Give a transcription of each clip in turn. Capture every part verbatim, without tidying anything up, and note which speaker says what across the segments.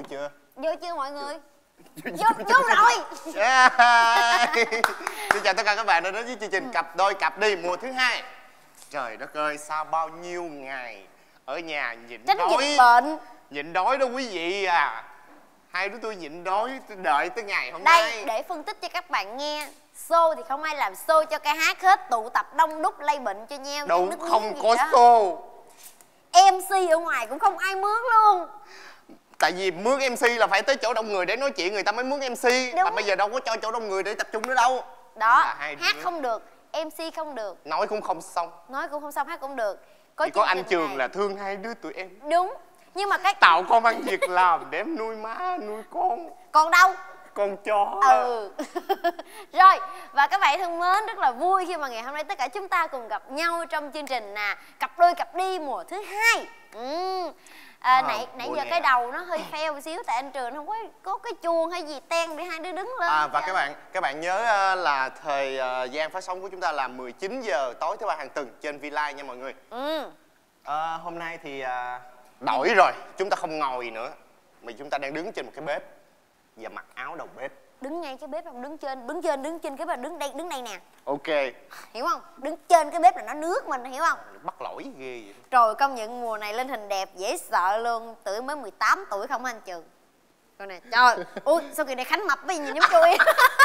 Speaker 1: chưa?
Speaker 2: Vô chưa mọi người? Vô, vô rồi.
Speaker 1: Yeah. Xin chào tất cả các bạn đã đến với chương trình ừ. Cặp Đôi Cặp Đi mùa thứ hai. Trời đất ơi, sau bao nhiêu ngày ở nhà nhịn
Speaker 2: Tránh
Speaker 1: đói
Speaker 2: dịch bệnh.
Speaker 1: Nhịn đói đó quý vị à. Hai đứa tôi nhịn đói, tôi đợi tới ngày hôm
Speaker 2: Đây,
Speaker 1: nay.
Speaker 2: để phân tích cho các bạn nghe. Show thì không ai làm show cho ca hát hết. Tụ tập đông đúc lây bệnh cho nhau.
Speaker 1: Đúng, không có show.
Speaker 2: em xê ở ngoài cũng không ai mướn luôn.
Speaker 1: Tại vì mướn em xê là phải tới chỗ đông người để nói chuyện người ta mới mướn em xê.
Speaker 2: Đúng.
Speaker 1: Mà bây giờ đâu có cho chỗ đông người để tập trung nữa đâu.
Speaker 2: Đó, hát không được, em xê không được,
Speaker 1: nói cũng không xong.
Speaker 2: Nói cũng không xong, hát cũng được. Có,
Speaker 1: Chỉ có anh Trường này là thương hai đứa tụi em.
Speaker 2: Đúng. Nhưng mà cái
Speaker 1: tạo công ăn việc làm để em nuôi má, nuôi con.
Speaker 2: Còn đâu?
Speaker 1: Con chó.
Speaker 2: Ừ. Rồi, và các bạn thân mến, rất là vui khi mà ngày hôm nay tất cả chúng ta cùng gặp nhau trong chương trình là Cặp Đôi Cặp Đi mùa thứ hai. Ừ. À, à, nãy nãy giờ cái đầu nó hơi pheo một xíu tại anh Trường không có có cái chuông hay gì ten để hai đứa đứng lên.
Speaker 1: À, và các bạn các bạn nhớ là thời uh, gian phát sóng của chúng ta là mười chín giờ tối thứ ba hàng tuần trên V-Live nha mọi người.
Speaker 2: Ừ.
Speaker 1: À, hôm nay thì uh, đổi rồi, chúng ta không ngồi nữa mà chúng ta đang đứng trên một cái bếp và mặc áo đầu bếp.
Speaker 2: Đứng ngay cái bếp không, đứng trên, đứng trên đứng trên cái bếp, đứng đây đứng đây nè.
Speaker 1: Ok.
Speaker 2: Hiểu không? Đứng trên cái bếp là nó nước mình, hiểu không?
Speaker 1: Bắt lỗi ghê vậy.
Speaker 2: Rồi công nhận mùa này lên hình đẹp dễ sợ luôn, tuổi mới mười tám tuổi không anh Trường. Coi nè, trời. Ui, sao kỳ này Khánh mập với nhìn giống chui.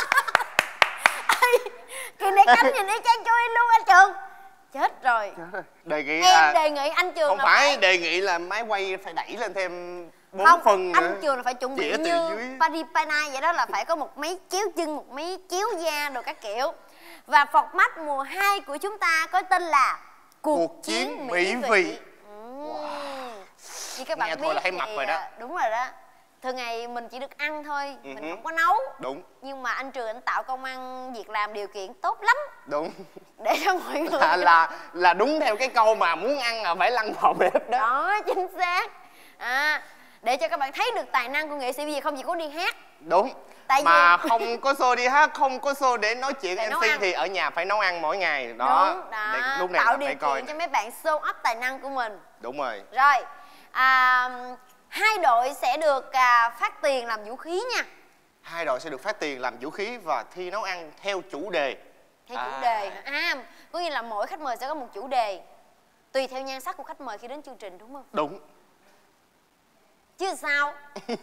Speaker 2: Kỳ này Khánh nhìn y chang chui luôn anh Trường. Chết rồi.
Speaker 1: Đề nghị
Speaker 2: em
Speaker 1: là...
Speaker 2: đề nghị anh Trường
Speaker 1: không
Speaker 2: là
Speaker 1: phải, phải đề nghị là máy quay phải đẩy lên thêm bốn
Speaker 2: không,
Speaker 1: phần nữa.
Speaker 2: Anh Trường là phải chuẩn bị như Paris by Night vậy đó, là phải có một máy kéo chân, một máy kéo da đồ các kiểu. Và format mùa hai của chúng ta có tên là Cuộc, Cuộc chiến, chiến Mỹ Vị, vị. Ừ. Wow. Như các bạn
Speaker 1: nghe
Speaker 2: biết
Speaker 1: thôi là thấy mập rồi đó.
Speaker 2: Đúng rồi đó. Thường ngày mình chỉ được ăn thôi,
Speaker 1: uh-huh.
Speaker 2: mình không có nấu.
Speaker 1: Đúng.
Speaker 2: Nhưng mà anh Trường anh tạo công ăn việc làm điều kiện tốt lắm.
Speaker 1: Đúng.
Speaker 2: Để cho mọi người
Speaker 1: là, là là đúng theo cái câu mà muốn ăn là phải lăn vào bếp đó.
Speaker 2: Đó, chính xác. À, để cho các bạn thấy được tài năng của nghệ sĩ bây giờ không chỉ có đi hát.
Speaker 1: Đúng. Tại mà vì... không có show đi hát, không có show để nói chuyện để em xê thì ở nhà phải nấu ăn mỗi ngày đó.
Speaker 2: Đúng đó.
Speaker 1: Để lúc này
Speaker 2: tạo điều
Speaker 1: phải
Speaker 2: kiện
Speaker 1: coi
Speaker 2: cho mấy bạn show up tài năng của mình.
Speaker 1: Đúng rồi.
Speaker 2: Rồi à, hai đội sẽ được à, phát tiền làm vũ khí nha.
Speaker 1: Hai đội sẽ được phát tiền làm vũ khí và thi nấu ăn theo chủ đề.
Speaker 2: Theo à. chủ đề à, có nghĩa là mỗi khách mời sẽ có một chủ đề tùy theo nhan sắc của khách mời khi đến chương trình, đúng không?
Speaker 1: Đúng.
Speaker 2: Chứ sao.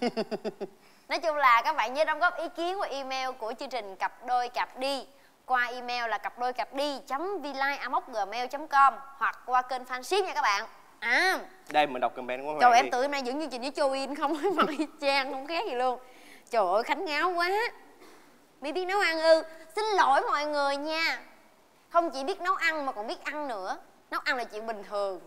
Speaker 2: Nói chung là các bạn nhớ đóng góp ý kiến qua email của chương trình Cặp Đôi Cặp Đi qua email là cặp đôi cặp đi chấm vlive a móc gmail chấm com hoặc qua kênh fanship nha các bạn. À,
Speaker 1: đây mình đọc comment của
Speaker 2: trời, em tự hôm nay dẫn chương trình với Châu In không có mặc y chang, không khác gì luôn. Trời ơi, Khánh ngáo quá. Mới biết nấu ăn ư? Xin lỗi mọi người nha. Không chỉ biết nấu ăn mà còn biết ăn nữa. Nấu ăn là chuyện bình thường.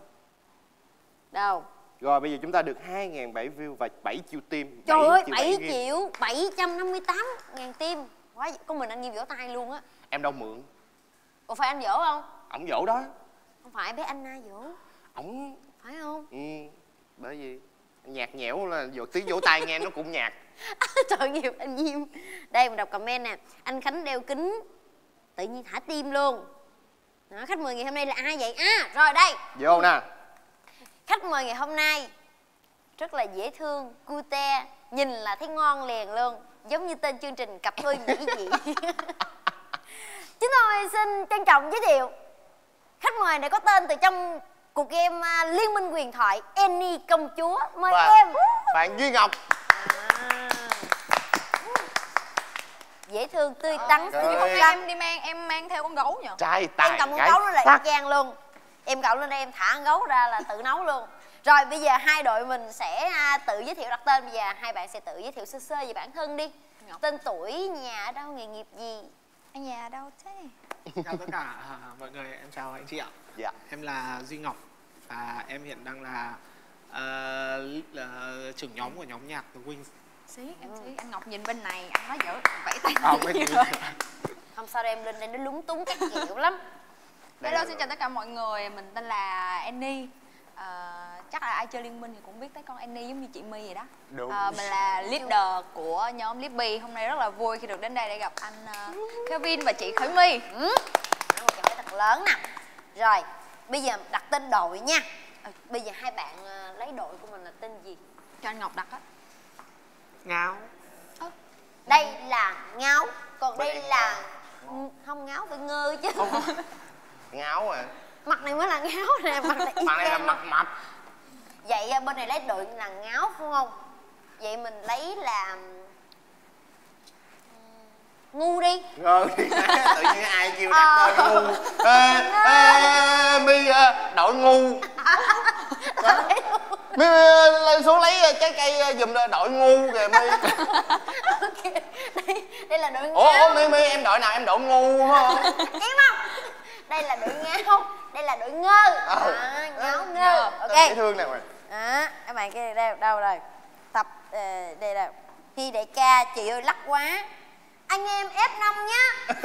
Speaker 2: Đâu.
Speaker 1: Rồi bây giờ chúng ta được hai nghìn bảy view và bảy triệu tim.
Speaker 2: Trời ơi, bảy triệu bảy trăm năm mươi tám ngàn tim. Quá, có mình anh Nghiêm vỗ tay luôn á.
Speaker 1: Em đâu mượn.
Speaker 2: Ủa phải anh vỗ không?
Speaker 1: Ổng vỗ đó.
Speaker 2: Không phải bé Anna vỗ.
Speaker 1: Ổng...
Speaker 2: Phải không?
Speaker 1: Ừ, bởi vì nhạt nhẽo là vỗ tiếng vỗ tay nghe nó cũng nhạt.
Speaker 2: Tội nghiệp anh Diêm. Đây mình đọc comment nè. Anh Khánh đeo kính tự nhiên thả tim luôn. Đó, khách mời ngày hôm nay là ai vậy? À, rồi đây.
Speaker 1: Vô nè.
Speaker 2: Khách mời ngày hôm nay rất là dễ thương, cute, nhìn là thấy ngon liền luôn, giống như tên chương trình Cặp Đôi Mỹ Vị. Chúng tôi xin trân trọng giới thiệu khách mời này có tên từ trong cuộc game uh, Liên minh huyền thoại Annie công chúa. Mời và em.
Speaker 1: Bạn Duy Ngọc.
Speaker 2: À. Dễ thương, tươi tắn.
Speaker 3: À, hôm nay em đi mang em mang theo con gấu nhỉ?
Speaker 1: Trai tài
Speaker 2: em cầm con gấu nó là chang luôn. Em cậu lên đây em thả con gấu ra là tự nấu luôn. Rồi bây giờ hai đội mình sẽ tự giới thiệu đặt tên. Bây giờ hai bạn sẽ tự giới thiệu sơ sơ về bản thân đi. Ngọc. Tên tuổi, nhà ở đâu, nghề nghiệp gì?
Speaker 3: Ở nhà ở đâu thế?
Speaker 4: Chào tất cả à, mọi người, em chào anh chị ạ.
Speaker 1: Dạ.
Speaker 4: Em là Duy Ngọc và em hiện đang là, uh, là trưởng nhóm của nhóm nhạc The Wings.
Speaker 3: Xí, em xí, anh Ngọc nhìn bên này, anh nói dở, vẫy tay
Speaker 1: không,
Speaker 3: rồi.
Speaker 2: Không sao em lên đây nó lúng túng các kiểu lắm.
Speaker 3: Hello, xin chào tất cả mọi người, mình tên là Annie. À, chắc là ai chơi Liên Minh thì cũng biết tới con Annie giống như chị My vậy đó.
Speaker 1: Đúng.
Speaker 3: À, mình là leader của nhóm Lippy. Hôm nay rất là vui khi được đến đây để gặp anh uh, Kevin và chị Khởi My.
Speaker 2: Ừ. Một chào hỏi thật lớn nè. Rồi, bây giờ đặt tên đội nha. À, bây giờ hai bạn uh, lấy đội của mình là tên gì?
Speaker 3: Cho anh Ngọc đặt á.
Speaker 4: Ngáo.
Speaker 2: Đây là ngáo, còn đây là không ngáo phải ngơ chứ.
Speaker 1: Không. Ngáo à.
Speaker 2: Mặt này mới là ngáo nè, mặt này y
Speaker 1: Mặt này là
Speaker 2: chang
Speaker 1: mặt
Speaker 2: luôn.
Speaker 1: mập.
Speaker 2: Vậy à, bên này lấy đội là ngáo phải không? Vậy mình lấy là ngu đi.
Speaker 1: Ngơ đi. Tự nhiên ai kêu đặt tên ngu. Ê, ê, mi à, đội ngu. Mi lên xuống lấy trái cây giùm đội ngu kìa mi.
Speaker 2: Ok, đây, đây là đội
Speaker 1: Ủa,
Speaker 2: ngáo.
Speaker 1: ủa mi mi em đội nào em đội ngu phải không?
Speaker 2: Im không? Đây là đội ngáo, đây là đội ngơ.
Speaker 1: Ừ.
Speaker 2: À, ngáo ngơ. Ok.
Speaker 1: Dễ thương nè mày.
Speaker 2: Đó, các bạn cái đây đâu rồi? Tập uh, đây đâu? Hi đại ca, chị ơi lắc quá. Anh em ép năm nhá.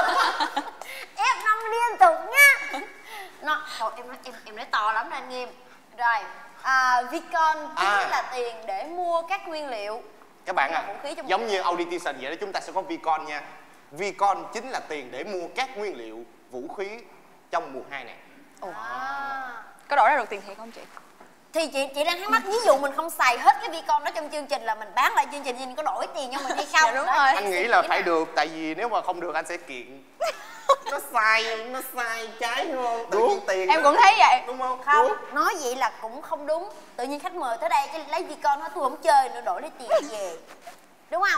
Speaker 2: ép năm liên tục nhá. Nó, thôi em nói em em nói to lắm nè anh em. Rồi, à, Vicon chính
Speaker 1: À.
Speaker 2: là tiền để mua các nguyên liệu.
Speaker 1: Các bạn à,
Speaker 2: Vũ khí trong
Speaker 1: giống
Speaker 2: một
Speaker 1: như Audition vậy đó, chúng ta sẽ có Vicon nha. Vicon chính là tiền để mua các nguyên liệu vũ khí trong mùa hai này.
Speaker 2: À.
Speaker 3: Có đổi ra được tiền thiệt không chị?
Speaker 2: Thì chị chị đang thắc mắc, ví dụ mình không xài hết cái Vicon đó trong chương trình là mình bán lại chương trình thì có đổi tiền cho mình hay không?
Speaker 3: Dạ, đúng
Speaker 2: Đó,
Speaker 3: rồi.
Speaker 2: em
Speaker 1: Anh
Speaker 2: suy
Speaker 1: nghĩ là
Speaker 2: thế
Speaker 1: phải
Speaker 2: nào?
Speaker 1: được, tại vì nếu mà không được anh sẽ kiện. Nó sai, nó sai trái đúng không? Tự nhiên tiền
Speaker 3: Em
Speaker 1: đó.
Speaker 3: cũng thấy vậy.
Speaker 1: Đúng không?
Speaker 2: Không,
Speaker 1: Đúng.
Speaker 2: nói vậy là cũng không đúng. Tự nhiên khách mời tới đây cái lấy Vicon nó tôi không chơi nữa, đổi lấy tiền về. Đúng không?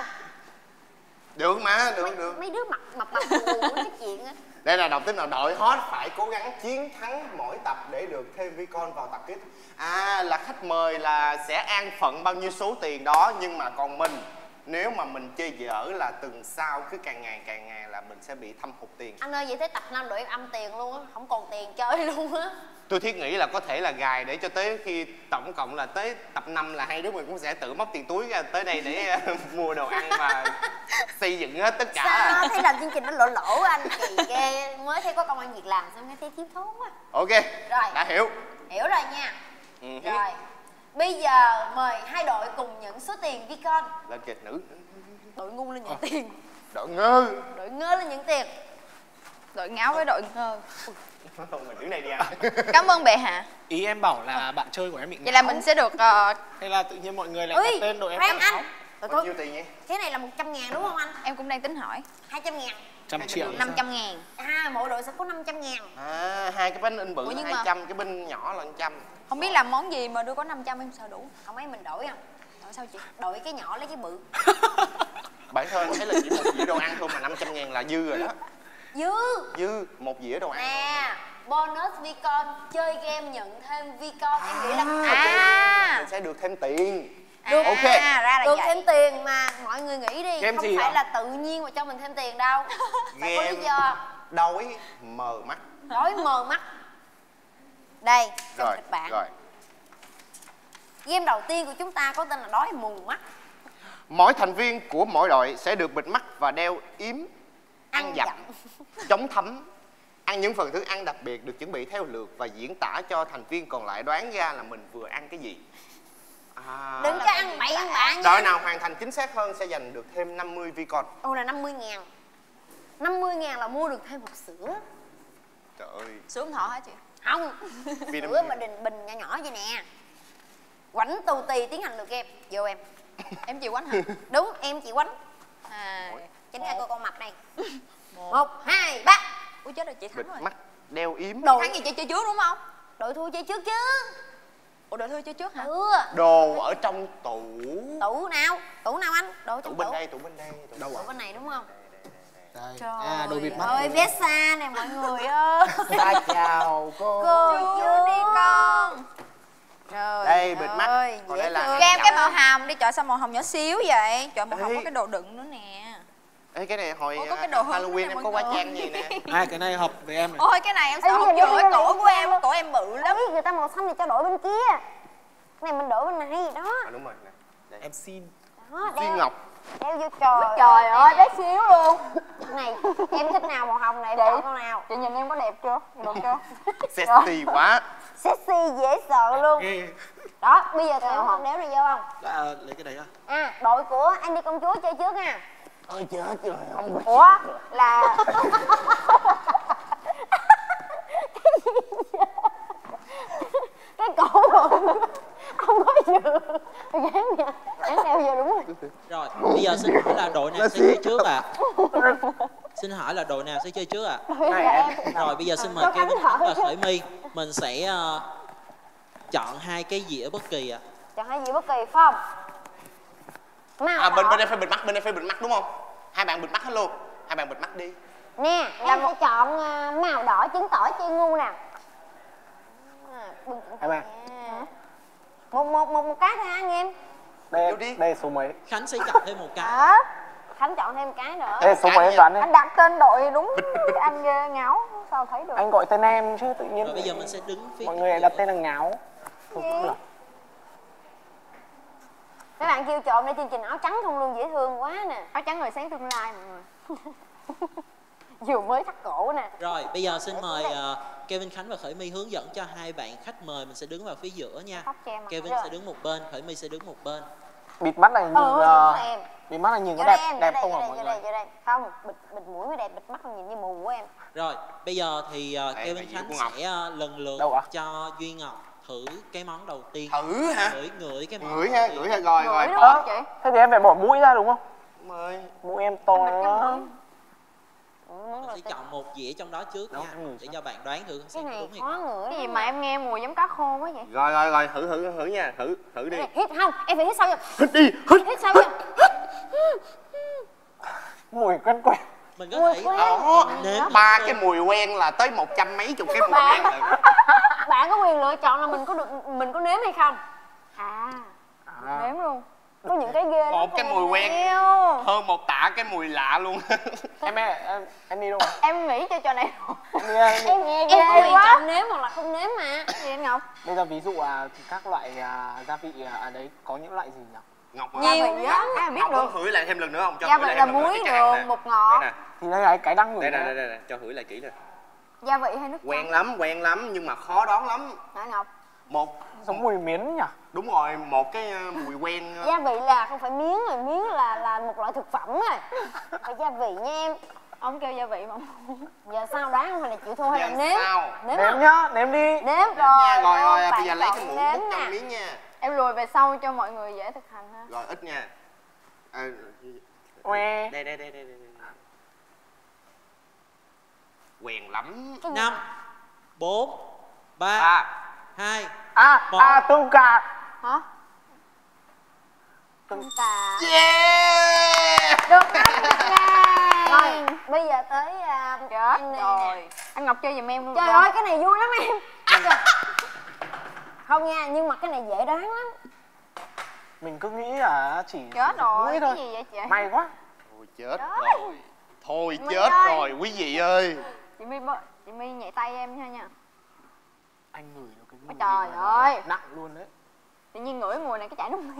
Speaker 1: Được mà,
Speaker 2: Mấy,
Speaker 1: được, được.
Speaker 2: mấy đứa mặt mặt mặt buồn cái chuyện á.
Speaker 1: Đây là đọc tính nào đội hot phải cố gắng chiến thắng mỗi tập để được thêm Vicon vào tập kế. À, là khách mời là sẽ an phận bao nhiêu số tiền đó, nhưng mà còn mình, nếu mà mình chơi dở là tuần sau cứ càng ngày càng ngày là mình sẽ bị thâm hụt tiền.
Speaker 2: Anh ơi, vậy tới tập năm đội em âm tiền luôn á, không còn tiền chơi luôn á.
Speaker 1: Tôi thiết nghĩ là có thể là gài để cho tới khi tổng cộng là tới tập năm là hai đứa mình cũng sẽ tự móc tiền túi ra tới đây để mua đồ ăn và xây dựng hết tất cả.
Speaker 2: Sao thấy làm chương trình nó lỗ lỗ anh, kỳ ghê. Mới thấy có công ăn việc làm sao nghe thấy thiếu thốn quá.
Speaker 1: Ok,
Speaker 2: Rồi.
Speaker 1: đã hiểu.
Speaker 2: Hiểu rồi nha.
Speaker 1: Ừ.
Speaker 2: Rồi, bây giờ mời hai đội cùng nhận số tiền Vicon.
Speaker 1: Lên kìa, nữ.
Speaker 2: Đội ngu lên nhận tiền,
Speaker 1: Đội ngơ.
Speaker 2: đội ngơ lên nhận tiền.
Speaker 3: Đội ngáo với đội ngơ.
Speaker 1: Thôi mình đứng này đi à.
Speaker 3: Cảm ơn bệ hạ.
Speaker 4: Ý em bảo là bạn chơi của em bị
Speaker 3: Vậy là
Speaker 4: ngáo.
Speaker 3: mình sẽ được uh,
Speaker 4: Hay là tự nhiên mọi người lại
Speaker 2: Ui,
Speaker 4: đặt tên đội em
Speaker 2: khoan
Speaker 4: ngáo.
Speaker 2: anh. Rồi
Speaker 1: Bao
Speaker 2: thôi,
Speaker 1: nhiêu tiền nhỉ?
Speaker 2: cái này là một trăm ngàn đúng không anh?
Speaker 3: em cũng đang tính hỏi.
Speaker 2: Hai trăm ngàn.
Speaker 4: Trăm triệu.
Speaker 3: năm trăm ngàn.
Speaker 2: À, mỗi đội sẽ có năm trăm ngàn.
Speaker 1: À, hai cái bánh in bự
Speaker 3: Ủa, nhưng
Speaker 1: hai
Speaker 3: mà-
Speaker 1: trăm, cái binh nhỏ là một trăm.
Speaker 3: Không biết làm món gì mà đưa có năm trăm em sợ đủ.
Speaker 2: Không ấy mình đổi không?
Speaker 3: Đổi sao chị?
Speaker 2: Đổi cái nhỏ lấy cái bự.
Speaker 1: Bản thân thấy là chỉ một dĩa đồ ăn thôi mà năm trăm ngàn là dư rồi đó.
Speaker 2: Dư.
Speaker 1: Dư một dĩa đồ ăn.
Speaker 2: Nè, bonus Vicon, chơi game nhận thêm Vicon. Em nghĩ là
Speaker 3: À.
Speaker 1: Mình sẽ được thêm tiền.
Speaker 2: Được.
Speaker 1: Ok.
Speaker 3: À, ra là
Speaker 2: được
Speaker 3: vậy.
Speaker 2: thêm tiền mà mọi người nghĩ đi,
Speaker 1: Game
Speaker 2: không
Speaker 1: gì
Speaker 2: phải
Speaker 1: hả?
Speaker 2: là tự nhiên mà cho mình thêm tiền đâu. Phải có lý
Speaker 1: Game
Speaker 2: do.
Speaker 1: đói mờ mắt.
Speaker 2: Đói mờ mắt. Đây, xem
Speaker 1: Rồi,
Speaker 2: kịch bản.
Speaker 1: rồi.
Speaker 2: Game đầu tiên của chúng ta có tên là đói mù mắt.
Speaker 1: Mỗi thành viên của mỗi đội sẽ được bịt mắt và đeo yếm ăn
Speaker 2: Ăn
Speaker 1: dặm,
Speaker 2: dặm.
Speaker 1: chống thấm. Ăn những phần thức ăn đặc biệt được chuẩn bị theo lượt và diễn tả cho thành viên còn lại đoán ra là mình vừa ăn cái gì. À,
Speaker 2: Đừng có ăn bậy ăn bạ nha.
Speaker 1: đội nào hoàn thành chính xác hơn sẽ giành được thêm năm mươi Vicon.
Speaker 2: Ồ là năm mươi ngàn. năm mươi ngàn là mua được thêm hộp sữa.
Speaker 1: Trời ơi.
Speaker 3: Sữa ông thọ hả chị?
Speaker 2: Không,
Speaker 1: Vì
Speaker 2: sữa mà đình bình nhỏ nhỏ vậy nè. Quảnh tù tì tiến hành lượt em. Vô em.
Speaker 3: Em chịu quánh hả?
Speaker 2: Đúng, em chị quánh.
Speaker 3: À.
Speaker 2: Chính ra cô con mập này. Một, hai, ba.
Speaker 3: Ui chết rồi, chị thắng
Speaker 1: Bịt
Speaker 3: rồi.
Speaker 1: mắt, đeo yếm.
Speaker 2: Đồ
Speaker 3: Thắng gì chị chơi trước đúng không?
Speaker 2: đội thua chơi trước chứ.
Speaker 3: Ủa đội thua chơi trước hả?
Speaker 2: Ừ.
Speaker 1: Đồ ở trong tủ.
Speaker 2: Tủ nào? Tủ nào anh? Đồ
Speaker 1: Tủ
Speaker 2: trong
Speaker 1: bên
Speaker 2: tủ.
Speaker 1: đây, tủ bên đây. Tủ
Speaker 4: Đâu
Speaker 2: Tủ
Speaker 4: ạ?
Speaker 2: bên này đúng không?
Speaker 4: Đây.
Speaker 2: Trời
Speaker 4: À, đồ bịt mắt.
Speaker 2: ơi, Vesa nè mọi người ơi.
Speaker 1: Dạ, chào cô.
Speaker 2: Cô
Speaker 3: Chú
Speaker 2: chú
Speaker 3: đi con.
Speaker 2: Trời
Speaker 1: Đây, bịt mắt.
Speaker 2: ơi,
Speaker 1: Còn
Speaker 2: dễ
Speaker 1: đây là-
Speaker 2: thương.
Speaker 3: Cho em cái màu hồng đi, chọn sao màu hồng nhỏ xíu vậy? Chọn màu hồng
Speaker 1: Ê.
Speaker 3: có cái đồ đựng nữa nè.
Speaker 1: Ê, cái này hồi
Speaker 3: Ủa, có cái đồ hương
Speaker 1: Halloween
Speaker 3: nè
Speaker 1: em
Speaker 3: mọi
Speaker 1: có hóa
Speaker 3: người.
Speaker 1: trang gì nè.
Speaker 4: Hai cái này hợp với em này.
Speaker 3: Ôi cái này em sợ
Speaker 2: Ê,
Speaker 3: không
Speaker 2: bây giờ
Speaker 3: vừa
Speaker 2: bây
Speaker 3: cái
Speaker 2: giờ
Speaker 3: cổ
Speaker 2: bây
Speaker 3: của
Speaker 2: giờ
Speaker 3: em, cổ em bự lắm.
Speaker 2: Đấy, người ta màu xanh thì cho đổi bên kia. Cái này mình đổi bên này, đó.
Speaker 1: À, đúng rồi nè. Đây.
Speaker 4: Em xin.
Speaker 2: Đó,
Speaker 1: Viên
Speaker 2: đeo,
Speaker 1: ngọc.
Speaker 2: đeo vô trời.
Speaker 3: Trời ơi, bé xíu luôn.
Speaker 2: Cái này, em thích nào màu hồng này, em chọn con nào?
Speaker 3: Chị nhìn em có đẹp chưa? Được chưa?
Speaker 1: Sexy quá.
Speaker 2: Sexy dễ sợ luôn.
Speaker 4: Ghê.
Speaker 2: Đó, bây giờ tụi không đéo này vô không?
Speaker 4: Đã lấy cái đấy à?
Speaker 2: À, đội của anh đi công chúa chơi trước nha.
Speaker 1: Ôi chết rồi, không quên.
Speaker 2: Ủa, là... cái gì vậy? Cái cổ bự. không có dừa. Gán nha, gán đeo vô đúng rồi.
Speaker 5: Rồi, bây giờ xin hỏi là đội nào sẽ chơi trước ạ? À? Xin hỏi là đội nào sẽ chơi trước ạ? À? Rồi, bây giờ xin mời Kevin Khánh và Khởi My. Mình sẽ uh, chọn hai cái dĩa bất kỳ ạ. À.
Speaker 2: Chọn hai dĩa bất kỳ phải không? Màu
Speaker 1: à, bên bên đây phải bịt mắt, bên đây phải bịt mắt đúng không? Hai bạn bịt mắt hết luôn. Hai bạn bịt mắt đi.
Speaker 2: Nè, em sẽ chọn uh, màu đỏ trứng tỏi chơi ngu nè.
Speaker 4: Em à.
Speaker 2: Một một một một cái thôi anh em.
Speaker 4: Đây đi. Đây số mấy?
Speaker 5: Khánh sẽ chọn thêm một cái.
Speaker 2: À, Khánh chọn thêm cái nữa.
Speaker 4: Đây số mấy em đoán đi.
Speaker 3: Anh đặt tên đội đúng anh ghê ngáo sao thấy được.
Speaker 4: Anh gọi tên em chứ tự nhiên.
Speaker 5: Rồi bây giờ mình sẽ đứng phía
Speaker 4: mọi người đặt tên là ngáo.
Speaker 2: Mấy bạn kêu trộn để chương trình áo trắng không luôn, dễ thương quá nè.
Speaker 3: Áo trắng người sáng tương lai mọi người.
Speaker 2: Vừa mới thắt cổ nè.
Speaker 5: Rồi bây giờ xin mời uh, Kevin Khánh và Khởi My hướng dẫn cho hai bạn khách mời. Mình sẽ đứng vào phía giữa nha. Kevin
Speaker 2: rồi.
Speaker 5: sẽ đứng một bên, Khởi My sẽ đứng một bên.
Speaker 4: Bịt mắt này nhìn
Speaker 2: ừ,
Speaker 4: uh, bịt mắt này nhìn có đẹp
Speaker 2: em,
Speaker 4: đẹp
Speaker 2: đây,
Speaker 4: không hả
Speaker 2: đây,
Speaker 4: mọi
Speaker 2: đây,
Speaker 4: người?
Speaker 2: đây, đây. Không, bịt bịt mũi mới đẹp, bịt mắt nhìn như mù của em.
Speaker 5: Rồi bây giờ thì uh,
Speaker 1: Đây,
Speaker 5: Kevin Khánh sẽ uh, lần lượt
Speaker 4: Đâu ạ?
Speaker 5: cho Duy Ngọc thử cái món đầu tiên.
Speaker 1: Thử hả?
Speaker 5: Ngửi ngửi cái món.
Speaker 1: Ngửi ha, ngửi ha, rồi rồi.
Speaker 3: Đúng không chị?
Speaker 4: Thế thì em phải bỏ mũi ra đúng không?
Speaker 1: Mời.
Speaker 4: Mũi em to lắm.
Speaker 5: Mình sẽ chọn một dĩa trong đó trước
Speaker 4: Đâu,
Speaker 5: nha,
Speaker 4: em
Speaker 5: để cho bạn đoán thử
Speaker 2: Cái
Speaker 5: xem có
Speaker 2: này
Speaker 5: đúng hay
Speaker 2: khó
Speaker 5: không.
Speaker 2: ngửi.
Speaker 3: Cái gì mà em nghe mùi giống cá khô quá vậy?
Speaker 1: Rồi rồi rồi, thử thử thử nha, thử thử đi.
Speaker 2: Hít không, em phải hít sâu vô.
Speaker 1: Hít đi, hít.
Speaker 2: Hít sâu vô.
Speaker 4: Mùi quen quen.
Speaker 5: Mình có
Speaker 2: Mùi
Speaker 5: thể
Speaker 2: quen.
Speaker 1: Đó,
Speaker 5: nếm
Speaker 1: ba
Speaker 5: thử.
Speaker 1: cái mùi quen là tới một trăm mấy chục cái mùi
Speaker 2: Bạn.
Speaker 1: quen rồi.
Speaker 2: Bạn có quyền lựa chọn là mình có được mình có nếm hay không? À,
Speaker 4: À.
Speaker 3: Nếm luôn.
Speaker 2: có những cái ghê lắm.
Speaker 1: Một cái mùi quen
Speaker 2: Yêu.
Speaker 1: hơn một tạ cái mùi lạ luôn.
Speaker 4: Em em em, em đi đâu ạ?
Speaker 3: Em nghĩ cho trò này
Speaker 4: Em đi, em đi.
Speaker 2: Em nghe
Speaker 3: Em
Speaker 2: ghê
Speaker 3: có quyền
Speaker 2: quá.
Speaker 3: chọn
Speaker 2: Chọn nếm hoặc là không nếm mà.
Speaker 3: gì anh Ngọc?
Speaker 4: Bây giờ ví dụ là các loại à, gia vị à, ở đấy có những loại gì nhỉ?
Speaker 1: Ngọc hả?
Speaker 3: Nhiều
Speaker 2: Gia vị
Speaker 3: lắm, ai mà biết
Speaker 1: Ngọc
Speaker 3: được.
Speaker 1: muốn hửi lại thêm lần nữa không? Cho
Speaker 3: Gia
Speaker 1: hửi
Speaker 3: vị
Speaker 1: lại
Speaker 3: là
Speaker 1: thêm lần nữa,
Speaker 3: muối,
Speaker 1: cái cái ăn
Speaker 3: đường,
Speaker 1: nè.
Speaker 3: bột ngọt.
Speaker 1: Đây nè,
Speaker 4: Thì đây là cái đang ngửi
Speaker 1: đây nè,
Speaker 4: nè.
Speaker 1: đây nè, đây nè, cho hửi lại kỹ nè.
Speaker 3: Gia vị hay nước
Speaker 1: Quen
Speaker 3: chanh?
Speaker 1: lắm, quen lắm nhưng mà khó đoán lắm.
Speaker 3: Hả Ngọc?
Speaker 1: Một
Speaker 4: Giống mùi miến nhỉ?
Speaker 1: đúng rồi, một cái ờ, mùi quen. ờ,
Speaker 2: Gia vị là không phải miếng rồi, miếng là là một loại thực phẩm rồi. Phải gia vị nha em.
Speaker 3: Ông kêu gia vị mà.
Speaker 2: Giờ sao đoán không phải là chịu thua hay là
Speaker 1: Giờ
Speaker 2: nếm?
Speaker 1: sao?
Speaker 2: Nếm
Speaker 4: Nếm
Speaker 2: không?
Speaker 4: nhá, nếm đi.
Speaker 2: Nếm
Speaker 1: Nếm
Speaker 2: rồi.
Speaker 1: nha, rồi rồi,
Speaker 2: bạn
Speaker 1: bây giờ lấy cái
Speaker 2: chọn
Speaker 1: muỗng
Speaker 2: nếm
Speaker 1: múc
Speaker 2: nè.
Speaker 1: trong miếng nha.
Speaker 3: Em lùi về sau cho mọi người dễ thực hành ha.
Speaker 1: Rồi ít nha. À,
Speaker 4: Oe.
Speaker 1: đây đây đây đây đây. Quen lắm.
Speaker 5: Năm, bốn, ba,
Speaker 1: À,
Speaker 5: hai.
Speaker 4: À,
Speaker 5: Một.
Speaker 4: à tương cà.
Speaker 3: Hả?
Speaker 2: Chúng ta
Speaker 1: yeah.
Speaker 3: Được năm
Speaker 2: rồi bây giờ tới uh,
Speaker 3: Chết
Speaker 2: anh này nè.
Speaker 3: rồi. Anh Ngọc chơi giùm em luôn.
Speaker 2: Trời
Speaker 3: được
Speaker 2: ơi
Speaker 3: không?
Speaker 2: cái này vui lắm em. Không nha, nhưng mà cái này dễ đoán lắm.
Speaker 4: Mình cứ nghĩ là chỉ
Speaker 3: Chết
Speaker 4: chỉ
Speaker 3: rồi.
Speaker 4: mũi
Speaker 3: Cái
Speaker 4: thôi.
Speaker 3: gì vậy chị?
Speaker 4: May quá.
Speaker 1: Thôi chết
Speaker 3: Trời.
Speaker 1: rồi. Thôi
Speaker 3: Mình
Speaker 1: chết
Speaker 3: ơi.
Speaker 1: rồi quý vị ơi.
Speaker 3: Chị My bơ- chị My nhảy tay em nha nha.
Speaker 4: Anh ngửi được cái mùi
Speaker 3: Ôi trời
Speaker 4: gì mà
Speaker 3: ơi.
Speaker 4: nặng luôn đấy.
Speaker 3: Tự nhiên ngửi mùi này cái chảy nước miếng.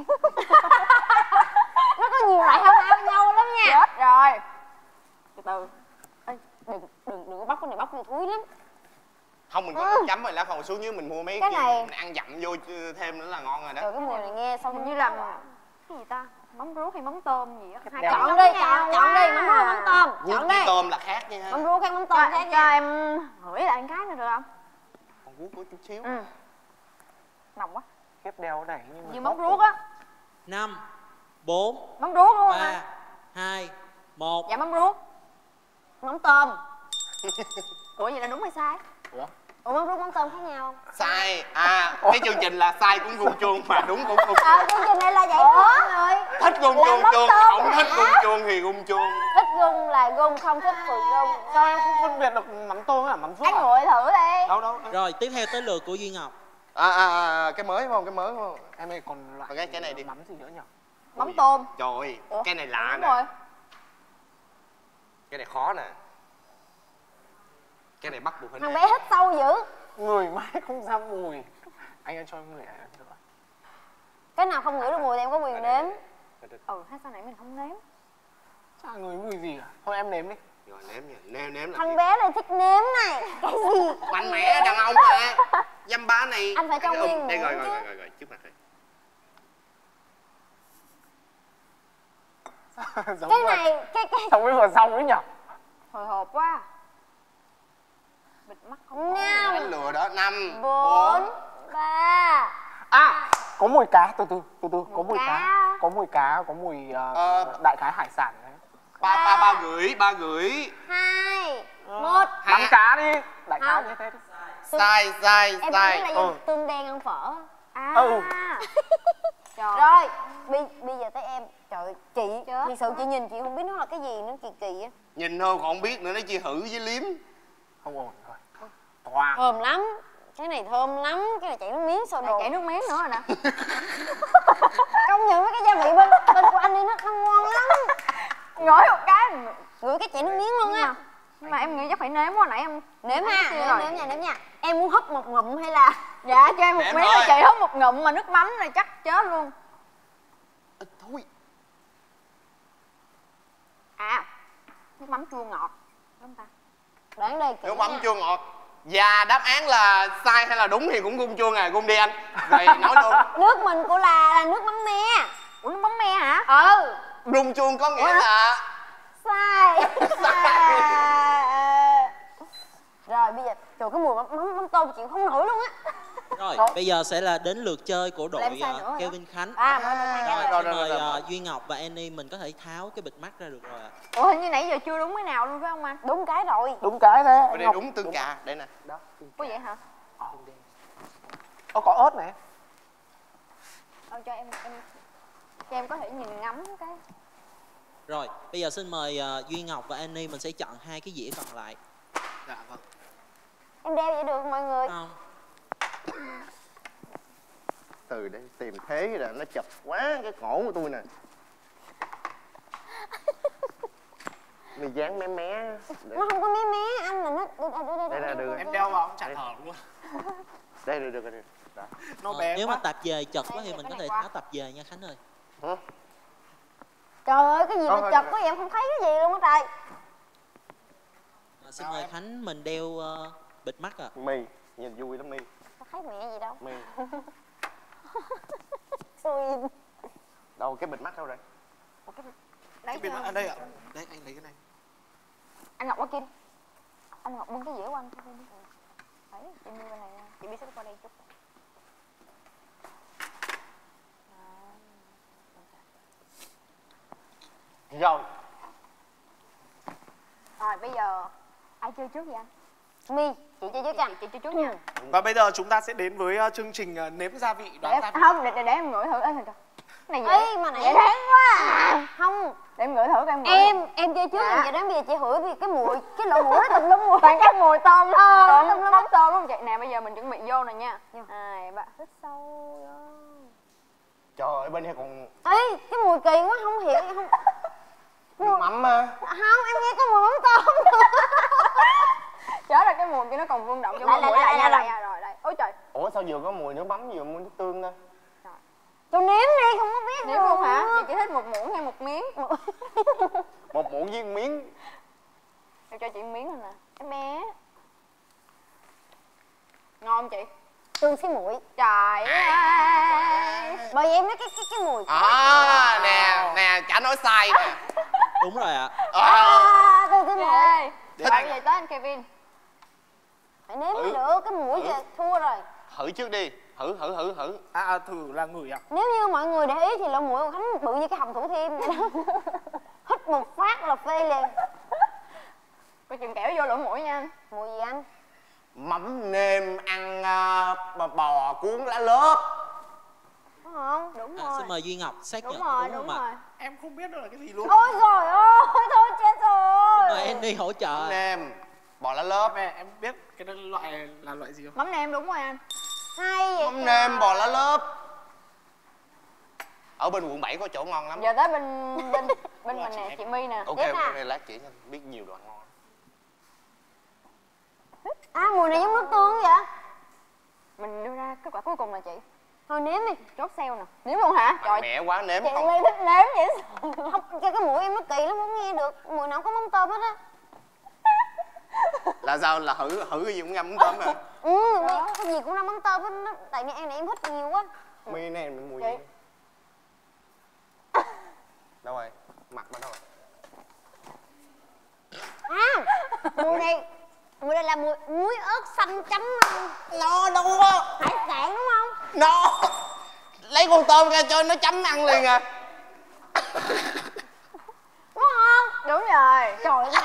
Speaker 2: Nó có nhiều loại hơn nhau nhau lắm nha.
Speaker 3: Chết rồi.
Speaker 2: Từ từ. Ê, đừng đừng đừng có bóc cái này, bóc vô thúi lắm.
Speaker 1: Không mình có nước chấm rồi lá còn xuống dưới mình mua mấy
Speaker 2: Cái
Speaker 1: kia
Speaker 2: này-
Speaker 1: mình ăn dặm vô chứ thêm nữa là ngon rồi đó.
Speaker 2: Rồi cái mùi này nghe xong
Speaker 3: Hình như là cái gì ta? Mắm ruốc hay mắm tôm gì á? Hai
Speaker 4: Đẹp.
Speaker 3: cái
Speaker 2: chọn
Speaker 3: giống
Speaker 2: đi,
Speaker 3: nhau
Speaker 2: chọn chọn
Speaker 3: quá.
Speaker 2: đi, mắm ruốc mắm tôm.
Speaker 1: Ruốc
Speaker 2: Chọn
Speaker 1: với
Speaker 2: đi.
Speaker 1: tôm là khác nha.
Speaker 2: Mắm ruốc hay mắm tôm
Speaker 3: Cho,
Speaker 2: khác
Speaker 3: cho
Speaker 2: nha.
Speaker 3: em ngửi lại cái nữa được không?
Speaker 1: Còn ruốc có chút xíu.
Speaker 3: Ừ. Nồng quá.
Speaker 4: Khiếp đeo này nhưng mà
Speaker 3: Như
Speaker 4: khó
Speaker 3: mắm ruốc á.
Speaker 5: Năm, bốn,
Speaker 3: Mắm ruốc luôn
Speaker 5: ba,
Speaker 3: hả?
Speaker 5: hai, một.
Speaker 3: Dạ mắm ruốc.
Speaker 2: Mắm tôm.
Speaker 3: Ủa vậy là đúng hay sai?
Speaker 2: Ủa mắm ruốc mắm tôm khác nhau không?
Speaker 1: Sai. À cái chương trình là sai cũng gung chuông mà đúng cũng gung
Speaker 2: Ờ
Speaker 1: chuông.
Speaker 2: chương trình này là vậy đó mọi người.
Speaker 1: Thích gung
Speaker 2: là
Speaker 1: chuông
Speaker 2: mắm
Speaker 1: chuông,
Speaker 2: tôm
Speaker 1: không thích
Speaker 2: hả?
Speaker 1: gung chuông thì gung chuông.
Speaker 2: Thích gung là gung, không thích phượt gung.
Speaker 4: Sao em không phân biệt được mắm tôm với cả mắm ruốc
Speaker 3: Anh
Speaker 4: à?
Speaker 3: ngửi thử đi.
Speaker 4: Đâu đâu.
Speaker 5: Rồi tiếp theo tới lượt của Duy Ngọc.
Speaker 1: À, à, à cái mới phải không? Cái mới phải không?
Speaker 4: Em ơi còn loại
Speaker 1: Còn cái- cái này đi.
Speaker 4: mắm gì nữa nhỉ?
Speaker 3: Mắm tôm.
Speaker 1: Trời ơi,
Speaker 3: Ủa?
Speaker 1: cái này lạ
Speaker 3: Đúng
Speaker 1: nè.
Speaker 3: rồi.
Speaker 1: Cái này khó nè. Cái này bắt buộc phải
Speaker 2: Thằng
Speaker 1: nếm.
Speaker 2: bé hít sâu dữ.
Speaker 4: Người mãi không ra mùi. Anh ơi cho em ngửi lại được không?
Speaker 2: Cái nào không ngửi được mùi thì em có quyền nếm.
Speaker 3: Ừ, hay sao nãy mình không nếm?
Speaker 4: Chả ngửi mùi gì cả. Thôi em nếm đi.
Speaker 1: Rồi nếm nha, nếm nếm là
Speaker 2: Thằng
Speaker 1: thiệt.
Speaker 2: bé này thích nếm này. Cái gì?
Speaker 1: Mạnh mẽ đàn ông mà. Dăm ba này.
Speaker 2: Anh phải cho
Speaker 1: Cái
Speaker 2: nguyên
Speaker 1: ùm, đây rồi
Speaker 2: muỗng
Speaker 1: rồi
Speaker 2: chứ.
Speaker 1: rồi rồi trước mặt đây.
Speaker 4: Giống
Speaker 2: Cái
Speaker 4: vừa-
Speaker 2: này, cái cái
Speaker 4: Giống với vừa xong ấy nhỉ?
Speaker 3: Hồi hộp quá. Bịt mắt không.
Speaker 1: Đánh
Speaker 2: năm,
Speaker 1: lừa đó. Năm,
Speaker 2: bốn, ba.
Speaker 4: À Có mùi cá, từ từ, từ từ, có mùi
Speaker 2: cá.
Speaker 4: cá. Có mùi cá, có mùi uh,
Speaker 1: Ờ.
Speaker 4: đại khái hải sản đấy.
Speaker 1: Ba ba ba gửi, ba gửi.
Speaker 2: Hai một.
Speaker 4: Bắn cá đi. Đại khái
Speaker 2: Không.
Speaker 4: như thế đi.
Speaker 1: Sai, sai,
Speaker 2: Em
Speaker 1: sai.
Speaker 2: biết là
Speaker 4: Ừ.
Speaker 2: gì? Tương đen ăn phở. À.
Speaker 4: Ừ.
Speaker 2: Trời. Rồi, bây, bây giờ tới em. Trời ơi, chị, thật sự chị nhìn chị không biết nó là cái gì nữa, kỳ kỳ á.
Speaker 1: Nhìn thôi còn không biết nữa, nó chỉ hử với liếm.
Speaker 4: Không ổn rồi. Toang.
Speaker 2: Thơm lắm. Cái này thơm lắm, cái này chảy nước miếng sao đồ.
Speaker 3: Chảy nước miếng nữa rồi nè.
Speaker 2: Công nhận với cái gia vị bên bên của anh đi nó, nó ngon lắm.
Speaker 3: Ngửi một cái.
Speaker 2: Ngửi cái chảy nước miếng luôn á.
Speaker 3: Nhưng mà em nghĩ chắc phải nếm quá, nãy em
Speaker 2: Nếm ha,
Speaker 3: chưa
Speaker 2: nếm,
Speaker 3: rồi.
Speaker 2: nếm nha, nếm nha. Em muốn húp một ngụm hay là...
Speaker 3: Dạ cho em một
Speaker 1: Nếm
Speaker 3: miếng
Speaker 1: thôi.
Speaker 3: là chị hút một ngụm mà nước mắm này chắc chết luôn.
Speaker 1: Ít thôi.
Speaker 3: À, nước mắm chua ngọt. Đúng ta?
Speaker 2: Đoán đây kỹ
Speaker 1: Nước mắm
Speaker 2: nha.
Speaker 1: chua ngọt. Và đáp án là sai hay là đúng thì cũng gung chuông à, gung đi anh. Rồi nói luôn.
Speaker 2: Nước mình của là, là nước mắm me.
Speaker 3: Ủa nước mắm me hả?
Speaker 2: Ừ.
Speaker 1: Gung chuông có nghĩa là
Speaker 2: Sai. Sai. Rồi bây giờ, trời cái mùi mắm, mắm, mắm tôm chịu không nổi luôn á.
Speaker 5: Rồi, bây giờ sẽ là đến lượt chơi của đội
Speaker 2: Làm sao
Speaker 5: uh,
Speaker 2: nữa hả?
Speaker 5: Kevin Khánh.
Speaker 2: À, mọi người
Speaker 5: Rồi,
Speaker 1: rồi,
Speaker 5: xin
Speaker 1: rồi,
Speaker 5: mời
Speaker 1: rồi.
Speaker 5: uh, Duy Ngọc và Annie mình có thể tháo cái bịt mắt ra được rồi ạ.
Speaker 3: Ủa hình như nãy giờ chưa đúng cái nào luôn phải không anh?
Speaker 2: Đúng cái rồi.
Speaker 4: Đúng cái thế.
Speaker 1: ở đây
Speaker 4: Ngọc.
Speaker 1: đúng tương cà, đây nè.
Speaker 4: Đó.
Speaker 3: Có vậy hả?
Speaker 4: Ô, có ớt này.
Speaker 3: Ờ cho em em cho em có thể nhìn ngắm cái.
Speaker 5: Rồi, bây giờ xin mời uh, Duy Ngọc và Annie mình sẽ chọn hai cái dĩa còn lại.
Speaker 4: Dạ vâng.
Speaker 2: Em đeo vậy được mọi người.
Speaker 5: Không.
Speaker 1: Từ đây tìm thế là nó chật quá cái cổ của tôi nè. Mày dán mé mé. Để-
Speaker 2: Nó không có mé mé, anh là nó... Đây, đây, đây,
Speaker 1: Đây là được.
Speaker 4: Em đeo vào cũng chả thở luôn.
Speaker 1: Đây được được được. Đó.
Speaker 4: Nó
Speaker 5: Ờ,
Speaker 4: bé
Speaker 5: nếu
Speaker 4: quá.
Speaker 5: mà tập về chật quá
Speaker 3: Đây,
Speaker 5: thì
Speaker 3: cái
Speaker 5: mình có
Speaker 3: này
Speaker 5: thể
Speaker 3: qua.
Speaker 5: tháo tập về nha Khánh ơi.
Speaker 1: Hả?
Speaker 2: Trời ơi, cái gì
Speaker 1: Thôi,
Speaker 2: mà
Speaker 1: thôi,
Speaker 2: chật
Speaker 1: thôi.
Speaker 2: quá vậy, em không thấy cái gì luôn á trời.
Speaker 5: À, xin mời Khánh mình đeo uh, bịt mắt ạ.
Speaker 1: My, nhìn vui lắm My.
Speaker 2: Có thấy mẹ gì đâu.
Speaker 1: My.
Speaker 2: Xui.
Speaker 1: Đâu cái bịt mắt đâu rồi?
Speaker 3: Đấy
Speaker 4: Cái bịt
Speaker 3: chưa?
Speaker 4: mắt ở đây ạ. Đây anh lấy cái này.
Speaker 3: Anh Ngọc qua kia đi. Anh Ngọc bưng cái dĩa của anh. Đấy, chị đưa bên này nha. Chị biết xích qua đây chút.
Speaker 1: Rồi.
Speaker 3: Rồi bây giờ ai chơi trước vậy anh?
Speaker 2: My, chị chơi trước cho.
Speaker 3: Chị chơi trước nha.
Speaker 4: Và bây giờ chúng ta sẽ đến với uh, chương trình uh, nếm gia vị
Speaker 3: Để
Speaker 4: đoán
Speaker 3: em,
Speaker 4: gia vị.
Speaker 3: không, để, để, để em ngửi thử. Ê, cái này dễ.
Speaker 2: Ê, mà nãy
Speaker 3: Dễ đáng quá à.
Speaker 2: Không,
Speaker 3: Để em ngửi thử coi em ngửi.
Speaker 2: em em chơi trước
Speaker 3: Dạ.
Speaker 2: em giờ đến bây giờ chị hửi vì cái mùi cái lỗ mũi nó tùm lum mùi.
Speaker 3: Toàn các mùi tôm
Speaker 2: Ờ,
Speaker 3: tôm
Speaker 2: tùm lum
Speaker 3: mắm tôm đúng không chị? Nè bây giờ mình chuẩn bị vô nè nha.
Speaker 2: Vô.
Speaker 3: Hai ba.
Speaker 2: Hít sâu vô.
Speaker 1: Trời ơi bên đây còn
Speaker 2: Ê, cái mùi kỳ quá không hiểu không.
Speaker 1: nước mắm á.
Speaker 2: Không, em nghe cái mùi mắm tôm.
Speaker 3: Chết rồi, cái mùi kia nó còn vương động trong
Speaker 2: Lại,
Speaker 3: mũi
Speaker 2: lại,
Speaker 3: lại
Speaker 2: lại,
Speaker 3: nha,
Speaker 2: lại.
Speaker 3: lại rồi đây. Ôi trời.
Speaker 1: Ủa sao vừa có mùi nước mắm vừa mùi nước tương ta?
Speaker 2: Tôi nếm đi, không có biết
Speaker 3: Nếm luôn hả? Chị chỉ thích một muỗng hay một miếng?
Speaker 1: Một muỗng với miếng.
Speaker 3: Em cho chị miếng thôi nè. Em bé. Ngon không chị?
Speaker 2: Tương xí muội.
Speaker 3: Trời ơi.
Speaker 2: Bởi vậy em nói cái cái cái mùi.
Speaker 1: À nè, nè chả nói sai nè.
Speaker 5: Đúng rồi ạ.
Speaker 1: À.
Speaker 2: À, tương xí muội.
Speaker 3: Ghê.
Speaker 1: Thích.
Speaker 3: Rồi bây giờ tới anh Kevin.
Speaker 2: Phải nếm mới
Speaker 1: Ừ.
Speaker 2: được, cái mũi
Speaker 1: Ừ.
Speaker 2: kìa thua rồi.
Speaker 1: Thử trước đi. Thử thử thử thử.
Speaker 4: À, à thử là ngửi ạ.
Speaker 2: Nếu như mọi người để ý thì lỗ mũi của Khánh bự như cái hồng Thủ Thiêm vậy đó. Hít một phát là phê liền.
Speaker 3: Coi chừng kẻo vô lỗ mũi nha anh.
Speaker 2: Mùi gì anh?
Speaker 1: Mắm nêm ăn uh, bò cuốn lá lốp.
Speaker 2: Đúng không?
Speaker 3: Đúng
Speaker 5: À,
Speaker 3: rồi.
Speaker 5: xin mời Duy Ngọc xác
Speaker 3: Đúng
Speaker 5: nhận
Speaker 3: rồi,
Speaker 5: đúng
Speaker 3: đúng
Speaker 5: không
Speaker 3: rồi.
Speaker 5: ạ?
Speaker 4: Em không biết đâu là cái gì luôn.
Speaker 2: Ôi trời ơi, thôi chết rồi.
Speaker 5: Mời Annie hỗ trợ.
Speaker 1: Mắm nêm bò lá lốp.
Speaker 4: Mẹ em biết cái đó loại là loại gì không?
Speaker 3: Mắm nêm đúng rồi anh.
Speaker 2: Hay vậy
Speaker 1: Mắm
Speaker 2: trời.
Speaker 1: nêm bò lá lốp. Ở bên quận bảy có chỗ ngon lắm.
Speaker 3: Giờ tới bên bên bên mình nè, chị My nè.
Speaker 1: Ok,
Speaker 2: Tiếp
Speaker 1: ok,
Speaker 2: nè.
Speaker 1: lát chỉ cho biết nhiều đồ ăn ngon.
Speaker 2: À, mùi này giống nước tương vậy?
Speaker 3: Mình đưa ra kết quả cuối cùng là chị.
Speaker 2: Thôi nếm đi.
Speaker 3: Chốt sale nè. Nếm luôn hả?
Speaker 1: Mạnh
Speaker 3: Trời,
Speaker 1: mẽ quá nếm
Speaker 2: Chị
Speaker 1: không.
Speaker 2: Ly thích nếm vậy. Không, cho cái mũi em nó kỳ lắm, không nghe được. Mùi nào có mắm tôm hết á.
Speaker 1: Là sao là hử hử cái gì cũng ngâm tôm à?
Speaker 2: Ừ, đi, cái gì cũng ra mắm tôm hết đó. Tại vì em này em thích nhiều quá.
Speaker 1: Mi này mùi
Speaker 3: Chị.
Speaker 1: gì? Đâu rồi? Mặt nó đâu rồi?
Speaker 2: À, mùi này, mùi này là mùi muối ớt xanh chấm
Speaker 1: No đâu á.
Speaker 2: hải sản đúng không?
Speaker 1: No. lấy con tôm ra cho nó chấm ăn liền à.
Speaker 2: Đúng không?
Speaker 3: Đúng rồi. Trời ơi.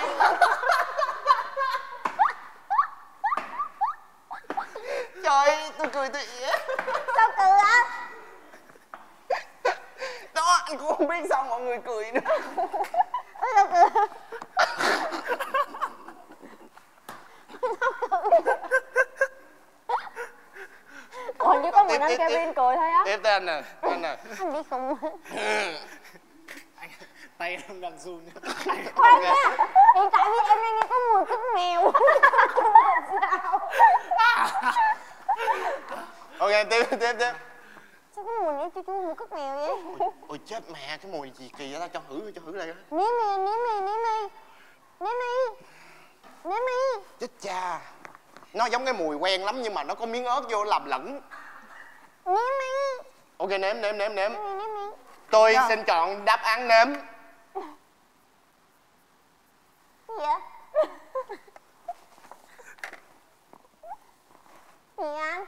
Speaker 1: Trời, tôi cười tôi ỉa.
Speaker 2: Sao cười á?
Speaker 1: Đó, anh cũng không biết sao mọi người cười nữa.
Speaker 2: Sao cười?
Speaker 3: Còn chỉ có mình
Speaker 1: Tiếp,
Speaker 3: anh
Speaker 1: tiếp,
Speaker 3: Kevin
Speaker 1: tiếp.
Speaker 3: cười thôi á.
Speaker 1: Tiếp tới anh nè, anh nè.
Speaker 2: Anh bị khùng.
Speaker 4: Anh, tay em đang run.
Speaker 2: Khoan nha. Hiện tại vì em đang nghe có mùi cứt mèo. Sao?
Speaker 1: Ok, tiếp, tiếp, tiếp.
Speaker 2: Sao có mùi này chua chua mùi cứt mèo vậy?
Speaker 1: Ôi, ôi chết mẹ, cái mùi gì kỳ vậy ta, cho thử, cho thử lại.
Speaker 2: Nếm đi, nếm đi, nếm đi. Nếm đi. Nếm đi.
Speaker 1: Chết cha. Nó giống cái mùi quen lắm nhưng mà nó có miếng ớt vô làm lẫn.
Speaker 2: Nếm đi.
Speaker 1: Ok, nếm, nếm, nếm, nếm.
Speaker 2: Nếm đi, nếm đi.
Speaker 1: Tôi xin chọn đáp án nếm.
Speaker 2: Gì vậy? Gì anh?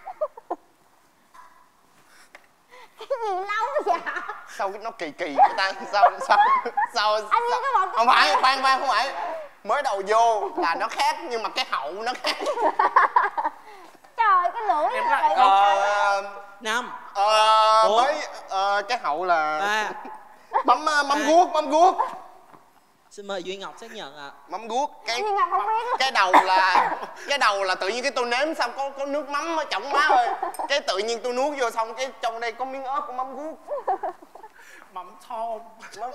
Speaker 2: Cái gì lâu vậy?
Speaker 1: Sao nó kỳ kỳ vậy ta? Sao, sao, sao?
Speaker 2: Anh nghe cái bọt.
Speaker 1: Không phải, khoan, khoan, không phải. Mới đầu vô là nó khác nhưng mà cái hậu nó khác.
Speaker 2: Trời, cái lưỡi
Speaker 4: Em
Speaker 2: nó
Speaker 4: lại
Speaker 2: vậy.
Speaker 1: Ờ...
Speaker 5: Năm,
Speaker 1: Ờ...
Speaker 5: Ủa?
Speaker 1: Mới... Ờ... Cái hậu là...
Speaker 5: ba.
Speaker 1: Mắm, mắm
Speaker 5: Hai.
Speaker 1: guốc, mắm guốc.
Speaker 5: Xin mời Duy Ngọc xác nhận ạ.
Speaker 1: Mắm guốc. Cái...
Speaker 2: Duy Ngọc không biết.
Speaker 1: Cái đầu là... Cái đầu là tự nhiên cái tôi nếm xong có có nước mắm ở trong má ơi. Cái tự nhiên tôi nuốt vô xong cái trong đây có miếng ớt của mắm guốc.
Speaker 4: Mắm thom.
Speaker 1: Mắm...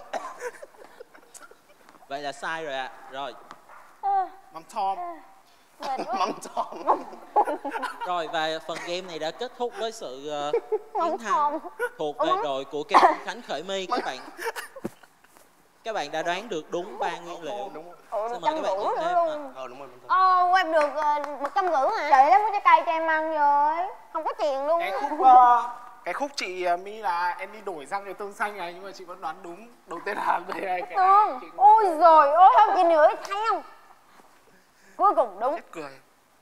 Speaker 5: Vậy là sai rồi ạ. Rồi,
Speaker 4: Mắm thom.
Speaker 2: Mệt quá.
Speaker 1: Mắm thom.
Speaker 5: rồi và phần game này đã kết thúc với sự uh, chiến
Speaker 2: Mắm
Speaker 5: thắng
Speaker 2: thom.
Speaker 5: thuộc về đội của Kevin Khánh Khởi My. Các bạn các bạn đã đoán được đúng ba nguyên liệu.
Speaker 1: Đúng rồi.
Speaker 2: Ủa,
Speaker 5: Xin
Speaker 2: một
Speaker 5: mời
Speaker 2: trăm
Speaker 5: các bạn
Speaker 2: rưỡi
Speaker 5: nhận
Speaker 2: nữa
Speaker 5: thêm
Speaker 2: luôn.
Speaker 5: ạ.
Speaker 1: Ờ đúng rồi, đúng rồi.
Speaker 2: Ồ, em được uh, một trăm rưỡi hả?
Speaker 3: Chị lấy cái trái cây cho em ăn rồi.
Speaker 2: Không có tiền luôn.
Speaker 4: Cái khúc uh, cái khúc chị uh, My là em đi đổi sang cái tương xanh này nhưng mà chị vẫn đoán đúng. Đầu tiên là đây này cái
Speaker 2: Tương.
Speaker 4: chị
Speaker 2: Ôi rồi ôi, không chị nữa thấy không? Cuối cùng đúng.
Speaker 4: chết cười.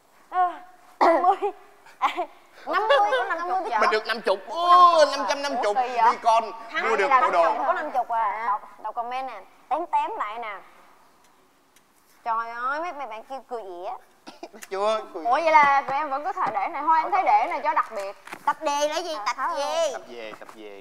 Speaker 2: năm mươi. năm mươi có năm mươi.
Speaker 1: Mình được năm chục. Ô, năm trăm năm chục.
Speaker 2: Kỳ vậy?
Speaker 1: Đi con mua được bộ đồ.
Speaker 2: Có năm chục à. Đọc, đọc comment nè. Tém tém lại nè. Trời ơi, mấy mấy bạn kêu cười ỉa.
Speaker 1: Chưa. Cười.
Speaker 3: Ủa vậy là tụi em vẫn có thể để này thôi, em thấy để này cho đặc biệt.
Speaker 2: Tập đề là gì?
Speaker 3: À,
Speaker 2: Tập
Speaker 3: tháo
Speaker 2: gì?
Speaker 1: Tập về, tập về.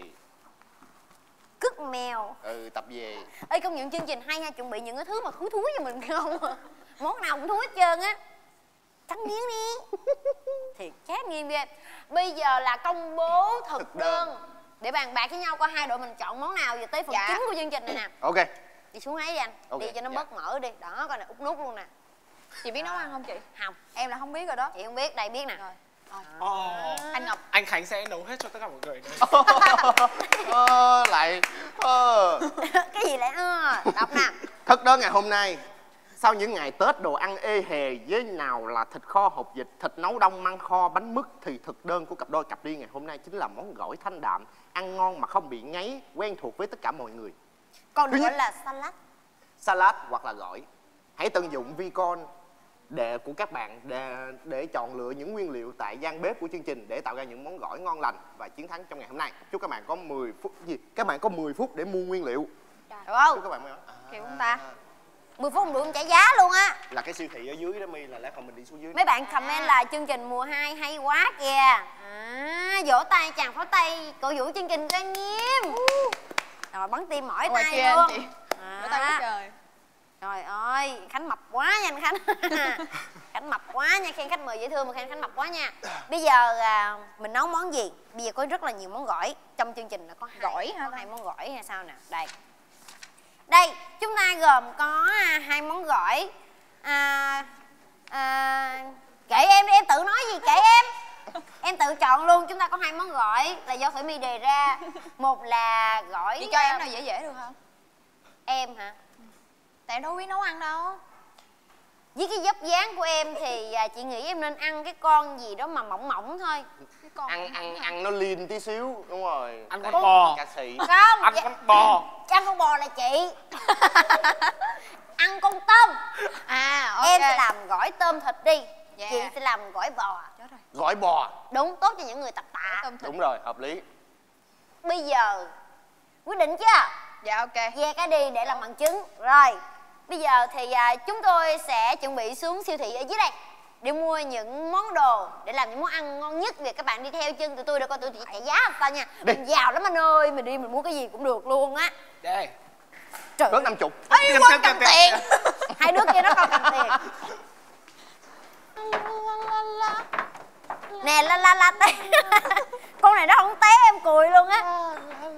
Speaker 2: Cứt mèo.
Speaker 1: Ừ, tập về.
Speaker 2: Ê, công nhận chương trình hay ha, chuẩn bị những cái thứ mà thúi thúi cho mình không à. Món nào cũng thúi hết trơn á. Cắn miếng đi. Thiệt chát nghiêm ghê. Bây giờ là công bố thực,
Speaker 1: Thực
Speaker 2: đơn.
Speaker 1: đơn.
Speaker 2: Để bàn bạc với nhau coi hai đội mình chọn món nào. Giờ tới phần
Speaker 3: Dạ.
Speaker 2: chính của chương trình này nè.
Speaker 1: Ok.
Speaker 2: Đi xuống ấy đi anh.
Speaker 1: Ok,
Speaker 2: Đi cho nó
Speaker 1: dạ.
Speaker 2: bớt mỡ đi. Đó, coi nè, út nút luôn nè.
Speaker 3: Chị biết nấu ăn không chị?
Speaker 2: Không,
Speaker 3: Em là không biết rồi đó.
Speaker 2: chị không biết, đây biết nè.
Speaker 3: Rồi.
Speaker 4: Ồ.
Speaker 3: Anh Ngọc.
Speaker 4: Anh Khánh sẽ nấu hết cho tất cả mọi người.
Speaker 1: Ờ, lại. Ờ.
Speaker 2: Cái gì lại ơ, đọc nè.
Speaker 1: Thực đơn ngày hôm nay. Sau những ngày Tết đồ ăn ê hề với nào là thịt kho hột vịt, thịt nấu đông, măng kho, bánh mứt thì thực đơn của cặp đôi cặp đi ngày hôm nay chính là món gỏi thanh đạm, ăn ngon mà không bị ngấy, quen thuộc với tất cả mọi người.
Speaker 2: Còn
Speaker 1: Thứ
Speaker 2: nữa
Speaker 1: nhất.
Speaker 2: là salad.
Speaker 1: Salad hoặc là gỏi. Hãy tận dụng Vicon để của các bạn để, để chọn lựa những nguyên liệu tại gian bếp của chương trình để tạo ra những món gỏi ngon lành và chiến thắng trong ngày hôm nay. Chúc các bạn có mười phút gì? Các bạn có mười phút để mua nguyên liệu.
Speaker 2: Được
Speaker 1: Chúc
Speaker 2: không?
Speaker 1: các bạn may mắn. À,
Speaker 3: Kiểu không ta?
Speaker 2: mười phút không đủ em trả giá luôn á.
Speaker 1: là cái siêu thị ở dưới đó My, là lát hồi mình đi xuống dưới.
Speaker 2: Mấy bạn comment là chương trình mùa hai hay quá kìa. À, vỗ tay chàng pháo tay cổ vũ chương trình cho nghiêm. Rồi bắn tim mỏi
Speaker 3: Ở ngoài
Speaker 2: tay
Speaker 3: kia
Speaker 2: luôn.
Speaker 3: chị.
Speaker 2: À.
Speaker 3: Bữa tay quá trời.
Speaker 2: Trời ơi, Khánh mập quá nha anh Khánh. Khánh mập quá nha, khen khách mời dễ thương mà khen Khánh mập quá nha. Bây giờ à, mình nấu món gì? Bây giờ có rất là nhiều món gỏi. Trong chương trình là có hai,
Speaker 3: Gỏi hả
Speaker 2: có
Speaker 3: ta?
Speaker 2: hai món gỏi hay sao nè. Đây. Đây, chúng ta gồm có à, hai món gỏi. À, à, kệ em đi, em tự nói gì kệ em. Em tự chọn luôn, chúng ta có hai món gỏi là do Khởi My đề ra. Một là gỏi
Speaker 3: Chị cho em
Speaker 2: à,
Speaker 3: nào dễ dễ được không?
Speaker 2: em hả?
Speaker 3: Tại em đâu có biết nấu ăn đâu.
Speaker 2: Với cái vóc dáng của em thì à, chị nghĩ em nên ăn cái con gì đó mà mỏng mỏng thôi.
Speaker 3: Cái con
Speaker 1: ăn ăn ăn nó lean tí xíu, đúng rồi.
Speaker 4: Ăn
Speaker 1: Đấy,
Speaker 4: con bò.
Speaker 1: Ca sĩ.
Speaker 2: Không,
Speaker 4: Ăn
Speaker 2: dạ-
Speaker 4: con bò.
Speaker 2: ăn con bò là chị. Ăn con tôm.
Speaker 3: À ok.
Speaker 2: Em sẽ làm gỏi tôm thịt đi.
Speaker 3: Dạ.
Speaker 2: Chị sẽ làm gỏi bò.
Speaker 3: Chết rồi.
Speaker 1: Gỏi bò.
Speaker 2: Đúng, tốt cho những người tập tạ.
Speaker 3: Tôm thịt.
Speaker 1: Đúng rồi, hợp lý.
Speaker 2: Bây giờ quyết định chưa?
Speaker 3: Dạ ok.
Speaker 2: Ve cái đi để làm bằng chứng. Rồi bây giờ thì à, chúng tôi sẽ chuẩn bị xuống siêu thị ở dưới đây để mua những món đồ để làm những món ăn ngon nhất. Việc các bạn đi theo chân tụi tôi để coi tụi tôi chạy giá làm sao nha. Mình giàu lắm anh ơi, mình đi mình mua cái gì cũng được luôn á.
Speaker 4: Đây.
Speaker 2: Trời
Speaker 1: Bớt năm chục.
Speaker 2: ơi, quên cầm tiền. Hai đứa kia nó còn cầm tiền. Nè la la la té. Con này nó không té em cười luôn á.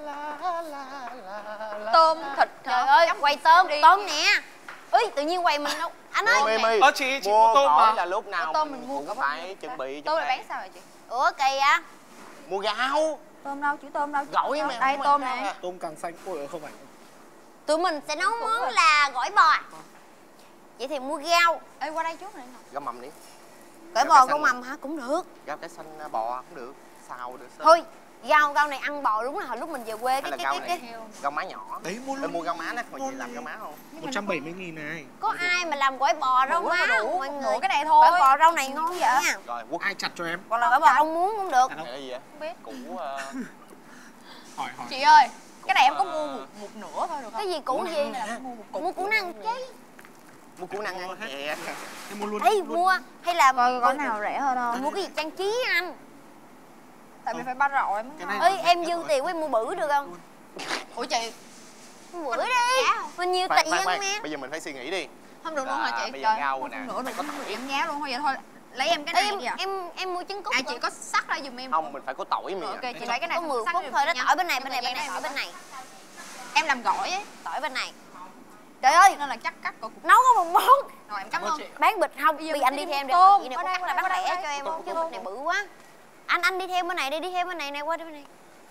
Speaker 3: Tôm thịt.
Speaker 2: Trời ơi, quay tôm, tôm nè. Ui, tự nhiên quay mình đâu. Anh ơi.
Speaker 1: My My.
Speaker 4: Ờ chị, chị
Speaker 1: mua
Speaker 4: mua tôm
Speaker 1: tỏi
Speaker 4: mà.
Speaker 1: là lúc nào
Speaker 3: Tôm mình mua
Speaker 1: cũng phải chuẩn bị cho
Speaker 3: Tôm này
Speaker 1: bạn.
Speaker 3: bán sao vậy chị?
Speaker 2: Ủa kỳ á?
Speaker 1: Mua gạo.
Speaker 3: Tôm đâu, chữ tôm đâu?
Speaker 1: Gỏi mà.
Speaker 3: Đây tôm này.
Speaker 4: Tôm càng xanh ôi không phải.
Speaker 2: Tụi mình sẽ nấu món là gỏi bò. Vậy thì mua rau.
Speaker 3: Ê qua đây chút này.
Speaker 1: Gạo mầm đi.
Speaker 2: Gỏi bò con mầm hả? Cũng được.
Speaker 1: Gạo cái xanh bò cũng được. Xào được.
Speaker 2: Thôi, rau rau này ăn bò đúng là hồi lúc mình về quê cái
Speaker 1: là
Speaker 2: cái
Speaker 1: rau
Speaker 2: cái,
Speaker 1: này
Speaker 2: cái.
Speaker 1: Rau má nhỏ.
Speaker 4: Đấy mua
Speaker 1: Em
Speaker 4: luôn.
Speaker 1: mua rau má nè, còn gì làm rau má không?
Speaker 4: một trăm bảy mươi nghìn này.
Speaker 2: Có ai mà làm gỏi bò rau
Speaker 3: Đủ,
Speaker 2: má
Speaker 3: đủ,
Speaker 2: không mọi
Speaker 3: đủ
Speaker 2: người?
Speaker 3: cái này thôi.
Speaker 2: Gỏi bò rau này ngon vậy nha.
Speaker 1: Rồi, quất.
Speaker 4: Ai chặt cho em?
Speaker 2: Còn là gỏi bò rau muống cũng được.
Speaker 4: À,
Speaker 1: Này là gì vậy?
Speaker 3: Không biết.
Speaker 1: Củ ờ,
Speaker 4: Hỏi hỏi.
Speaker 3: Chị ơi, cái này em có mua một, một nửa thôi được không?
Speaker 2: Cái gì củ gì?
Speaker 3: Mua một cục.
Speaker 2: Mua củ năng chứ.
Speaker 1: mua củ năng ăn chè.
Speaker 4: Em mua luôn.
Speaker 2: Ê, mua hay là
Speaker 3: Coi có nào rẻ hơn không?
Speaker 2: mua cái gì trang trí anh?
Speaker 3: Tại vì phải ba rọi mới
Speaker 4: Cái
Speaker 3: ngon.
Speaker 4: này-
Speaker 2: Ơi em dư tiền quá em mua bự được không?
Speaker 3: Ủa chị,
Speaker 2: Mua bự đi. Mình nhiều
Speaker 1: Khoan,
Speaker 2: tiền
Speaker 1: khoan, khoan.
Speaker 2: mà.
Speaker 1: Bây giờ mình phải suy nghĩ đi.
Speaker 3: không được luôn hả
Speaker 1: À,
Speaker 3: chị?
Speaker 1: bây giờ rau
Speaker 3: không
Speaker 1: nè.
Speaker 3: nửa được,
Speaker 1: Phải có
Speaker 3: không được
Speaker 1: tỏi.
Speaker 3: em giá luôn thôi vậy thôi. Lấy em cái
Speaker 2: Ê,
Speaker 3: này
Speaker 2: em
Speaker 3: đi à?
Speaker 2: em em mua trứng cút.
Speaker 3: À chị có sắc ra giùm em.
Speaker 1: Không, mình phải có tỏi mì.
Speaker 3: Rồi, ok,
Speaker 1: à.
Speaker 3: chị lấy cái này
Speaker 2: có mười
Speaker 3: sắc
Speaker 2: phút
Speaker 3: giùm
Speaker 2: thôi đó.
Speaker 3: nha.
Speaker 2: Tỏi bên này, bên này,
Speaker 3: Nhưng
Speaker 2: bên
Speaker 3: mà
Speaker 2: này,
Speaker 3: em
Speaker 2: tỏi bên này.
Speaker 3: Em làm gỏi ấy,
Speaker 2: Tỏi bên này. Trời ơi,
Speaker 3: nên là chắc cắt cỡ cục.
Speaker 2: nấu có một món.
Speaker 3: Rồi em cảm ơn.
Speaker 2: Bán bịch không?
Speaker 3: Bây giờ
Speaker 2: Bây
Speaker 3: mình
Speaker 2: anh
Speaker 3: đi
Speaker 2: đi
Speaker 3: mua
Speaker 2: theo em đi.
Speaker 3: tôm.
Speaker 2: Chị này
Speaker 3: Qua
Speaker 2: có
Speaker 3: đây,
Speaker 2: cắt là
Speaker 3: qua
Speaker 2: bán
Speaker 3: đây,
Speaker 2: lẻ
Speaker 3: qua
Speaker 2: cho
Speaker 3: đây.
Speaker 2: em không? Chứ
Speaker 3: Tôm.
Speaker 2: bịch này bự quá. Anh anh đi theo bên này đi, đi theo bên này này qua đây bên này.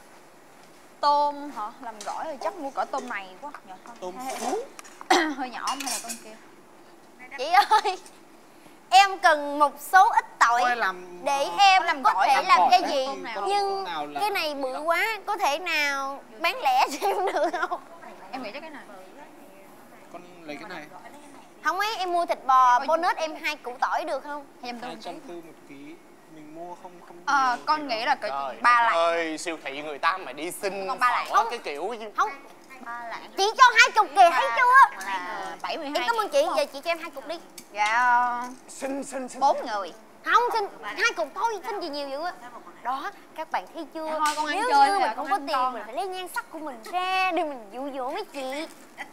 Speaker 3: Tôm hả? Làm gỏi thì chắc mua cỡ tôm này quá. Nhờ con.
Speaker 4: Tôm
Speaker 3: Hay-
Speaker 4: sú.
Speaker 3: hơi nhỏ không hay là con kia?
Speaker 2: Chị ơi, em cần một số ít tỏi
Speaker 4: Ôi, làm
Speaker 2: để em
Speaker 3: làm
Speaker 2: có
Speaker 3: gỏi,
Speaker 2: thể
Speaker 3: làm
Speaker 2: làm
Speaker 3: gỏi
Speaker 2: cái
Speaker 3: đấy.
Speaker 2: gì.
Speaker 3: Tôm nào?
Speaker 2: Nhưng
Speaker 4: Tôm nào là-
Speaker 2: cái này bự quá, có thể nào bán lẻ cho em được không?
Speaker 3: Em nghĩ chắc cái này.
Speaker 4: Con lấy cái này.
Speaker 2: Không ấy, em mua thịt bò bonus em hai củ tỏi được không?
Speaker 3: Hai trăm tư.
Speaker 4: hai trăm tư một ký. Mình mua không không.
Speaker 3: Ờ,
Speaker 4: nhiều
Speaker 3: con
Speaker 4: kiểu.
Speaker 3: nghĩ là cỡ
Speaker 1: Trời
Speaker 3: ba lạng.
Speaker 1: ơi, siêu thị người ta mà đi xin
Speaker 3: Còn ba lạng.
Speaker 1: phở cái kiểu chứ.
Speaker 2: Không,
Speaker 3: Ba lạng.
Speaker 2: chị cho hai cục kìa, thấy chưa?
Speaker 3: Là bảy mươi
Speaker 2: Em
Speaker 3: hai.
Speaker 2: cảm ơn chị, giờ chị cho em hai cục đi.
Speaker 3: Dạ
Speaker 1: Xin xin xin.
Speaker 3: bốn người.
Speaker 2: Không, xin hai cục thôi, xin gì nhiều dữ á. Đó, các bạn thấy chưa?
Speaker 3: Dạ thôi, con ăn
Speaker 2: Nếu
Speaker 3: chơi
Speaker 2: như
Speaker 3: thôi
Speaker 2: mình
Speaker 3: à,
Speaker 2: không
Speaker 3: con
Speaker 2: có
Speaker 3: ăn
Speaker 2: tiền,
Speaker 3: con
Speaker 2: mình
Speaker 3: à.
Speaker 2: phải lấy nhan sắc của mình ra để mình dụ dỗ mấy chị.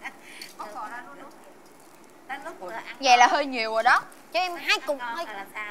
Speaker 3: Vậy là hơi nhiều rồi đó.
Speaker 2: Cho em hai cục thôi.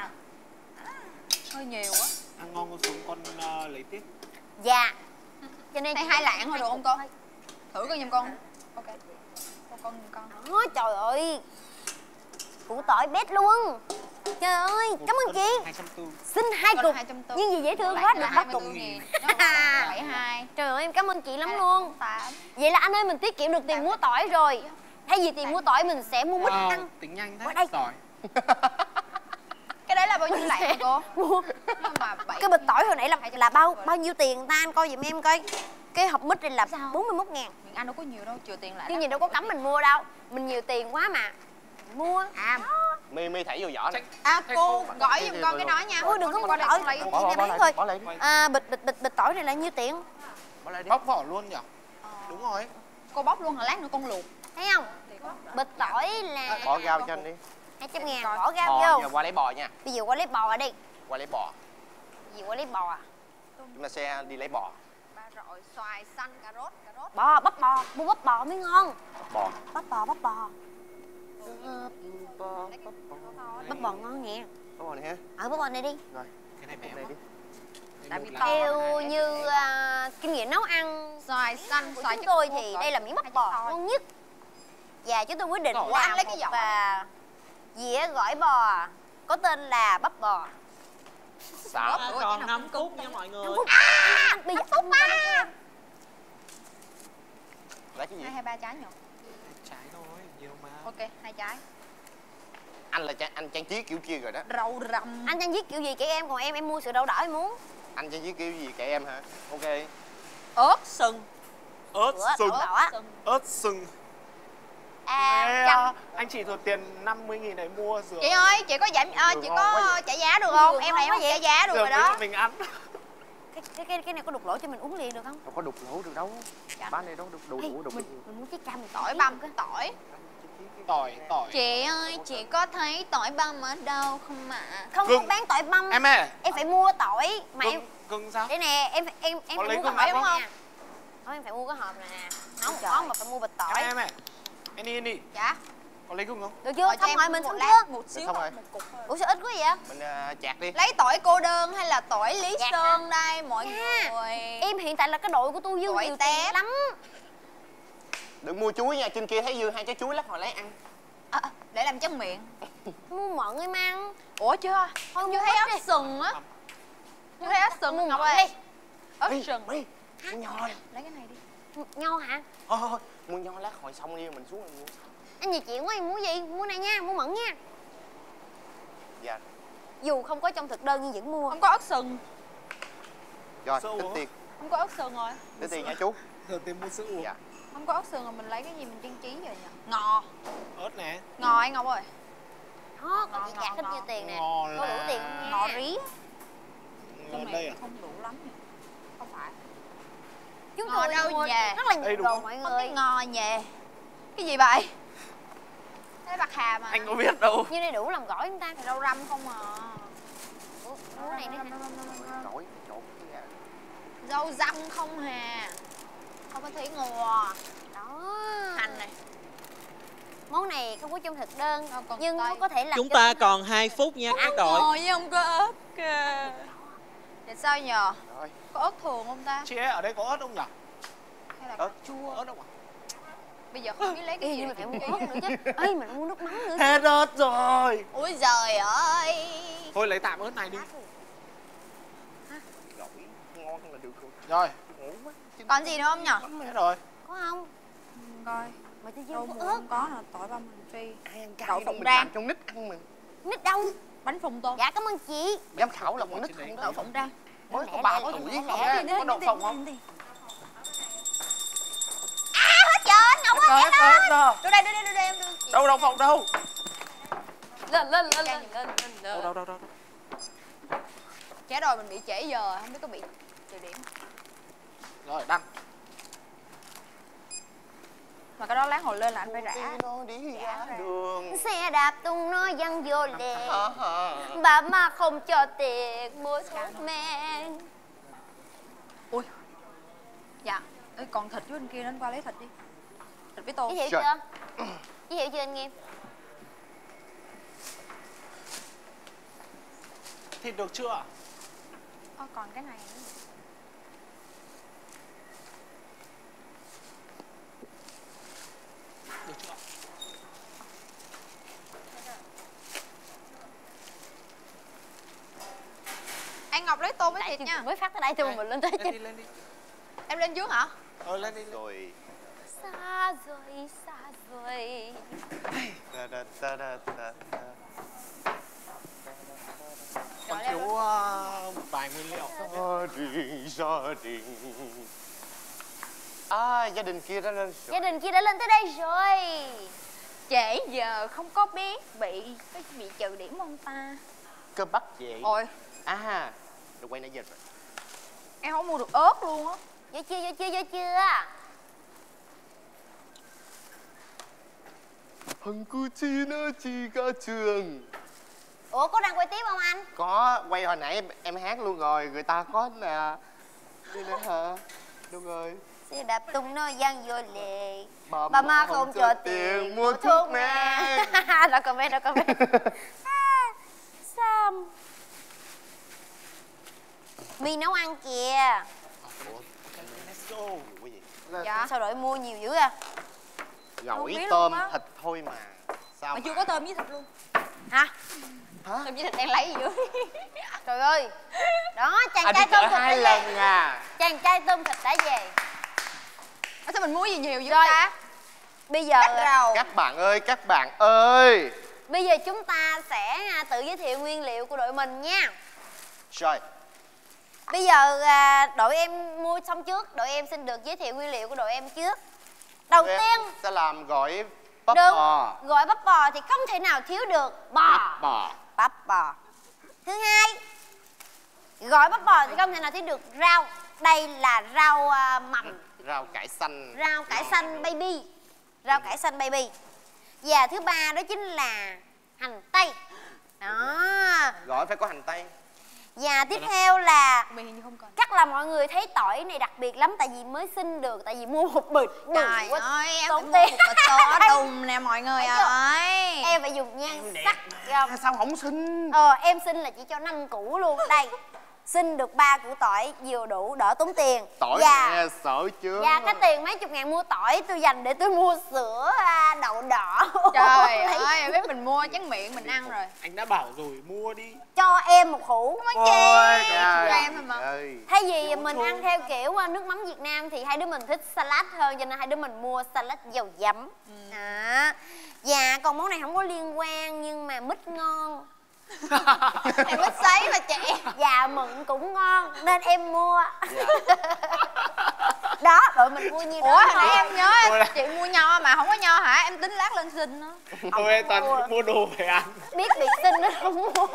Speaker 3: Hơi nhiều quá.
Speaker 4: Ăn ngon con xuống con ờ, lấy tiếp.
Speaker 2: Dạ. Cho nên
Speaker 3: Đây
Speaker 2: chị
Speaker 3: hai
Speaker 2: cho
Speaker 3: lạng
Speaker 2: em
Speaker 3: thôi
Speaker 2: hai
Speaker 3: được không
Speaker 2: cục
Speaker 3: con?
Speaker 2: thôi.
Speaker 3: Thử coi giùm con. Ok. Con con giùm con.
Speaker 2: Đó, trời ơi. Củ tỏi bét luôn. Trời ơi, cảm ơn chị.
Speaker 4: hai trăm tư.
Speaker 2: Xin hai
Speaker 3: Con
Speaker 2: cục.
Speaker 3: hai trăm tư.
Speaker 2: Nhưng gì dễ thương
Speaker 3: Lạng
Speaker 2: quá,
Speaker 3: là
Speaker 2: được
Speaker 3: hai
Speaker 2: bắt
Speaker 3: mươi
Speaker 2: cục.
Speaker 3: tư nghìn. bảy hai.
Speaker 2: Trời ơi, em cảm ơn chị lắm luôn.
Speaker 3: tám.
Speaker 2: Vậy là anh ơi, mình tiết kiệm được tiền mua tỏi rồi. Thay vì tiền mua tỏi mình sẽ mua mít
Speaker 4: Wow,
Speaker 2: ăn.
Speaker 4: tính nhanh
Speaker 2: Qua
Speaker 4: thế.
Speaker 2: đây.
Speaker 4: Giỏi.
Speaker 3: Cái đấy là bao nhiêu lạng hả cô?
Speaker 2: Mua
Speaker 3: Nhưng mà bảy.
Speaker 2: cái bịch tỏi hồi nãy là là bao bao nhiêu tiền người ta, anh coi giùm em coi. Cái hộp mít này là bốn mươi mốt ngàn.
Speaker 3: Mình ăn đâu có nhiều đâu, trừ tiền lại.
Speaker 2: Chứ gì đâu có cấm mình mua đâu. Mình nhiều tiền quá mà. Mua.
Speaker 3: À,
Speaker 1: My My thảy vô vỏ này.
Speaker 3: à cô gỏi giùm con cái đó nha.
Speaker 2: Ôi đừng có
Speaker 3: Con
Speaker 2: mua
Speaker 3: qua đây
Speaker 2: tỏi.
Speaker 3: con lấy.
Speaker 2: Chị
Speaker 1: Bỏ, bỏ,
Speaker 2: nghe
Speaker 1: bỏ
Speaker 2: bán
Speaker 1: lại
Speaker 2: thôi.
Speaker 1: đi, bỏ lại đi.
Speaker 2: À, bịch bịch bịch bịch tỏi này là nhiêu tiền?
Speaker 1: Bỏ lại đi.
Speaker 4: Bóc vỏ luôn nhỉ? Đúng rồi.
Speaker 3: Cô bóc luôn hả? Lát nữa con luộc.
Speaker 2: Thấy không? Bịch tỏi là
Speaker 1: Bỏ rau cho anh đi.
Speaker 2: hai trăm ngàn. Bỏ rau
Speaker 1: Bò,
Speaker 2: vô.
Speaker 1: giờ qua lấy bò nha.
Speaker 2: Bây giờ qua lấy bò đi.
Speaker 1: Qua lấy bò.
Speaker 2: Bây giờ qua lấy bò.
Speaker 1: Chúng ta sẽ đi lấy bò.
Speaker 3: Ba rọi, xoài, xanh, cà rốt, cà rốt.
Speaker 2: Bò, bắp bò. Mua bắp bò mới ngon.
Speaker 1: Bò.
Speaker 2: Bắp bò, bắp bò.
Speaker 1: Bò.
Speaker 2: Bắp bò ngon nè.
Speaker 1: Bò này ha.
Speaker 2: Ở bắp bò này đi.
Speaker 1: Rồi,
Speaker 4: Cái này
Speaker 1: cái
Speaker 4: bé
Speaker 1: này
Speaker 4: quá.
Speaker 1: đi.
Speaker 3: Tại vì
Speaker 4: Một
Speaker 3: to.
Speaker 4: lạng.
Speaker 2: Theo như à, kinh nghiệm nấu ăn
Speaker 3: Xoài xanh,
Speaker 2: của
Speaker 3: xoài
Speaker 2: chúng
Speaker 3: chắc
Speaker 2: tôi
Speaker 3: mua
Speaker 2: thì
Speaker 3: cỡ
Speaker 2: đây là miếng bắp
Speaker 3: hai
Speaker 2: bò
Speaker 3: chiếc thôi.
Speaker 2: ngon nhất. Và chúng tôi quyết định
Speaker 3: Rồi,
Speaker 2: làm
Speaker 3: anh lấy cái
Speaker 2: một
Speaker 3: vỏ.
Speaker 2: à, dĩa gỏi bò có tên là bắp bò.
Speaker 1: Xào.
Speaker 5: À, còn năm phút nha mọi người.
Speaker 2: À, bây giờ phút ba.
Speaker 1: Lấy cái gì?
Speaker 3: Hai hay ba trái nhỉ?
Speaker 4: Trái thôi, nhiều mà.
Speaker 3: Ok, hai trái.
Speaker 1: Anh là trang, anh trang trí kiểu kia rồi đó.
Speaker 3: Rau răm.
Speaker 2: Anh trang viết kiểu gì kể em, còn em em mua sữa đậu đỏ em muốn.
Speaker 1: Anh trang trí kiểu gì kệ em hả? Ok.
Speaker 3: Ớt.
Speaker 5: Sừng.
Speaker 4: Ớt
Speaker 2: Sữa
Speaker 4: sừng.
Speaker 2: đậu đỏ.
Speaker 4: Ớt sừng.
Speaker 2: À,
Speaker 4: Ê,
Speaker 2: trăm.
Speaker 4: à, anh chỉ thừa tiền năm mươi nghìn để mua rửa.
Speaker 3: Chị ơi, chị có giảm à,
Speaker 1: Được
Speaker 3: chị
Speaker 1: ngon quá
Speaker 3: có
Speaker 1: vậy.
Speaker 3: trả giá được không?
Speaker 2: Được
Speaker 3: Em
Speaker 2: ngon
Speaker 3: này
Speaker 2: quá
Speaker 3: không
Speaker 2: vậy.
Speaker 3: trả giá được
Speaker 4: Rửa
Speaker 3: rồi
Speaker 4: với
Speaker 3: đó.
Speaker 4: mình ăn.
Speaker 2: Cái cái cái cái này có đục lỗ cho mình uống liền được không?
Speaker 1: Đâu có đục lỗ được đâu.
Speaker 2: Dạ.
Speaker 1: Bán này đâu đục đủ
Speaker 2: Ê,
Speaker 1: đủ đục.
Speaker 2: mình mình muốn cái cam
Speaker 3: Tỏi băm cái tỏi.
Speaker 4: Tỏi, tỏi.
Speaker 3: Chị ơi, chị có thấy tỏi băm ở đâu không ạ? À?
Speaker 2: Không
Speaker 4: Gừng.
Speaker 2: có bán tỏi băm.
Speaker 4: Em ơi.
Speaker 2: Em phải mua tỏi mà em
Speaker 4: Gừng, gừng sao?
Speaker 2: đây nè, em em em
Speaker 4: Có
Speaker 2: phải
Speaker 4: lấy
Speaker 2: mua
Speaker 4: gừng
Speaker 2: cái
Speaker 4: không?
Speaker 2: hộp nè. Thôi em phải mua cái hộp này nè. Nấu một món mà phải mua bịch tỏi.
Speaker 4: Em em ơi. Em đi, em đi.
Speaker 3: Dạ.
Speaker 4: Có lấy gừng không?
Speaker 2: Được chưa?
Speaker 3: Rồi cho
Speaker 2: Xong
Speaker 3: em
Speaker 2: rồi mình
Speaker 3: một
Speaker 2: xong
Speaker 3: lát,
Speaker 2: chưa?
Speaker 3: một xíu,
Speaker 1: Xong rồi.
Speaker 3: một cục thôi.
Speaker 2: Ủa sao ít quá vậy?
Speaker 1: Mình uh, chặt đi.
Speaker 3: Lấy tỏi cô đơn hay là tỏi Lý
Speaker 2: Chặt
Speaker 3: Sơn đây mọi
Speaker 2: Nha.
Speaker 3: người?
Speaker 2: Em hiện tại là cái đội của tôi dư
Speaker 3: Tỏi
Speaker 2: nhiều
Speaker 3: tép.
Speaker 2: tiền lắm.
Speaker 1: Đừng mua chuối nha, trên kia thấy dư hai trái chuối lát hồi lấy ăn.
Speaker 3: À, à, để làm tráng miệng.
Speaker 2: Mua mận em ăn.
Speaker 3: Ủa chưa?
Speaker 2: Thôi
Speaker 3: Chưa
Speaker 2: mua
Speaker 3: thấy
Speaker 2: ít
Speaker 3: ớt
Speaker 2: đi.
Speaker 3: sừng á. Chưa thấy ớt sừng
Speaker 2: Mua
Speaker 3: Ngọc
Speaker 2: mận
Speaker 3: ơi.
Speaker 2: đi.
Speaker 3: Ớt
Speaker 1: Đi,
Speaker 3: sừng.
Speaker 1: đi. Mua nho đi.
Speaker 3: Lấy cái này đi.
Speaker 2: Nho hả?
Speaker 1: Thôi thôi, thôi, mua nho lát hồi xong đi mình xuống mình mua.
Speaker 2: Anh nhiều chuyện quá, em mua gì? Mua này nha, mua mận nha.
Speaker 1: Dạ.
Speaker 2: Dù không có trong thực đơn nhưng vẫn mua.
Speaker 3: Không có ớt sừng.
Speaker 1: Rồi,
Speaker 4: Sâu
Speaker 1: tính
Speaker 4: hả?
Speaker 1: tiền.
Speaker 3: Không có ớt sừng rồi.
Speaker 1: Tính tiền nha chú.
Speaker 4: Giờ tìm mua sữa uống.
Speaker 1: Dạ.
Speaker 3: Không có ớt sừng rồi mình lấy cái gì mình trang trí rồi nhỉ? Ngò.
Speaker 4: Ớt nè.
Speaker 3: Ngò anh Ngọc ơi.
Speaker 2: Đó, còn
Speaker 3: Ngon,
Speaker 2: chị trả
Speaker 3: ngon,
Speaker 2: hết nhiêu
Speaker 3: ngon.
Speaker 2: tiền nè.
Speaker 4: Ngon
Speaker 2: Có đủ
Speaker 4: là-
Speaker 2: tiền không nha?
Speaker 3: Ngò rí.
Speaker 4: Ở
Speaker 3: Trong
Speaker 4: đây
Speaker 3: này
Speaker 4: à?
Speaker 3: không đủ lắm nhỉ? Không phải.
Speaker 2: Chúng
Speaker 3: Ngò
Speaker 2: tôi
Speaker 3: đâu
Speaker 2: mua
Speaker 3: về?
Speaker 2: rất là
Speaker 4: Đây
Speaker 2: nhiều
Speaker 4: đúng
Speaker 2: đồ
Speaker 4: không?
Speaker 2: mọi
Speaker 3: Có
Speaker 2: người.
Speaker 3: cái ngò nhè. Cái gì vậy? Cái bạc hà mà.
Speaker 4: Anh có biết đâu.
Speaker 2: Như đây đủ làm gỏi chúng ta.
Speaker 3: Thì rau răm không à.
Speaker 2: Ủa, mua này nữa hả?
Speaker 1: Nổi, trộn.
Speaker 3: Rau răm không hà. Không có thấy ngò.
Speaker 2: Đó.
Speaker 3: Hành này.
Speaker 2: Món này không có trong thực đơn
Speaker 3: Đâu, còn
Speaker 2: nhưng nó
Speaker 3: tây.
Speaker 2: có thể làm
Speaker 5: Chúng
Speaker 2: cho
Speaker 5: ta
Speaker 2: chúng
Speaker 5: còn hai phút nha các đội.
Speaker 3: Ngò với không có ớt kìa. Vậy sao nhờ?
Speaker 1: Rồi.
Speaker 3: Có ớt thường không ta?
Speaker 4: Chị ơi, ở đây có ớt không nhỉ?
Speaker 3: Hay là
Speaker 1: Ớt.
Speaker 3: chua?
Speaker 4: Ớt không ạ?
Speaker 3: Bây giờ không biết lấy cái
Speaker 2: Ê,
Speaker 3: gì
Speaker 2: nhưng mà
Speaker 3: để
Speaker 2: phải mua
Speaker 3: trang
Speaker 2: ớt
Speaker 3: trí.
Speaker 2: nữa chứ. Ê, mình mua nước mắm nữa.
Speaker 4: Hết ớt rồi.
Speaker 3: Ôi giời ơi.
Speaker 4: Thôi lấy tạm ớt này đi.
Speaker 1: Gỏi ngon là được rồi.
Speaker 4: Rồi,
Speaker 1: Ngủ quá.
Speaker 3: Còn gì nữa không nhở?
Speaker 4: hết rồi.
Speaker 2: Có không?
Speaker 3: Coi.
Speaker 2: Mà tôi
Speaker 3: Đâu
Speaker 2: chưa
Speaker 3: mua
Speaker 2: có ớt.
Speaker 3: không có là tỏi băm hành phi.
Speaker 1: Ai ăn cay
Speaker 3: Đậu
Speaker 1: đâu,
Speaker 3: phộng
Speaker 1: mình
Speaker 3: rang.
Speaker 1: làm trong nít ăn mình.
Speaker 2: Nít đâu?
Speaker 3: Bánh phồng tôm.
Speaker 2: Dạ cảm ơn chị.
Speaker 1: Giám khảo là con nít không
Speaker 3: Đậu phộng rang.
Speaker 1: mới
Speaker 2: Lẹ,
Speaker 1: có
Speaker 2: lẹ,
Speaker 1: ba
Speaker 2: lẹ,
Speaker 1: tuổi
Speaker 2: lẹ,
Speaker 1: không
Speaker 2: lẹ,
Speaker 1: á.
Speaker 2: đi,
Speaker 1: Có
Speaker 2: đi,
Speaker 1: đậu
Speaker 2: đi,
Speaker 1: phộng
Speaker 2: đi,
Speaker 1: không?
Speaker 2: đi.
Speaker 3: Hết trơn, Ngọc ơi,
Speaker 1: Hết
Speaker 3: chết
Speaker 1: hết
Speaker 3: hết.
Speaker 1: rồi.
Speaker 3: Đưa đây, đưa đây, đưa đây em đưa chị.
Speaker 1: Đâu đậu phộng đâu?
Speaker 2: Lên lên lên lên lên lên
Speaker 1: Đâu đâu đâu đâu.
Speaker 3: Chết rồi, mình bị trễ giờ, không biết có bị trừ điểm.
Speaker 4: Rồi, đăng.
Speaker 3: Mà cái đó lát hồi lên là anh phải rã.
Speaker 1: Nó đi
Speaker 3: Rã
Speaker 1: ra
Speaker 3: ra.
Speaker 1: đường.
Speaker 2: Xe đạp tung nó văng vô lề.
Speaker 1: Hả, hả?
Speaker 2: Bà má không cho tiền mua thuốc men.
Speaker 3: Ui. Dạ. Ê, còn thịt với bên kia nên qua lấy thịt đi. Thịt với tô.
Speaker 2: Giới thiệu
Speaker 1: Trời.
Speaker 2: chưa? Giới thiệu chưa anh Nghiêm?
Speaker 4: Thịt được chưa ạ?
Speaker 3: Ơ, còn cái này nữa.
Speaker 4: Được chưa ạ?
Speaker 3: Anh Ngọc lấy tô với
Speaker 2: Tại
Speaker 3: thịt
Speaker 2: chị
Speaker 3: nha.
Speaker 2: mới phát tới đây thôi mà mình lên tới
Speaker 4: Lên đi,
Speaker 2: trên.
Speaker 4: lên đi.
Speaker 3: Em lên trước hả?
Speaker 4: Ờ, lên đi. lên.
Speaker 1: Rồi.
Speaker 2: Xa rồi, xa rồi.
Speaker 1: Da, da, da, da, da, da.
Speaker 4: Còn
Speaker 3: Rồi,
Speaker 4: thiếu
Speaker 3: em-
Speaker 4: uh, một vài nguyên liệu.
Speaker 1: Gia đình, gia đình. À, gia đình kia đã lên rồi.
Speaker 2: Gia đình kia đã lên tới đây rồi.
Speaker 3: Trễ giờ không có biết bị có bị trừ điểm không ta?
Speaker 1: Cơ bắp vậy.
Speaker 3: Ôi,
Speaker 1: À, được quay nãy giờ rồi.
Speaker 3: em không mua được ớt luôn á.
Speaker 2: Vô chưa, vô chưa, vô chưa?
Speaker 1: Hằng cu chi nó chi ca trường.
Speaker 2: Ủa có đang quay tiếp không anh?
Speaker 1: Có, quay hồi nãy em, em hát luôn rồi, người ta có nè. Đi nữa hả? Đúng rồi.
Speaker 2: Xe đạp tung nó văng vô lề.
Speaker 1: Bà,
Speaker 2: Bà má không cho tiền mua thuốc men. Đó comment, đó comment. Sam. Mi nấu ăn kìa.
Speaker 1: Let's go. Ủa gì?
Speaker 3: Dạ.
Speaker 2: Sao đội mua nhiều dữ à?
Speaker 3: Không
Speaker 1: Gỏi
Speaker 3: biết
Speaker 1: tôm
Speaker 3: luôn á.
Speaker 1: thịt thôi mà. Sao
Speaker 3: Mà chưa
Speaker 1: mà?
Speaker 3: có tôm với thịt luôn.
Speaker 2: Hả?
Speaker 1: Hả?
Speaker 3: Tôm với thịt đang lấy gì dưới.
Speaker 2: Trời ơi. Đó, chàng
Speaker 1: À, đi
Speaker 2: trai
Speaker 1: chợ
Speaker 2: tôm thịt
Speaker 1: hai
Speaker 2: đã
Speaker 1: lần
Speaker 2: về.
Speaker 1: à.
Speaker 2: Chàng trai tôm thịt đã về.
Speaker 3: Ủa sao mình mua gì nhiều dữ
Speaker 2: Rồi.
Speaker 3: ta?
Speaker 2: Bây giờ
Speaker 3: Cắt rau.
Speaker 1: Các bạn ơi, các bạn ơi.
Speaker 2: bây giờ chúng ta sẽ à, tự giới thiệu nguyên liệu của đội mình nha.
Speaker 1: Rồi.
Speaker 2: Bây giờ à, đội em mua xong trước, đội em xin được giới thiệu nguyên liệu của đội em trước. Đầu
Speaker 1: Em
Speaker 2: tiên,
Speaker 1: sẽ làm gỏi bắp
Speaker 2: đừng
Speaker 1: bò.
Speaker 2: gọi bắp bò thì không thể nào thiếu được bò.
Speaker 1: Bắp bò.
Speaker 2: Bắp bò. Thứ hai, Gọi bắp bò thì không thể nào thấy được rau. Đây là rau uh, mầm.
Speaker 1: Rau cải xanh.
Speaker 2: Rau cải xanh baby. Rau cải xanh baby. Và thứ ba đó chính là hành tây. Đó.
Speaker 1: Gỏi phải có hành tây.
Speaker 2: Và tiếp theo là
Speaker 3: Mình hình như không cần.
Speaker 2: chắc là mọi người thấy tỏi này đặc biệt lắm. Tại vì mới xin được. Tại vì mua một bịch.
Speaker 3: Trời ơi, em
Speaker 2: tốn
Speaker 3: phải mua
Speaker 2: tiền.
Speaker 3: một bịch tỏi đùng nè mọi người ơi.
Speaker 2: Em phải dùng nhan sắc không?
Speaker 1: À, sao không xin?
Speaker 2: Ờ em xin là chỉ cho năm củ luôn. Đây xin được ba củ tỏi vừa đủ, đỡ tốn tiền.
Speaker 1: Tỏi
Speaker 2: và,
Speaker 1: nè, sợ chưa?
Speaker 2: Và cái tiền mấy chục ngàn mua tỏi tôi dành để tôi mua sữa à, đậu đỏ.
Speaker 3: Trời ơi, em biết mình mua tráng miệng mình ăn rồi.
Speaker 4: Anh đã bảo rồi mua đi.
Speaker 2: Cho em một hũ.
Speaker 3: Ôi chị,
Speaker 1: trời
Speaker 3: cho em thôi mà.
Speaker 1: ơi.
Speaker 2: Thay vì mình ăn theo kiểu à, nước mắm Việt Nam thì hai đứa mình thích salad hơn, cho nên hai đứa mình mua salad dầu giấm. Đó. Và còn món này không có liên quan nhưng mà mít ngon.
Speaker 3: Em mít sấy mà chị.
Speaker 2: Và mận cũng ngon nên em mua. Đó, rồi mình mua nhiêu đó.
Speaker 3: Ủa hồi nãy
Speaker 2: thôi.
Speaker 3: em nhớ chị mua nho mà không có nho hả? Em tính lát lên xin đó.
Speaker 4: Tôi toàn
Speaker 2: mua.
Speaker 4: mua đồ về ăn.
Speaker 2: Biết bị xin nó không mua.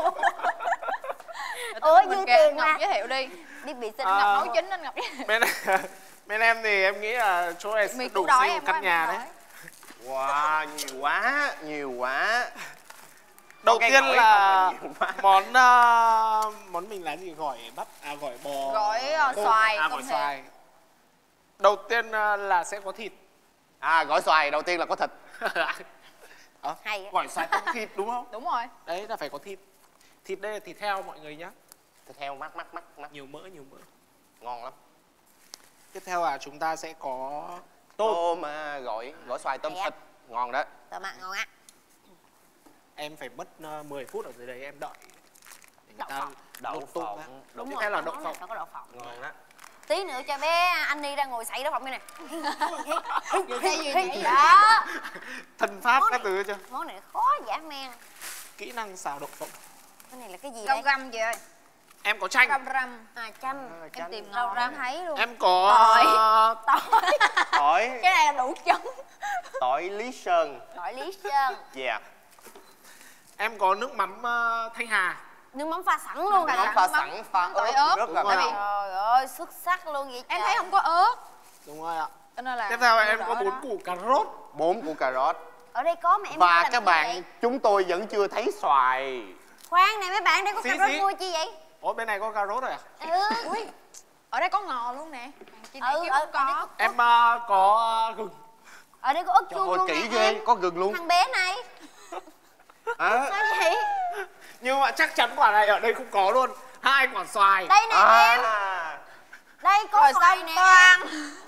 Speaker 3: Ủa
Speaker 2: Ủa
Speaker 3: mình
Speaker 2: dư
Speaker 3: kêu
Speaker 2: tiền
Speaker 3: Ngọc
Speaker 2: mà.
Speaker 3: giới thiệu đi.
Speaker 2: Biết bị xin
Speaker 4: À.
Speaker 2: Ngọc
Speaker 3: Nấu
Speaker 2: nấu
Speaker 3: chính nên Ngọc giới thiệu.
Speaker 4: Bên bên em thì em nghĩ là chỗ này
Speaker 3: Mì
Speaker 4: đủ
Speaker 3: củ đói
Speaker 4: xây
Speaker 3: em
Speaker 4: một căn nhà đấy.
Speaker 1: Wow, nhiều quá, nhiều quá.
Speaker 4: Đầu
Speaker 1: Cái
Speaker 4: tiên
Speaker 1: gỏi
Speaker 4: là
Speaker 1: không là nhiều quá.
Speaker 4: món uh, món mình là gì, gỏi bắp à gỏi bò.
Speaker 3: Gỏi, uh,
Speaker 4: tôm.
Speaker 3: xoài,
Speaker 4: À
Speaker 3: tôm
Speaker 4: gỏi
Speaker 3: thịt.
Speaker 4: xoài. Đầu tiên uh, là sẽ có thịt.
Speaker 1: À, gỏi xoài đầu tiên là có thịt.
Speaker 4: Ờ,
Speaker 2: Hay á.
Speaker 4: gỏi xoài tôm thịt đúng không?
Speaker 3: Đúng rồi.
Speaker 4: Đấy là phải có thịt. Thịt đây là thịt heo mọi người nhá.
Speaker 1: Thịt heo mắc mắc mắc mắc.
Speaker 4: Nhiều mỡ nhiều mỡ.
Speaker 1: Ngon lắm.
Speaker 4: Tiếp theo là chúng ta sẽ có tôm.
Speaker 1: Tôm à, gỏi gỏi xoài tôm
Speaker 2: Đẹp.
Speaker 1: thịt. Ngon đó.
Speaker 2: Tôm ạ, ngon á.
Speaker 4: Em phải mất uh, mười phút ở dưới đấy em đợi. Để người
Speaker 2: Đậu
Speaker 4: ta
Speaker 2: phộng.
Speaker 1: Đậu
Speaker 4: đốt tôm
Speaker 1: phộng.
Speaker 4: ra.
Speaker 2: Đúng
Speaker 4: Tiếp
Speaker 2: rồi,
Speaker 4: theo là đậu
Speaker 2: món này
Speaker 4: phộng.
Speaker 2: phải có đậu phộng.
Speaker 1: Ngon đó.
Speaker 2: Tí nữa cho bé anh đi ra ngồi xay đậu phộng đây nè.
Speaker 3: Vừa xây vừa nhảy
Speaker 2: Đó.
Speaker 4: Thần pháp
Speaker 2: Món
Speaker 4: các
Speaker 2: này-
Speaker 4: thứ chưa?
Speaker 2: Món này khó dã man.
Speaker 4: Kỹ năng xào đậu phộng.
Speaker 2: Cái này là cái gì
Speaker 3: Rau
Speaker 2: đây?
Speaker 3: răm chị ơi.
Speaker 4: Em có chanh.
Speaker 3: Rau răm.
Speaker 2: À chanh.
Speaker 1: À,
Speaker 3: Em
Speaker 1: chanh.
Speaker 3: tìm
Speaker 2: Rau
Speaker 3: ngon
Speaker 2: răm
Speaker 3: lắm.
Speaker 2: thấy luôn.
Speaker 4: Em có
Speaker 3: Tỏi.
Speaker 4: uh,
Speaker 2: Tỏi.
Speaker 1: Tỏi,
Speaker 3: Cái này là đủ trứng.
Speaker 1: tỏi Lý Sơn.
Speaker 2: Tỏi Lý Sơn.
Speaker 1: Yeah.
Speaker 4: em có nước mắm uh, Thanh Hà.
Speaker 2: Nước mắm pha sẵn luôn.
Speaker 3: Pha
Speaker 1: Món
Speaker 3: sẵn,
Speaker 1: pha
Speaker 3: mắm-
Speaker 1: sẵn, pha
Speaker 3: mắm tỏi
Speaker 1: ớt
Speaker 3: ớt.
Speaker 1: rất là
Speaker 4: Đúng rồi.
Speaker 1: ngon.
Speaker 2: Trời ơi, xuất sắc luôn vậy
Speaker 3: Em
Speaker 2: trời.
Speaker 3: thấy không có ớt.
Speaker 4: Đúng rồi ạ.
Speaker 3: Cho nên là
Speaker 4: Tiếp theo
Speaker 3: mua
Speaker 4: em
Speaker 3: đỡ
Speaker 4: có bốn
Speaker 3: đó.
Speaker 4: củ cà rốt.
Speaker 1: Bốn củ cà rốt.
Speaker 2: Ở đây có mà em không
Speaker 1: Và
Speaker 2: làm
Speaker 1: các
Speaker 2: chi
Speaker 1: bạn,
Speaker 2: vậy?
Speaker 1: chúng tôi vẫn chưa thấy xoài.
Speaker 2: Khoan này mấy bạn, đây có
Speaker 4: Xí,
Speaker 2: cà rốt
Speaker 4: xí.
Speaker 2: mua chi vậy?
Speaker 4: Ủa bên này có cà rốt rồi à?
Speaker 2: Ừ.
Speaker 3: Ui, ở đây có ngò luôn nè. Chị này
Speaker 2: Ừ,
Speaker 3: chứ
Speaker 2: ở,
Speaker 3: không
Speaker 2: ở đây
Speaker 3: có.
Speaker 2: có,
Speaker 4: Em uh, có uh, gừng.
Speaker 2: ở đây có ớt
Speaker 1: Trời
Speaker 2: chuông
Speaker 1: ơi,
Speaker 2: luôn
Speaker 1: kỹ
Speaker 2: nè
Speaker 1: ghê,
Speaker 2: em.
Speaker 1: có gừng luôn.
Speaker 2: Thằng bé này,
Speaker 1: À,
Speaker 2: sao vậy?
Speaker 4: Nhưng mà chắc chắn quả này ở đây không có luôn. Hai quả xoài.
Speaker 2: Đây nè em,
Speaker 1: à.
Speaker 2: đây có
Speaker 3: Rồi
Speaker 2: xoài
Speaker 3: xong
Speaker 2: nè.
Speaker 3: toan.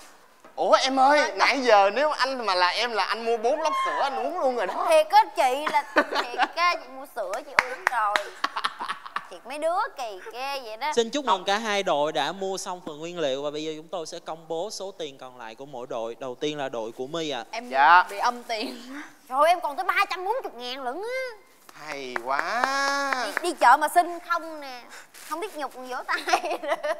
Speaker 1: Ủa em ơi, nãy giờ nếu anh mà là em là anh mua bốn lốc sữa anh uống luôn rồi đó.
Speaker 2: Thiệt á chị là thiệt á, chị mua sữa chị uống rồi. Thiệt mấy đứa kỳ ghê vậy đó.
Speaker 5: Xin chúc mừng cả hai đội đã mua xong phần nguyên liệu và bây giờ chúng tôi sẽ công bố số tiền còn lại của mỗi đội. Đầu tiên là đội của My ạ.
Speaker 3: Em
Speaker 1: Dạ.
Speaker 3: bị âm tiền.
Speaker 2: Trời em còn tới ba trăm bốn mươi ngàn lận á.
Speaker 1: Hay quá.
Speaker 2: Đi, đi chợ mà xin không nè. Không biết nhục còn vỗ tay.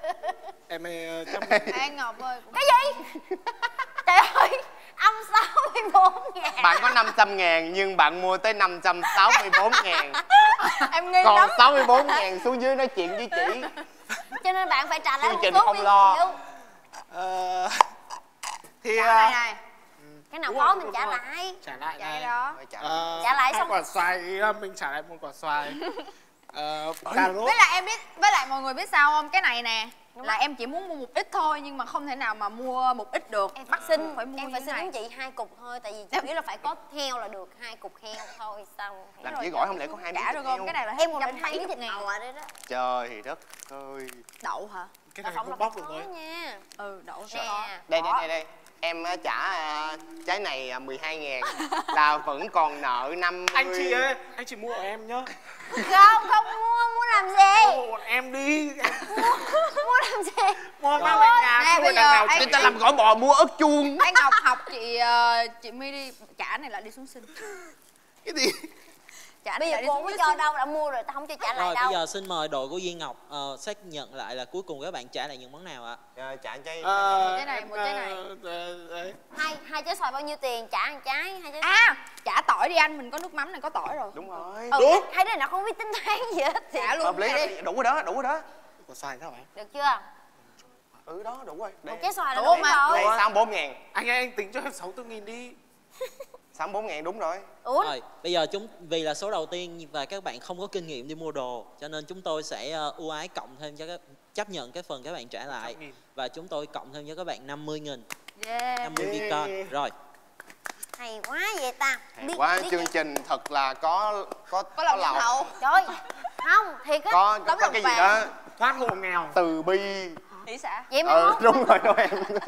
Speaker 4: Em uh, chăm.
Speaker 3: Ê Ngọc ơi. cũng-
Speaker 2: Cái gì? Trời ơi, âm sáu mươi bốn ngàn.
Speaker 1: Bạn có năm trăm ngàn nhưng bạn mua tới năm trăm sáu mươi bốn ngàn.
Speaker 3: Em nghi
Speaker 1: Còn
Speaker 3: lắm.
Speaker 1: sáu mươi bốn ngàn xuống dưới nói chuyện với chị.
Speaker 2: Cho nên bạn phải trả lại
Speaker 1: Chương
Speaker 2: một
Speaker 1: trình
Speaker 2: số
Speaker 1: không
Speaker 2: nguyên
Speaker 1: lo.
Speaker 2: liệu.
Speaker 4: Ờ, thì
Speaker 3: Cái này
Speaker 4: uh,
Speaker 3: này.
Speaker 2: Cái nào
Speaker 4: đúng
Speaker 2: khó
Speaker 4: rồi,
Speaker 2: mình
Speaker 4: đúng
Speaker 2: trả
Speaker 4: rồi.
Speaker 2: lại.
Speaker 4: trả lại
Speaker 3: Cái
Speaker 4: này.
Speaker 3: đó.
Speaker 1: Phải trả.
Speaker 4: Ờ,
Speaker 2: Trả lại
Speaker 4: hai
Speaker 2: xong.
Speaker 4: quả xoài thì uh, mình trả lại một quả xoài. Ờ, cà rốt.
Speaker 3: Với lại em biết, với lại mọi người biết sao không? Cái này nè là em chỉ muốn mua một ít thôi nhưng mà không thể nào mà mua một ít được.
Speaker 2: Em bắt xin,
Speaker 3: phải mua
Speaker 2: em
Speaker 3: như
Speaker 2: phải
Speaker 3: thế
Speaker 2: xin
Speaker 3: này.
Speaker 2: giống chị hai cục thôi. Tại vì chủ yếu là phải có heo là được, hai cục heo thôi xong.
Speaker 1: Làm chỉ gỏi không lẽ có hai
Speaker 3: Trả
Speaker 1: miếng
Speaker 3: được
Speaker 1: thịt heo.
Speaker 3: không? Cái này là
Speaker 2: Em còn
Speaker 3: trăm
Speaker 2: định thấy
Speaker 3: mấy
Speaker 2: thịt
Speaker 3: ngàn.
Speaker 2: ngầu ở đây đó.
Speaker 1: Trời đất ơi.
Speaker 3: Đậu hả?
Speaker 4: Cái
Speaker 2: Đậu
Speaker 4: này
Speaker 2: phộng
Speaker 4: không
Speaker 2: là
Speaker 4: bóc
Speaker 2: phải
Speaker 4: được
Speaker 2: có
Speaker 4: thôi.
Speaker 2: nha.
Speaker 3: Ừ, đậu sẽ
Speaker 2: Nè,
Speaker 3: có.
Speaker 1: Đây đây
Speaker 2: bỏ.
Speaker 1: đây đây. Em uh, trả uh, trái này uh, mười hai ngàn. Là vẫn còn nợ năm mươi.
Speaker 4: Anh chị ơi, anh chị mua của em nhá.
Speaker 2: Không, không mua, muốn làm gì?
Speaker 4: Mua bọn em đi. Em
Speaker 2: Muốn làm gì?
Speaker 4: mua mang về nhà
Speaker 3: Nè,
Speaker 4: không
Speaker 3: bây
Speaker 4: phải đằng
Speaker 3: giờ
Speaker 4: nào
Speaker 3: anh-
Speaker 1: Người
Speaker 4: chị
Speaker 1: ta làm gỏi bò mua ớt chuông.
Speaker 3: Anh Ngọc học chị ờ, chị My đi trả này lại đi xuống xin.
Speaker 4: cái gì?
Speaker 3: Trả
Speaker 2: Bây
Speaker 3: này
Speaker 2: giờ
Speaker 3: lại đi
Speaker 2: cô
Speaker 3: xuống
Speaker 2: mới
Speaker 3: dưới
Speaker 2: cho
Speaker 3: xin.
Speaker 2: đâu, đã mua rồi, tao không cho trả lại
Speaker 5: Rồi
Speaker 2: đâu.
Speaker 5: bây giờ xin mời đội của Duy Ngọc ờ, xác nhận lại là cuối cùng các bạn trả lại những món nào ạ?
Speaker 1: Ờ, trả trái.
Speaker 4: Ờ,
Speaker 3: trái này,
Speaker 4: em,
Speaker 3: một trái này.
Speaker 4: ờ, ờ, đấy.
Speaker 2: Hai hai trái xoài bao nhiêu tiền? Trả một trái, hai trái xoài.
Speaker 3: À, trả tỏi đi anh, mình có nước mắm này có tỏi rồi.
Speaker 1: Đúng rồi.
Speaker 2: Ừ,
Speaker 1: Đúng.
Speaker 2: hai đứa nào không biết tính toán gì hết.
Speaker 3: Trả luôn.
Speaker 1: Hợp lý.
Speaker 3: Đây đi.
Speaker 1: Đủ rồi đó, đủ rồi đó.
Speaker 4: quả xoài sao vậy?
Speaker 2: Được chưa?
Speaker 1: Ừ đó đủ rồi.
Speaker 2: Một trái xoài là
Speaker 3: Đủ
Speaker 2: đủ
Speaker 3: mà.
Speaker 2: rồi.
Speaker 1: Đây sáu mươi bốn ngàn.
Speaker 4: Anh ơi anh tính cho em sáu mươi tư nghìn đi.
Speaker 1: sáu mươi bốn ngàn đúng rồi.
Speaker 2: Ủa?
Speaker 5: Rồi, bây giờ chúng vì là số đầu tiên và các bạn không có kinh nghiệm đi mua đồ, cho nên chúng tôi sẽ uh, ưu ái cộng thêm cho các chấp nhận cái phần các bạn trả lại và chúng tôi cộng thêm cho các bạn năm mươi nghìn.
Speaker 3: Yeah.
Speaker 5: năm mươi Bitcoin. Rồi.
Speaker 2: Hay quá vậy ta.
Speaker 1: Hay quá, chương trình thật là có có
Speaker 3: Có lòng nhân hậu.
Speaker 2: Trời, không, thiệt á.
Speaker 1: Có có,
Speaker 3: Tấm
Speaker 1: có
Speaker 3: lòng
Speaker 1: cái gì
Speaker 3: vàng.
Speaker 1: đó
Speaker 4: Thoát hộ nghèo.
Speaker 1: từ bi.
Speaker 3: Tỷ xã.
Speaker 2: Vậy mai
Speaker 1: Ừ
Speaker 2: mốt,
Speaker 1: đúng rồi đó em.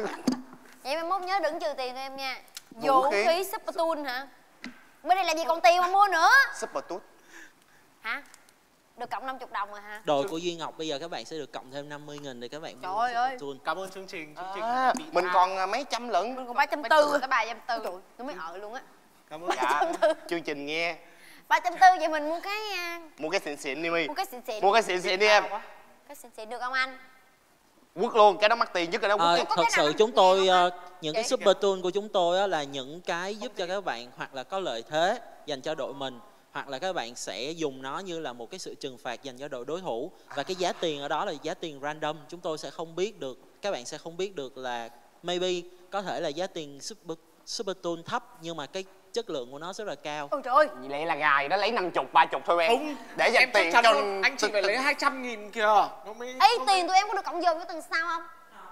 Speaker 2: vậy mai mốt nhớ đừng trừ tiền cho em nha.
Speaker 1: Vũ
Speaker 2: Vũ
Speaker 1: khí.
Speaker 2: khí Super Tool hả? Bên đây làm gì còn tiền mà mua nữa?
Speaker 1: Super tốt.
Speaker 2: Hả? Được cộng năm mươi đồng rồi hả?
Speaker 5: Đồ của Duy Ngọc bây giờ các bạn sẽ được cộng thêm năm mươi nghìn để các bạn mua
Speaker 3: Trời ơi.
Speaker 5: Super Tool.
Speaker 4: Cảm ơn chương trình. Chương trình
Speaker 1: À,
Speaker 4: bị
Speaker 1: mình
Speaker 4: tha.
Speaker 1: còn à, mấy trăm lận.
Speaker 2: Mình còn ba trăm
Speaker 3: Bên
Speaker 2: tư.
Speaker 3: tới ba trăm tư.
Speaker 2: Trời, nó mới ở luôn á.
Speaker 4: Cảm ơn.
Speaker 1: Dạ, chương trình nghe.
Speaker 2: ba trăm tư vậy mình mua cái à,
Speaker 1: Mua cái xịn xịn đi mi.
Speaker 2: mua cái xịn xịn.
Speaker 1: Mua cái xịn xịn đi em.
Speaker 2: Cái xịn xịn được không anh?
Speaker 1: Quất luôn, cái đó mắc tiền nhất rồi đó.
Speaker 5: Ờ,
Speaker 1: Quất
Speaker 2: có
Speaker 5: thật
Speaker 2: cái nào
Speaker 5: sự
Speaker 2: anh
Speaker 5: chúng
Speaker 2: nghe
Speaker 5: tôi
Speaker 2: không
Speaker 5: ờ, những cái
Speaker 3: Chị?
Speaker 5: super tool của chúng tôi á, là những cái giúp cho các bạn hoặc là có lợi thế dành cho đội mình, hoặc là các bạn sẽ dùng nó như là một cái sự trừng phạt dành cho đội đối thủ, và cái giá tiền ở đó là giá tiền random, chúng tôi sẽ không biết được, các bạn sẽ không biết được là maybe có thể là giá tiền super super tool thấp nhưng mà cái chất lượng của nó rất là cao.
Speaker 2: Ôi trời ơi.
Speaker 1: Vì lẽ là gài đó lấy năm chục, ba chục thôi em.
Speaker 4: Không,
Speaker 1: Để dành
Speaker 4: em
Speaker 1: tiền
Speaker 4: chắc
Speaker 1: cho
Speaker 4: chắn luôn, anh chị phải lấy hai trăm nghìn kìa. Nó mới
Speaker 2: Ê, tiền tụi em có được cộng dồn cái tuần sau không?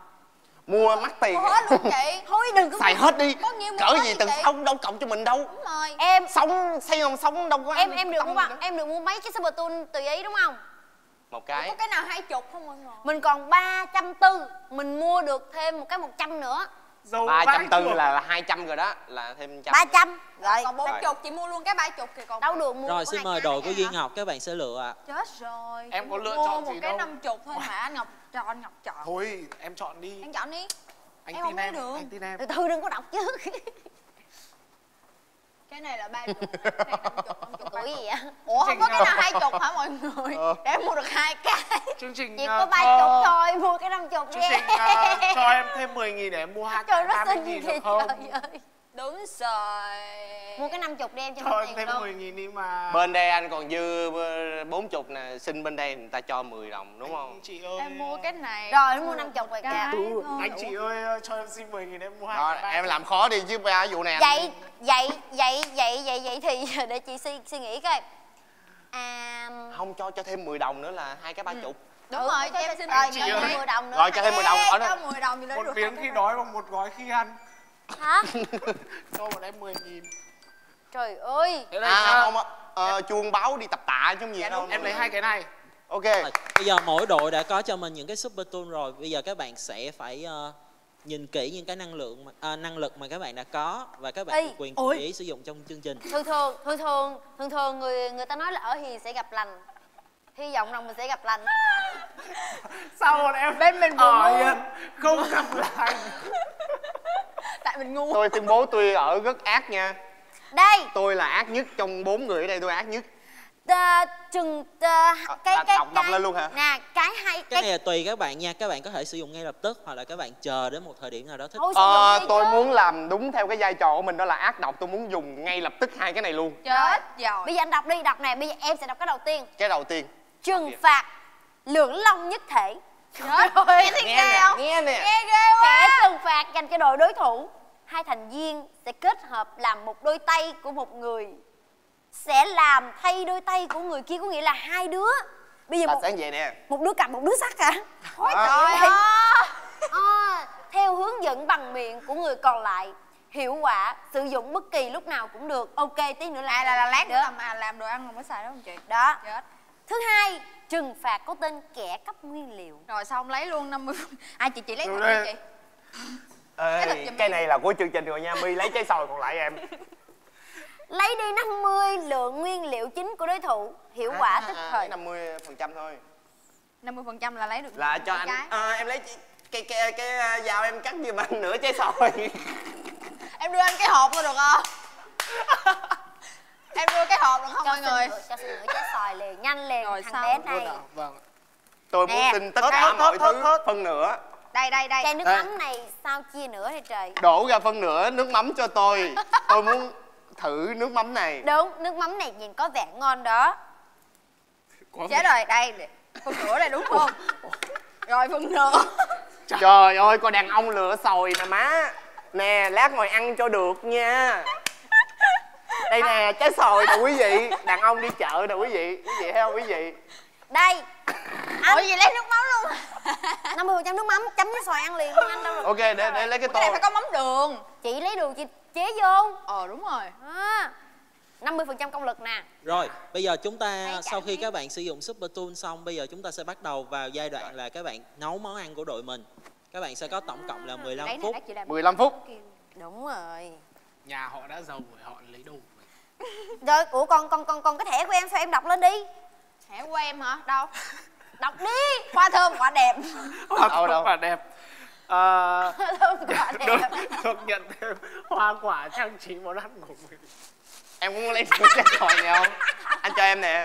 Speaker 1: mua mắc tiền.
Speaker 3: Mua hết luôn chị.
Speaker 2: Thôi đừng có
Speaker 1: Xài hết đi.
Speaker 3: Có nhiêu mua
Speaker 1: Cỡ
Speaker 3: hết
Speaker 1: gì
Speaker 3: đi
Speaker 1: từng
Speaker 3: chị.
Speaker 1: sống đâu cộng cho mình đâu.
Speaker 3: Đúng rồi.
Speaker 2: em
Speaker 1: Sống xây không sống đâu có
Speaker 2: em
Speaker 1: ăn
Speaker 2: em được
Speaker 1: tâm
Speaker 2: mua
Speaker 1: gì
Speaker 2: bao,
Speaker 1: đâu.
Speaker 2: em được mua mấy cái super tool tùy ý đúng không?
Speaker 1: Một cái.
Speaker 3: Có cái nào hai chục không mọi người?
Speaker 2: Mình còn ba trăm tư, mình mua được thêm một cái một trăm nữa.
Speaker 4: dầu
Speaker 1: ba trăm
Speaker 4: vãi
Speaker 1: tư
Speaker 4: chưởng.
Speaker 1: là hai trăm rồi đó, là thêm trăm.
Speaker 2: ba trăm. Rồi.
Speaker 3: Còn bốn
Speaker 1: Rồi.
Speaker 3: chục chị mua luôn cái ba chục thì còn
Speaker 2: Đâu được mua.
Speaker 5: Rồi
Speaker 2: có
Speaker 5: xin
Speaker 2: hai
Speaker 5: mời
Speaker 2: cái
Speaker 5: đội của
Speaker 2: này
Speaker 5: Duy
Speaker 2: hả?
Speaker 5: Ngọc, các bạn sẽ lựa ạ.
Speaker 3: chết rồi.
Speaker 4: Em
Speaker 3: Chị
Speaker 4: có lựa
Speaker 3: mua
Speaker 4: chọn
Speaker 3: một
Speaker 4: gì
Speaker 3: cái
Speaker 4: đâu.
Speaker 3: năm chục thôi mà anh Ngọc chọn Ngọc chọn.
Speaker 4: Thôi em chọn đi.
Speaker 3: Anh chọn đi.
Speaker 4: Anh
Speaker 3: em
Speaker 4: tin
Speaker 3: không lấy
Speaker 4: em,
Speaker 3: được.
Speaker 4: anh tin em.
Speaker 2: Từ từ đừng có đọc chứ.
Speaker 3: Cái này là ba chục, cái này năm chục, năm chục.
Speaker 2: Tuổi gì vậy?
Speaker 3: Ủa không có cái nào hai chục hả mọi người?
Speaker 1: Ờ.
Speaker 3: Để em mua được hai cái.
Speaker 4: Chương trình
Speaker 2: Chỉ
Speaker 4: ờ,
Speaker 2: có ba
Speaker 4: cho-
Speaker 2: chục thôi, mua cái năm chục đi.
Speaker 4: Chương trình ờ, cho em thêm mười nghìn để em mua hai
Speaker 2: Trời
Speaker 4: cái
Speaker 2: nó
Speaker 4: ba mươi
Speaker 2: xinh
Speaker 4: nghìn
Speaker 2: kìa
Speaker 4: được không?
Speaker 2: trời ơi.
Speaker 3: Đúng rồi.
Speaker 2: Mua cái năm chục đi em cho
Speaker 4: Cho
Speaker 2: hết
Speaker 4: em
Speaker 2: tiền
Speaker 4: thêm
Speaker 2: luôn.
Speaker 4: mười nghìn đi mà.
Speaker 1: Bên đây anh còn dư bốn chục nè, xin bên đây người ta cho mười đồng đúng
Speaker 4: Anh
Speaker 1: không?
Speaker 4: chị ơi.
Speaker 3: Em mua cái này.
Speaker 2: Rồi, nó mua năm chục rồi kìa.
Speaker 3: Cái thôi.
Speaker 4: Anh chị ơi cho em xin mười nghìn em mua hai
Speaker 1: Rồi,
Speaker 4: cái ba
Speaker 1: em
Speaker 4: chục.
Speaker 1: làm khó đi chứ ba vụ này anh-
Speaker 2: Vậy, vậy, vậy, vậy, vậy, vậy thì để chị suy, suy nghĩ coi. À,
Speaker 1: Không cho cho thêm mười đồng nữa là hai cái ba chục.
Speaker 3: Đúng
Speaker 2: ừ,
Speaker 3: rồi,
Speaker 2: cho
Speaker 3: cho em xin
Speaker 2: rồi,
Speaker 3: mười
Speaker 2: cho
Speaker 3: nghìn.
Speaker 2: thêm mười đồng nữa.
Speaker 1: Rồi, cho thêm mười đồng ở đó.
Speaker 3: Cho mười đồng thì lấy
Speaker 4: Một
Speaker 3: được
Speaker 4: miếng
Speaker 3: hai
Speaker 4: khi
Speaker 3: cái
Speaker 4: đói và một gói khi ăn.
Speaker 2: Hả?
Speaker 4: Cho bọn em mười nghìn.
Speaker 2: Trời ơi.
Speaker 4: Thế đây
Speaker 1: À
Speaker 4: nhá.
Speaker 1: không, ờ, chuông báo đi tập tạ chứ không gì
Speaker 3: Dạ,
Speaker 1: đâu.
Speaker 3: đúng.
Speaker 4: Em lấy hai cái này.
Speaker 1: Ok.
Speaker 5: Rồi, bây giờ mỗi đội đã có cho mình những cái super tool rồi, bây giờ các bạn sẽ phải ờ, nhìn kỹ những cái năng lượng mà, à, năng lực mà các bạn đã có và các bạn
Speaker 2: Ê,
Speaker 5: được quyền
Speaker 2: ôi.
Speaker 5: tùy ý sử dụng trong chương trình.
Speaker 2: Thường thường, thường thường, thường thường người người ta nói là ở hiền sẽ gặp lành. Hy vọng rằng mình sẽ gặp lành.
Speaker 4: Sao bọn em
Speaker 3: Bên mình vừa
Speaker 4: ở
Speaker 3: mua.
Speaker 4: yên không gặp lại.
Speaker 3: Tại mình ngu.
Speaker 1: Tôi tuyên bố tôi ở rất ác nha.
Speaker 2: Đây,
Speaker 1: Tôi là ác nhất trong bốn người ở đây, tôi ác nhất.
Speaker 2: ta, chừng ta, cái
Speaker 1: đọc-
Speaker 2: cái
Speaker 1: đọc- đọc
Speaker 2: cái
Speaker 1: lên luôn hả?
Speaker 2: nè, cái hay
Speaker 5: Cái
Speaker 2: cái
Speaker 5: này là tùy các bạn nha, các bạn có thể sử dụng ngay lập tức hoặc là các bạn chờ đến một thời điểm nào đó thích.
Speaker 2: thôi sử
Speaker 1: Ờ,
Speaker 2: dụng đi
Speaker 1: tôi
Speaker 2: chứ.
Speaker 1: muốn làm đúng theo cái vai trò của mình, đó là ác độc. Tôi muốn dùng ngay lập tức hai cái này luôn.
Speaker 3: Chết rồi.
Speaker 2: Bây giờ anh đọc đi, đọc nè, bây giờ em sẽ đọc cái đầu tiên.
Speaker 1: Cái đầu tiên.
Speaker 2: Trừng phạt lưỡng long nhất thể.
Speaker 3: Chết rồi. Nghe thấy
Speaker 1: Nghe
Speaker 3: ghê
Speaker 1: nè,
Speaker 3: không?
Speaker 1: nghe nè.
Speaker 3: Nghe ghê
Speaker 2: Thẻ
Speaker 3: quá.
Speaker 2: trừng phạt dành cho đội đối thủ. Hai thành viên sẽ kết hợp làm một đôi tay của một người, sẽ làm thay đôi tay của người kia, có nghĩa là hai đứa. Bây giờ
Speaker 1: Là
Speaker 2: một,
Speaker 1: sẽ vậy nè.
Speaker 2: một đứa cầm một đứa sắt hả? Ôi
Speaker 1: À.
Speaker 2: trời ơi. À, theo hướng dẫn bằng miệng của người còn lại. Hiệu quả sử dụng bất kỳ lúc nào cũng được. Ok, tí nữa là
Speaker 3: À là, là lát nữa
Speaker 2: Được.
Speaker 3: làm à, làm đồ ăn mà mới xài đó không chị?
Speaker 2: Đó.
Speaker 3: Chết.
Speaker 2: Thứ hai, trừng phạt có tên kẻ cấp nguyên liệu.
Speaker 3: Rồi xong lấy luôn năm mươi. À chị chị lấy
Speaker 1: Rồi
Speaker 3: thật
Speaker 1: đây.
Speaker 3: đi chị.
Speaker 1: Ê,
Speaker 3: thật giùm
Speaker 1: cái
Speaker 3: em.
Speaker 1: này là của chương trình rồi nha. My lấy trái xoài còn lại em.
Speaker 2: Lấy đi năm mươi lượng nguyên liệu chính của đối thủ. Hiệu quả tức thời.
Speaker 1: năm mươi phần trăm thôi.
Speaker 3: năm mươi phần trăm là lấy được
Speaker 1: Là cho
Speaker 3: một
Speaker 1: anh.
Speaker 3: cái.
Speaker 1: À, em lấy cái cái cái, cái dao em cắt giùm anh nửa trái xoài.
Speaker 3: Em đưa anh cái hộp thôi được không? Em đưa cái hộp được không
Speaker 2: Cho
Speaker 3: mọi
Speaker 2: xin
Speaker 3: người?
Speaker 2: nửa- cho xin nửa trái xoài liền, nhanh liền.
Speaker 3: Rồi
Speaker 2: thằng
Speaker 3: xong.
Speaker 2: bé này.
Speaker 4: Vâng.
Speaker 1: Tôi muốn
Speaker 3: Nè,
Speaker 1: xin tất
Speaker 4: thớt,
Speaker 1: cả
Speaker 4: thớt,
Speaker 1: mọi
Speaker 4: thớt,
Speaker 1: thứ
Speaker 4: thớt.
Speaker 1: phân nửa.
Speaker 3: Đây đây đây.
Speaker 2: Chai nước
Speaker 1: Đây.
Speaker 2: mắm này sao chia nửa đây trời?
Speaker 1: Đổ ra phân nửa nước mắm cho tôi. Tôi muốn thử nước mắm này.
Speaker 2: Đúng, nước mắm này nhìn có vẻ ngon đó.
Speaker 4: Có
Speaker 3: Chết rồi, đây. Phân nửa đây đúng không? Rồi phần nữa.
Speaker 1: Trời ơi, coi đàn ông lựa xồi nè má. Nè, lát ngồi ăn cho được nha. Đây nè, trái xồi nè quý vị. Đàn ông đi chợ nè quý vị. Quý vị thấy không quý vị?
Speaker 2: Đây.
Speaker 3: Ủa gì lấy nước mắm luôn?
Speaker 2: năm mươi phần trăm nước mắm chấm với xoài ăn liền không anh đâu được.
Speaker 1: Ok, để, để lấy cái tô.
Speaker 3: Cái này phải có mắm đường.
Speaker 2: Chị lấy đường chị chế vô.
Speaker 3: Ờ đúng rồi.
Speaker 2: À, năm mươi phần trăm công lực nè.
Speaker 5: Rồi, bây giờ chúng ta sau khi các bạn sử dụng Super Tool xong, bây giờ chúng ta sẽ bắt đầu vào giai đoạn là các bạn nấu món ăn của đội mình. Các bạn sẽ có tổng cộng là mười lăm
Speaker 3: Lấy này,
Speaker 5: phút.
Speaker 3: lát chị làm.
Speaker 1: mười lăm phút.
Speaker 2: Đúng rồi.
Speaker 4: Nhà họ đã giàu rồi, họ lấy đồ rồi.
Speaker 2: Rồi, ủa còn còn còn còn cái thẻ của em sao em đọc lên đi.
Speaker 3: Thẻ của em hả? Đâu?
Speaker 2: Đọc đi.
Speaker 3: Hoa thơm quả đẹp.
Speaker 4: Hoa
Speaker 1: Đâu, đâu.
Speaker 4: thơm quả đẹp. À,
Speaker 2: Hoa thơm quả
Speaker 4: được,
Speaker 2: đẹp.
Speaker 4: được nhận thêm hoa quả trang trí món ăn của mình.
Speaker 1: Em cũng lấy trái xoài này không? Anh cho em nè.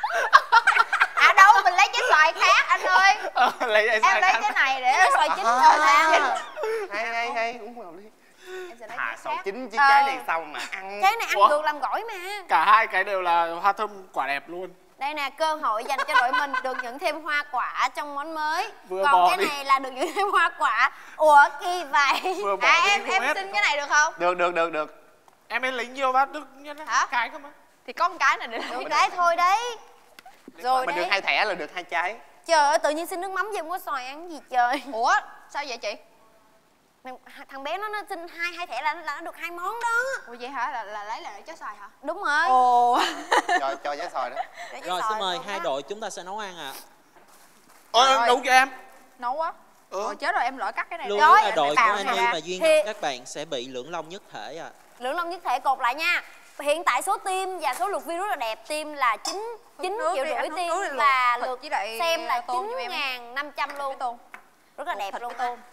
Speaker 3: À đâu, mình lấy trái xoài khác anh ơi.
Speaker 4: Ờ, lấy
Speaker 3: Em lấy
Speaker 4: khác.
Speaker 3: cái này để
Speaker 2: Cái xoài chín
Speaker 1: À,
Speaker 2: rồi nè.
Speaker 1: hay hay hay, cũng hợp lý.
Speaker 3: Em sẽ lấy
Speaker 1: Thả
Speaker 3: cái
Speaker 1: xoài
Speaker 3: khác.
Speaker 1: chín chứ
Speaker 3: Ờ.
Speaker 1: trái này xong mà ăn.
Speaker 2: Trái này ăn
Speaker 4: Ủa?
Speaker 2: được làm gỏi mà.
Speaker 4: Cả hai cái đều là hoa thơm quả đẹp luôn.
Speaker 2: Đây nè, cơ hội dành cho đội mình được nhận thêm hoa quả trong món mới.
Speaker 4: Vừa
Speaker 2: Còn
Speaker 4: bỏ
Speaker 2: cái
Speaker 4: đi.
Speaker 2: này là được nhận thêm hoa quả. Ủa kỳ vậy.
Speaker 4: Vừa bỏ
Speaker 3: À
Speaker 4: đi
Speaker 3: em
Speaker 4: không
Speaker 3: em
Speaker 4: hết.
Speaker 3: xin cái này được không?
Speaker 1: Được được được được.
Speaker 4: Em ấy lấy nhiều bác được nhân
Speaker 3: Hả?
Speaker 4: cái cơ mà.
Speaker 3: Thì có một cái này được.
Speaker 2: Được cái thôi đấy. Rồi
Speaker 1: Mình được
Speaker 2: đấy.
Speaker 1: hai thẻ là được hai trái.
Speaker 2: Trời ơi, tự nhiên xin nước mắm gì không có xoài ăn gì trời.
Speaker 3: Ủa sao vậy chị?
Speaker 2: Thằng, thằng bé nó nó xin hai hai thẻ là, là nó được hai món đó.
Speaker 3: Ủa vậy hả? Là, là lấy là để trái xoài hả?
Speaker 2: Đúng rồi.
Speaker 3: Ồ.
Speaker 1: Cho cho trái xoài đó.
Speaker 2: Để cho
Speaker 5: Rồi
Speaker 2: xoài
Speaker 5: xin mời
Speaker 2: luôn
Speaker 5: hai
Speaker 2: đó.
Speaker 5: đội chúng ta sẽ nấu ăn ạ.
Speaker 4: Ờ,
Speaker 3: Rồi.
Speaker 4: đúng cho em.
Speaker 3: Nấu quá.
Speaker 4: Ừ.
Speaker 3: Ồ chết rồi em lỡ cắt cái này.
Speaker 5: Lưu
Speaker 3: Rồi,
Speaker 5: ý là đội của
Speaker 3: bào
Speaker 5: Annie
Speaker 3: này ra.
Speaker 5: và Duy
Speaker 2: Thì-
Speaker 5: Ngọc các bạn sẽ bị lưỡng long nhất thể ạ.
Speaker 2: Lượng long nhất thể cột lại nha. Hiện tại số tim và số lượt view rất là đẹp. Tim là chín chín
Speaker 3: nước
Speaker 2: triệu
Speaker 3: đi,
Speaker 2: rưỡi
Speaker 3: ăn
Speaker 2: tim
Speaker 3: nước đi,
Speaker 2: và
Speaker 3: luộc thịt
Speaker 2: lượt
Speaker 3: với lại
Speaker 2: xem là
Speaker 3: tôm
Speaker 2: chín
Speaker 3: cho em.
Speaker 2: ngàn năm trăm luôn.
Speaker 3: Cái tôm.
Speaker 2: Rất là đẹp
Speaker 3: Thịt
Speaker 2: luôn.
Speaker 3: với tôm.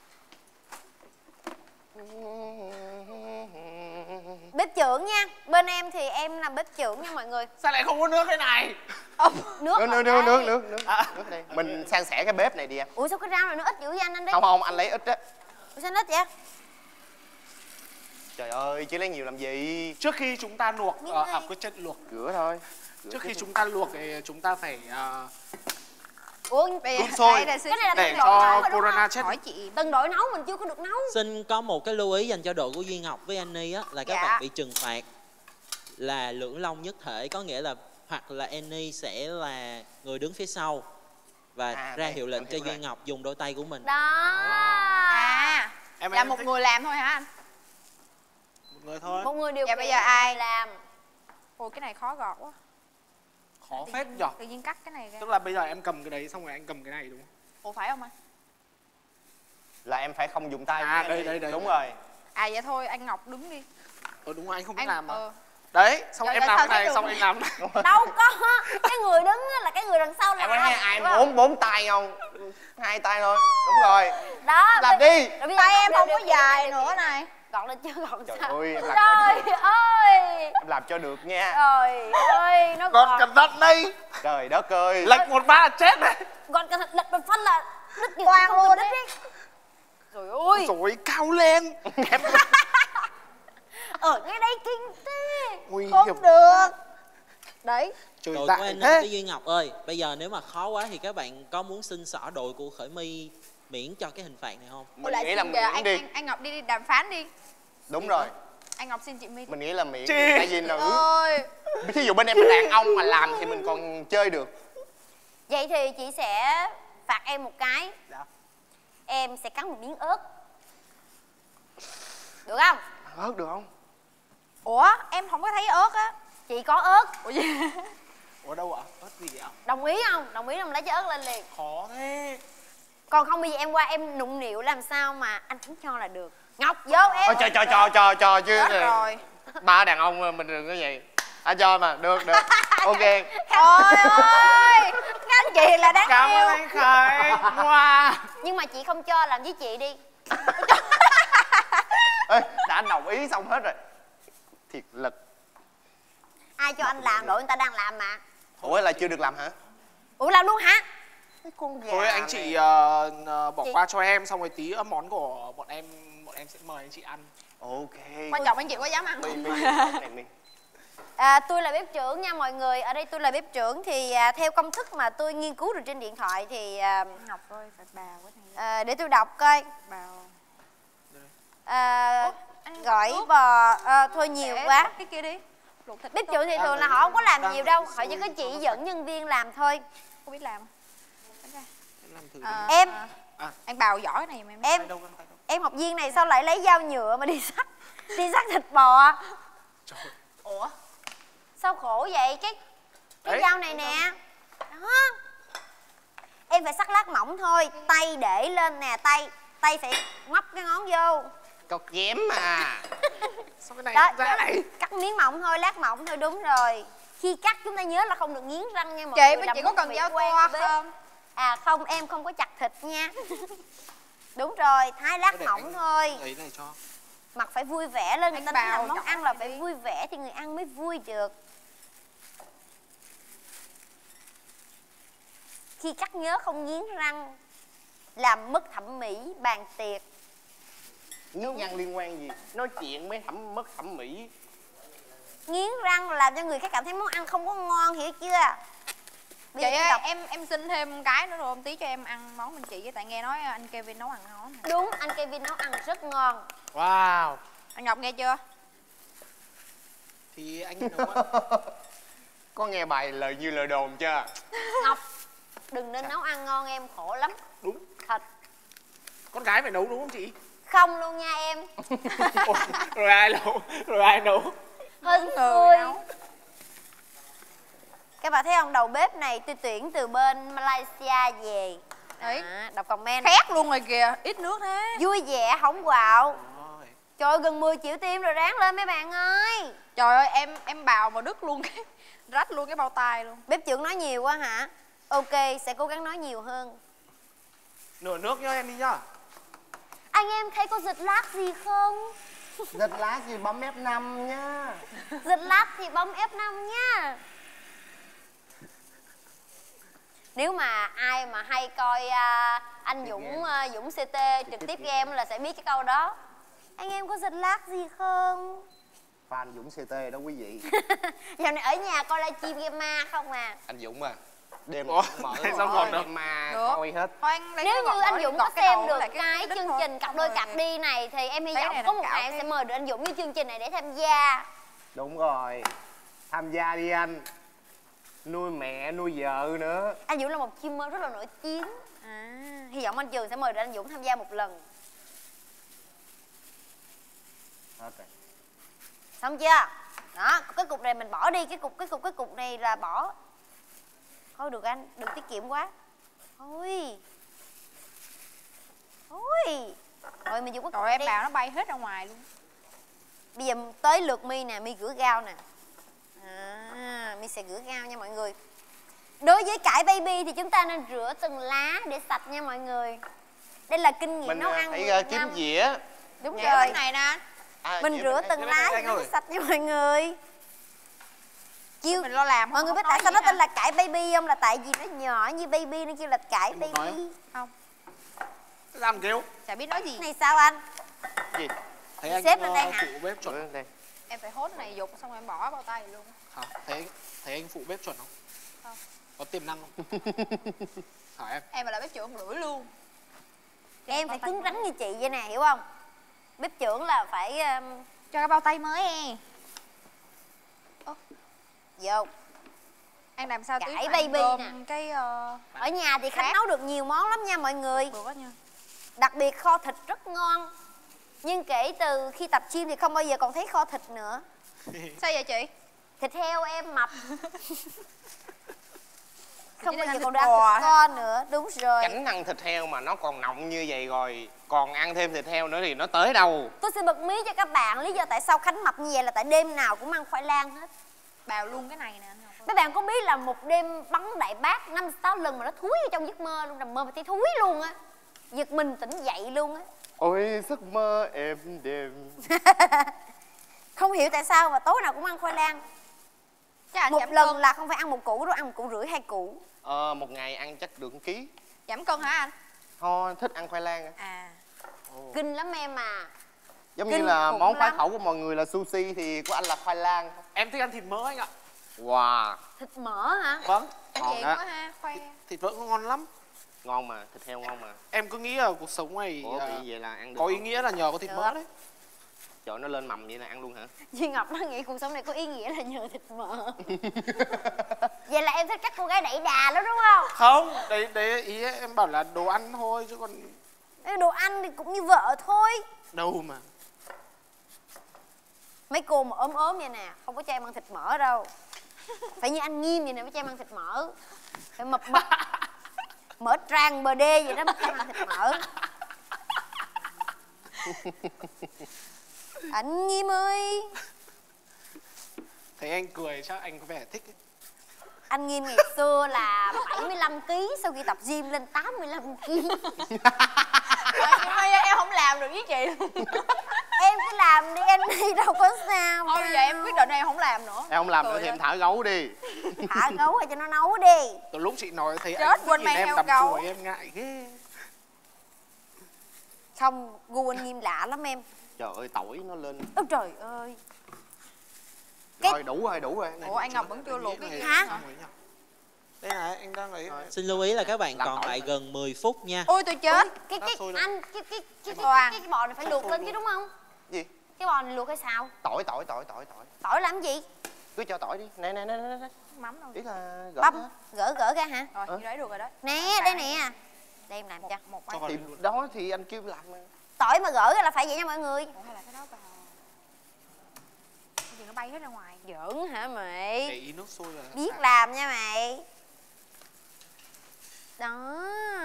Speaker 2: Bếp trưởng nha. Bên em thì em làm bếp trưởng nha mọi người.
Speaker 4: Sao lại không có nước cái này?
Speaker 2: Nước
Speaker 1: Nước
Speaker 2: ở
Speaker 1: nước nước
Speaker 2: đây.
Speaker 1: nước nước nước.
Speaker 4: À.
Speaker 1: Nước đây. Mình san sẻ cái bếp này đi em.
Speaker 2: Ủa sao cái rau này nó ít dữ vậy anh anh đi.
Speaker 1: Không không, anh lấy ít á.
Speaker 2: Ủa sao nó ít vậy?
Speaker 1: Trời ơi, chứ lấy nhiều làm gì?
Speaker 4: Trước khi chúng ta luộc,
Speaker 2: Biết
Speaker 4: ờ,
Speaker 2: ngay.
Speaker 4: à cái chân luộc.
Speaker 1: Rửa thôi. Rửa
Speaker 4: Trước khi
Speaker 1: chút
Speaker 4: chúng ta luộc thì chúng ta phải ờ,
Speaker 2: Ủa
Speaker 3: Bây
Speaker 1: Đun
Speaker 3: giờ
Speaker 1: sôi.
Speaker 3: đây là
Speaker 2: cái này là
Speaker 4: để
Speaker 2: từng đội
Speaker 4: cho
Speaker 2: nấu rồi đúng
Speaker 4: corona
Speaker 2: không?
Speaker 4: chết.
Speaker 3: hỏi chị.
Speaker 2: Từng đội nấu mình chưa có được nấu.
Speaker 5: Xin có một cái lưu ý dành cho đội của Duy Ngọc với Annie á, là các
Speaker 3: Dạ.
Speaker 5: bạn bị trừng phạt là lưỡng long nhất thể, có nghĩa là hoặc là Annie sẽ là người đứng phía sau và
Speaker 1: À,
Speaker 5: ra
Speaker 1: đây,
Speaker 5: hiệu lệnh
Speaker 1: em
Speaker 5: cho
Speaker 1: hiểu
Speaker 5: Duy
Speaker 1: rồi.
Speaker 5: Ngọc dùng đôi tay của mình.
Speaker 2: Đó.
Speaker 3: À
Speaker 4: em
Speaker 3: là
Speaker 4: em
Speaker 3: một
Speaker 4: thích
Speaker 3: người làm thôi hả anh?
Speaker 4: một người thôi.
Speaker 2: Một người điều
Speaker 3: Dạ,
Speaker 2: khiển
Speaker 3: bây giờ ai?
Speaker 2: làm.
Speaker 3: Ôi cái này khó gọt quá.
Speaker 4: Khó phết nhở.
Speaker 3: Tự nhiên cắt cái này ra.
Speaker 4: Tức là bây giờ em cầm cái đấy xong rồi anh cầm cái này đúng không?
Speaker 3: Ủa phải không anh?
Speaker 1: là em phải không dùng tay.
Speaker 4: À,
Speaker 1: em
Speaker 4: đây,
Speaker 1: đi.
Speaker 4: đây, đây.
Speaker 1: Đúng rồi.
Speaker 3: À vậy thôi anh Ngọc đứng đi.
Speaker 4: Ờ đúng rồi, anh không biết
Speaker 3: Anh
Speaker 4: làm mà.
Speaker 3: ờ.
Speaker 4: Đấy, xong
Speaker 3: Trời
Speaker 4: em
Speaker 3: ơi,
Speaker 4: làm
Speaker 3: sao
Speaker 4: cái này,
Speaker 3: thấy
Speaker 4: xong
Speaker 3: được?
Speaker 4: anh làm cái này.
Speaker 2: Đâu có. Cái người đứng á là cái người đằng sau
Speaker 1: Em
Speaker 2: làm.
Speaker 1: có thấy ai
Speaker 2: Đúng không?
Speaker 1: bốn bốn tay không? Hai tay thôi. Đúng rồi.
Speaker 2: Đó.
Speaker 1: Làm
Speaker 2: bây-
Speaker 1: đi.
Speaker 2: rồi bây giờ
Speaker 3: Tay em
Speaker 2: đều-
Speaker 3: không
Speaker 2: đều-
Speaker 3: có
Speaker 2: đều-
Speaker 3: dài
Speaker 2: đều-
Speaker 3: nữa này.
Speaker 2: Gọt lên chưa gọt
Speaker 1: Trời
Speaker 2: sao?
Speaker 1: ơi, em làm cho
Speaker 2: Trời ơi.
Speaker 1: Em làm cho được nha.
Speaker 2: Trời ơi, nó
Speaker 4: Còn
Speaker 2: gọt.
Speaker 4: cẩn thận đây.
Speaker 1: Trời đất ơi.
Speaker 4: Lệch một ba là chết đấy.
Speaker 2: Gọt cái lật một phân là đứt nhiều
Speaker 3: Toang
Speaker 2: không
Speaker 3: luôn
Speaker 2: đứt
Speaker 3: đấy.
Speaker 2: đi. Trời ơi.
Speaker 4: Rồi cao lên. Em
Speaker 2: Ở ngay đây kinh tế.
Speaker 4: nguy hiểm.
Speaker 3: Không được. Đấy.
Speaker 4: Trời
Speaker 5: Đội của
Speaker 4: dại
Speaker 5: Annie
Speaker 4: thế.
Speaker 5: với Duy Ngọc ơi, bây giờ nếu mà khó quá thì các bạn có muốn xin xỏ đội của Khởi My miễn cho cái hình phạt này không?
Speaker 3: Ôi
Speaker 1: Mình
Speaker 3: lại
Speaker 1: nghĩ là
Speaker 3: xin kìa,
Speaker 1: miễn
Speaker 3: anh,
Speaker 1: đi.
Speaker 3: anh, anh Ngọc đi, đi đàm phán đi.
Speaker 1: Đúng rồi.
Speaker 3: Anh Ngọc xin chị My.
Speaker 1: Mình nghĩ là miễn.
Speaker 4: Chị.
Speaker 1: Tại vì nữ.
Speaker 3: Ôi.
Speaker 1: Thí dụ bên em là đàn ông mà làm thì mình còn chơi được.
Speaker 2: Vậy thì chị sẽ phạt em một cái.
Speaker 1: Dạ.
Speaker 2: Em sẽ cắn một miếng ớt. Được không?
Speaker 1: Ớt được không?
Speaker 3: Ủa em không có thấy ớt á.
Speaker 2: Chị có ớt.
Speaker 3: Ủa gì?
Speaker 4: Ủa đâu ạ? Ớt gì ạ?
Speaker 2: Đồng ý không? Đồng ý không lấy cho ớt lên liền.
Speaker 4: Khó thế.
Speaker 2: Còn không bây giờ em qua em nụng nịu làm sao mà anh không cho là được. Ngọc vô em.
Speaker 1: Ôi, cho cho cho cho cho chứ.
Speaker 3: Chết rồi.
Speaker 1: Ba đàn ông mình đừng có vậy. Anh cho mà, được được. Ok.
Speaker 3: Ôi ơi. Các anh chị là đáng
Speaker 4: Cảm ơn
Speaker 3: yêu.
Speaker 4: anh Khải. Wow.
Speaker 2: Nhưng mà chị không cho làm với chị đi.
Speaker 1: Ê, đã đồng ý xong hết rồi. Thiệt lực.
Speaker 2: Ai cho anh làm đội người ta đang làm mà.
Speaker 1: Ủa là chưa được làm hả?
Speaker 2: Ủa làm luôn hả?
Speaker 1: Cái con gà
Speaker 4: Thôi anh
Speaker 1: này.
Speaker 4: chị ờ, ờ, bỏ
Speaker 2: Chị-
Speaker 4: qua cho em, xong rồi tí ờ, món của bọn em bọn em sẽ mời anh chị ăn.
Speaker 1: Ok.
Speaker 3: Quan trọng anh chị có dám ăn
Speaker 1: Mi,
Speaker 3: không?
Speaker 1: mi, mi, mi.
Speaker 2: À, tôi là bếp trưởng nha mọi người. Ở đây tôi là bếp trưởng thì à, theo công thức mà tôi nghiên cứu được trên điện thoại thì à,
Speaker 3: Ngọc ơi, phải bào cái này.
Speaker 2: à, để tôi đọc coi.
Speaker 3: Bào.
Speaker 2: À,
Speaker 3: Ủa, anh
Speaker 2: gỏi
Speaker 3: nước.
Speaker 2: bò à, thôi nhiều
Speaker 3: Để
Speaker 2: quá.
Speaker 3: cái kia đi. Luộc thịt.
Speaker 2: Bếp trưởng thì thường là họ không có làm nhiều đâu, họ chỉ có chỉ dẫn nhân viên làm thôi.
Speaker 3: Cô biết làm.
Speaker 4: Em làm thử.
Speaker 3: À,
Speaker 2: Em
Speaker 4: À.
Speaker 3: anh bào giỏi cái này mà em.
Speaker 2: em
Speaker 4: Tay đâu, tay đâu.
Speaker 2: em học viên này sao lại lấy dao nhựa mà đi sắc đi sắc thịt bò?
Speaker 4: Trời.
Speaker 3: Ủa?
Speaker 2: Sao khổ vậy? Cái cái
Speaker 4: Đấy,
Speaker 2: dao này nè. Đó. Em phải sắc lát mỏng thôi, tay để lên nè, tay tay phải ngoắp cái ngón vô.
Speaker 1: Cọc dém mà.
Speaker 4: Sao cái này
Speaker 2: Đó,
Speaker 4: không ra này?
Speaker 2: cắt miếng mỏng thôi, lát mỏng thôi, đúng rồi. Khi cắt chúng ta nhớ là không được nghiến răng nha mọi
Speaker 3: Chị,
Speaker 2: người.
Speaker 3: bên chị
Speaker 2: làm
Speaker 3: có
Speaker 2: mất
Speaker 3: cần
Speaker 2: vị
Speaker 3: dao
Speaker 2: quan
Speaker 3: to
Speaker 2: của bếp.
Speaker 3: không?
Speaker 2: À không, em không có chặt thịt nha. Đúng rồi, thái lát
Speaker 4: Để
Speaker 2: mỏng
Speaker 4: anh
Speaker 2: thôi.
Speaker 4: Ấy này cho.
Speaker 2: Mặt phải vui vẻ lên, người
Speaker 3: Anh
Speaker 2: ta nói
Speaker 3: bào
Speaker 2: làm món
Speaker 3: giỏi
Speaker 2: ăn là
Speaker 3: đi.
Speaker 2: phải vui vẻ thì người ăn mới vui được. Khi cắt nhớ không nghiến răng, làm mất thẩm mỹ bàn tiệc.
Speaker 1: Nước nhăn liên quan gì? Nói chuyện mới thẩm mất thẩm mỹ.
Speaker 2: Nghiến răng làm cho người khác cảm thấy món ăn không có ngon, hiểu chưa? Bây
Speaker 3: Chị
Speaker 2: giờ tôi
Speaker 3: ơi,
Speaker 2: đọc-
Speaker 3: em em xin thêm cái nữa rồi, tí cho em ăn món bên chị với, tại nghe nói anh Kevin nấu ăn ngon.
Speaker 2: Đúng, anh Kevin nấu ăn rất ngon.
Speaker 4: Wow.
Speaker 3: Anh Ngọc nghe chưa?
Speaker 4: Thì anh nấu á.
Speaker 1: Có nghe bài lời như lời đồn chưa?
Speaker 2: Ngọc, đừng nên nấu ăn ngon em, khổ lắm.
Speaker 4: Đúng.
Speaker 2: Thật.
Speaker 4: Con gái phải nấu đúng không chị?
Speaker 2: Không luôn nha em.
Speaker 4: Ủa, rồi ai nấu? Rồi ai nấu?
Speaker 2: Hên
Speaker 3: Người
Speaker 2: xui.
Speaker 3: nấu.
Speaker 2: Các bạn thấy không, đầu bếp này tôi tuyển từ bên Malaysia về.
Speaker 3: Đấy.
Speaker 2: À, đọc comment.
Speaker 3: Khét luôn rồi kìa, ít nước thế.
Speaker 2: Vui vẻ, không quạo.
Speaker 4: Rồi.
Speaker 2: Trời ơi, gần mười triệu tim rồi, ráng lên mấy bạn ơi.
Speaker 3: Trời ơi, em em bào mà đứt luôn cái rách luôn cái bao tay luôn.
Speaker 2: Bếp trưởng nói nhiều quá hả? Ok, sẽ cố gắng nói nhiều hơn.
Speaker 4: Nửa nước cho em đi nhá.
Speaker 2: Anh em thấy có giật lát gì không?
Speaker 1: Giật lá gì bấm ép năm nhá.
Speaker 2: Giật lát thì bấm ép năm nha. Nếu mà ai mà hay coi à, anh Dũng à, Dũng xê tê trực tiếp game là sẽ biết cái câu đó. Anh em có giật lát gì không?
Speaker 1: Fan Dũng xê tê đó quý vị.
Speaker 2: Dạo này ở nhà coi livestream game ma không à.
Speaker 1: Anh Dũng à. Đêm
Speaker 4: Ủa,
Speaker 1: mở
Speaker 4: tại sao còn được?
Speaker 1: mà
Speaker 3: Được.
Speaker 1: coi hết.
Speaker 3: Thôi anh lấy
Speaker 2: Nếu
Speaker 3: cái
Speaker 2: như
Speaker 3: gọt
Speaker 2: anh
Speaker 3: bỏ đi,
Speaker 2: Dũng
Speaker 3: gọt
Speaker 2: có
Speaker 3: cái
Speaker 2: xem
Speaker 3: đầu
Speaker 2: được
Speaker 3: với lại
Speaker 2: cái
Speaker 3: đứt
Speaker 2: chương
Speaker 3: thôi.
Speaker 2: trình cặp đôi cặp đi này thì em hy
Speaker 3: Lấy
Speaker 2: vọng
Speaker 3: này
Speaker 2: có
Speaker 3: là
Speaker 2: một
Speaker 3: cạo
Speaker 2: ngày
Speaker 3: cái-
Speaker 2: sẽ mời được anh Dũng như chương trình này để tham gia.
Speaker 1: Đúng rồi. Tham gia đi anh. Nuôi mẹ, nuôi vợ nữa.
Speaker 2: Anh Dũng là một streamer rất là nổi tiếng. À, hy vọng anh Trường sẽ mời được anh Dũng tham gia một lần.
Speaker 1: Hết rồi.
Speaker 2: Xong chưa? Đó, cái cục này mình bỏ đi, cái cục cái cục cái cục này là bỏ. Thôi được anh, đừng tiết kiệm quá. Thôi. Thôi. Rồi mình dùng cái cục
Speaker 3: Trời em
Speaker 2: đi.
Speaker 3: bào nó bay hết ra ngoài luôn.
Speaker 2: Bây giờ tới lượt My nè, My rửa gao nè. À, My sẽ rửa gao nha mọi người. Đối với cải baby thì chúng ta nên rửa từng lá để sạch nha mọi người. Đây là kinh nghiệm
Speaker 1: Mình
Speaker 2: nấu
Speaker 1: à,
Speaker 2: ăn
Speaker 1: phải
Speaker 2: mười
Speaker 1: à,
Speaker 2: năm.
Speaker 1: kiếm dĩa.
Speaker 2: Đúng
Speaker 3: Dạ,
Speaker 2: rồi.
Speaker 3: cái này nè.
Speaker 1: À,
Speaker 2: Mình
Speaker 1: dĩa
Speaker 2: rửa
Speaker 1: bên đây,
Speaker 2: từng
Speaker 1: dĩa bên
Speaker 2: lá
Speaker 1: đây,
Speaker 2: cho nó
Speaker 1: ơi.
Speaker 2: sạch nha mọi người. Chiêu
Speaker 3: Mình lo làm
Speaker 2: mọi
Speaker 3: không-
Speaker 2: người biết
Speaker 3: không
Speaker 2: tại
Speaker 3: nói
Speaker 2: sao
Speaker 3: gì
Speaker 2: nó
Speaker 3: ha.
Speaker 2: tên là cải baby không? Là tại vì nó nhỏ như baby nên kêu là cải
Speaker 4: Em muốn nói
Speaker 2: baby.
Speaker 3: Không,
Speaker 4: Làm kêu.
Speaker 3: chả biết nói gì.
Speaker 2: Cái này sao anh?
Speaker 1: Gì?
Speaker 4: Thấy anh
Speaker 2: Xếp lên đây
Speaker 4: uh,
Speaker 2: hả?
Speaker 4: phụ bếp chuẩn.
Speaker 1: Rửa bên đây.
Speaker 3: Em phải hốt này dục xong rồi em bỏ bao tay luôn.
Speaker 4: Hả? Thấy thấy anh phụ bếp chuẩn không?
Speaker 3: Không.
Speaker 4: Có tiềm năng không? Hả em?
Speaker 3: Em mà là bếp trưởng rưỡi luôn.
Speaker 2: Em phải cứng rắn như chị vậy nè, hiểu không? Bếp trưởng là phải um,
Speaker 3: Cho cái bao tay mới e.
Speaker 2: vô.
Speaker 3: Anh làm sao tí
Speaker 2: Cải
Speaker 3: mà
Speaker 2: baby
Speaker 3: anh gom
Speaker 2: nè.
Speaker 3: cái uh,
Speaker 2: Ở nhà thì khách
Speaker 3: Rác.
Speaker 2: nấu được nhiều món lắm nha mọi người.
Speaker 3: được á nha.
Speaker 2: Đặc biệt kho thịt rất ngon. Nhưng kể từ khi tập gym thì không bao giờ còn thấy kho thịt nữa.
Speaker 3: Sao vậy chị?
Speaker 2: Thịt heo em mập. Không
Speaker 3: Chỉ
Speaker 2: bao
Speaker 3: ăn
Speaker 2: giờ
Speaker 3: thịt
Speaker 2: còn được ăn
Speaker 3: bò
Speaker 2: thịt
Speaker 3: ha.
Speaker 2: con nữa. Đúng rồi.
Speaker 1: Cảnh ăn thịt heo mà nó còn nọng như vậy rồi, còn ăn thêm thịt heo nữa thì nó tới đâu?
Speaker 2: Tôi sẽ bật mí cho các bạn lý do tại sao Khánh mập như vậy là tại đêm nào cũng ăn khoai lang hết.
Speaker 3: Bào luôn cái này nè anh Ngọc ơi.
Speaker 2: Các bạn có biết là một đêm bắn đại bác năm sáu lần mà nó thúi ở trong giấc mơ luôn, nằm mơ mà thấy thúi luôn á. Giật mình tỉnh dậy luôn á.
Speaker 1: Ôi giấc mơ êm đêm.
Speaker 2: Không hiểu tại sao mà tối nào cũng ăn khoai lang.
Speaker 3: Chắc anh
Speaker 2: Một
Speaker 3: giảm
Speaker 2: lần
Speaker 3: cân.
Speaker 2: là không phải ăn một củ đâu, ăn một củ rưỡi hai củ.
Speaker 1: Ờ, một ngày ăn chắc được một ký.
Speaker 3: Giảm cân hả anh?
Speaker 1: Thôi, thích ăn khoai lang.
Speaker 3: À.
Speaker 2: Kinh lắm em à.
Speaker 1: Giống
Speaker 2: Kinh
Speaker 1: như là
Speaker 2: khủng
Speaker 1: món khoái
Speaker 2: lắm.
Speaker 1: khẩu của mọi người là sushi thì của anh là khoai lang.
Speaker 4: Em thích ăn thịt mỡ anh ạ.
Speaker 1: Wow.
Speaker 2: Thịt mỡ hả?
Speaker 4: Vâng.
Speaker 1: Ngon
Speaker 3: Chị
Speaker 1: đó.
Speaker 3: quá ha, khoe.
Speaker 4: Thịt mỡ ngon lắm.
Speaker 1: Ngon mà, thịt heo ngon mà.
Speaker 4: Em cứ nghĩ là cuộc sống này
Speaker 1: Ủa
Speaker 4: à,
Speaker 1: vậy là ăn được
Speaker 4: có ý
Speaker 1: không?
Speaker 4: nghĩa là nhờ có thịt
Speaker 2: Được.
Speaker 4: mỡ đấy.
Speaker 1: Trời, nó lên mầm vậy là ăn luôn hả?
Speaker 2: Duy Ngọc nó nghĩ cuộc sống này có ý nghĩa là nhờ thịt mỡ. Vậy là em thích các cô gái đẩy đà lắm đúng không?
Speaker 4: Không, đấy đấy ý ấy, em bảo là đồ ăn thôi chứ còn
Speaker 2: Ê, đồ ăn thì cũng như vợ thôi.
Speaker 4: đâu mà.
Speaker 2: Mấy cô mà ốm ốm vậy nè, không có cho em ăn thịt mỡ đâu. Phải như anh Nghiêm vậy nè mới cho em ăn thịt mỡ. Phải mập mập, mỡ tràn bờ đê vậy đó mới cho em ăn thịt mỡ. Anh Nghiêm ơi.
Speaker 4: Thấy anh cười chắc anh có vẻ thích ấy.
Speaker 2: Anh Nghiêm ngày xưa là bảy mươi lăm ký, sau khi tập gym lên tám mươi lăm ký.
Speaker 3: Nhưng mà em không làm được với chị.
Speaker 2: Em cứ làm đi anh đi, đâu có sao.
Speaker 3: Thôi bây giờ em quyết định em không làm nữa.
Speaker 1: Em không làm nữa
Speaker 3: Cười
Speaker 1: thì em
Speaker 3: lên.
Speaker 1: thả gấu đi.
Speaker 2: Thả gấu rồi cho nó nấu đi.
Speaker 4: Từ lúc chị nói thấy
Speaker 3: Chết,
Speaker 4: anh
Speaker 3: quên
Speaker 4: nhìn
Speaker 3: mang
Speaker 4: em
Speaker 3: theo
Speaker 4: đầm
Speaker 3: gấu.
Speaker 4: chuối em ngại ghê.
Speaker 2: Không, gu anh Nghiêm lạ lắm em.
Speaker 1: Trời ơi, tỏi nó lên.
Speaker 2: Ôi trời ơi. Cái-
Speaker 1: Rồi đủ rồi, đủ rồi. Này,
Speaker 3: Ủa anh Ngọc vẫn chưa luộc cái gì?
Speaker 2: Hả?
Speaker 4: Đây này, anh đang lấy.
Speaker 5: Xin lưu ý là các bạn
Speaker 1: Làm
Speaker 5: còn
Speaker 1: tỏi
Speaker 5: lại
Speaker 1: mà.
Speaker 5: gần mười phút nha.
Speaker 3: Ôi tôi chết.
Speaker 2: Cái
Speaker 4: Đắp
Speaker 2: cái
Speaker 4: sôi lên.
Speaker 2: anh cái cái cái cái,
Speaker 3: Toàn.
Speaker 2: cái, cái bò này phải luộc lên chứ đúng không?
Speaker 1: Gì?
Speaker 2: Cái bò này luộc hay sao?
Speaker 1: Tỏi, tỏi, tỏi, tỏi, tỏi.
Speaker 2: Tỏi làm gì?
Speaker 1: Cứ cho tỏi đi. Nè, nè, nè, nè, nè.
Speaker 3: Mắm đâu.
Speaker 1: Ý là gỡ
Speaker 2: Băm,
Speaker 1: ra.
Speaker 2: gỡ gỡ ra hả?
Speaker 3: Rồi,
Speaker 1: Ờ.
Speaker 3: như đấy được rồi đó.
Speaker 2: Nè, đây nè. Đây em làm cho.
Speaker 3: Một
Speaker 4: Cho
Speaker 3: bánh.
Speaker 4: vào
Speaker 1: Thì
Speaker 4: đây luôn.
Speaker 1: đó thì anh kêu làm mà.
Speaker 2: Tỏi mà gỡ ra là phải vậy nha mọi người.
Speaker 3: Ủa hay là cái đó vào. Cái gì nó bay hết ra ngoài.
Speaker 2: Giỡn hả
Speaker 4: Để
Speaker 2: mày?
Speaker 4: ý nước sôi là
Speaker 2: Biết làm nha mày. Đó.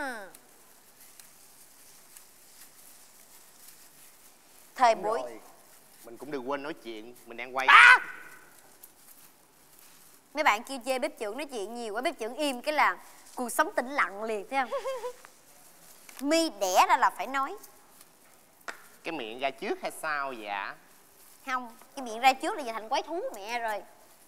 Speaker 2: Thời
Speaker 1: Đúng
Speaker 2: buổi
Speaker 1: rồi. Mình cũng đừng quên nói chuyện, mình đang quay.
Speaker 2: mấy bạn kêu chê bếp trưởng nói chuyện nhiều quá, bếp trưởng im cái là cuộc sống tĩnh lặng liền thấy không? Mi đẻ ra là phải nói.
Speaker 1: Cái miệng ra trước hay sao dạ?
Speaker 2: Không, cái miệng ra trước là giờ thành quái thú mẹ rồi.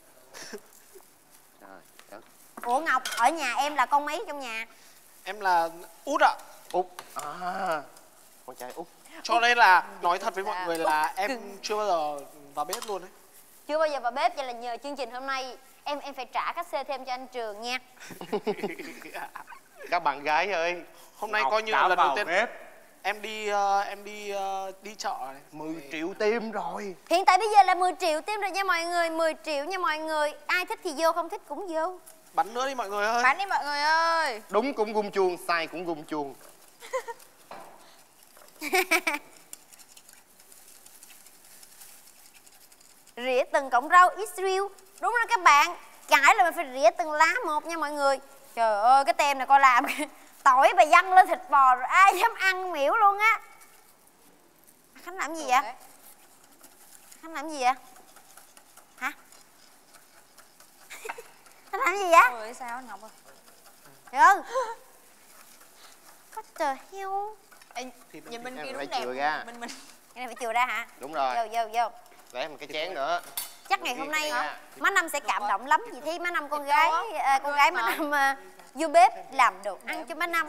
Speaker 1: Trời đất.
Speaker 2: Ủa Ngọc, ở nhà em là con mấy trong nhà?
Speaker 4: em là út ạ.
Speaker 1: Út. À, con trai út.
Speaker 4: Cho nên là nói thật với mọi
Speaker 3: Dạ.
Speaker 4: người là em chưa bao giờ vào bếp luôn đấy.
Speaker 2: Chưa bao giờ vào bếp, vậy là nhờ chương trình hôm nay em em phải trả các xe thêm cho anh Trường nha.
Speaker 1: Các bạn gái ơi,
Speaker 4: Hôm nay
Speaker 1: Ngọc
Speaker 4: coi như
Speaker 1: đã
Speaker 4: là lần đầu
Speaker 1: vào
Speaker 4: tiên
Speaker 1: bếp.
Speaker 4: em đi ờ, em đi ờ, đi chợ này.
Speaker 1: mười triệu tim rồi.
Speaker 2: Hiện tại bây giờ là mười triệu tim rồi nha mọi người, mười triệu nha mọi người. Ai thích thì vô, không thích cũng vô.
Speaker 4: Bắn nữa đi mọi người ơi.
Speaker 3: Bánh đi mọi người ơi.
Speaker 1: Đúng cũng gung chuông, sai cũng gung chuông.
Speaker 2: Rỉa từng cọng rau Israel. Đúng rồi các bạn, chải là mình phải rỉa từng lá một nha mọi người. Trời ơi, cái tem này coi làm tỏi và văng lên thịt bò rồi ai dám ăn miễu luôn á. Khánh làm gì vậy? Khánh làm gì vậy? Hả? Khánh làm gì vậy?
Speaker 3: Ôi sao anh Ngọc ơi.
Speaker 2: Trời ơi. What the hell?
Speaker 3: Ê, nhìn bên
Speaker 1: Cái
Speaker 3: kia
Speaker 1: này
Speaker 3: đúng
Speaker 1: phải
Speaker 3: đẹp.
Speaker 1: chừa ra.
Speaker 3: Bên mình.
Speaker 2: Cái này phải chừa ra hả?
Speaker 1: Đúng rồi.
Speaker 2: Vô vô vô.
Speaker 1: Để một cái chén nữa.
Speaker 2: Chắc ngày hôm nay
Speaker 1: Dạ.
Speaker 2: má Năm sẽ cảm động lắm vì thấy má Năm con
Speaker 3: Thịt
Speaker 2: gái
Speaker 3: đâu á?
Speaker 2: à, con gái má
Speaker 3: Ờ.
Speaker 2: Năm à, vô bếp làm đồ ăn cho má Năm.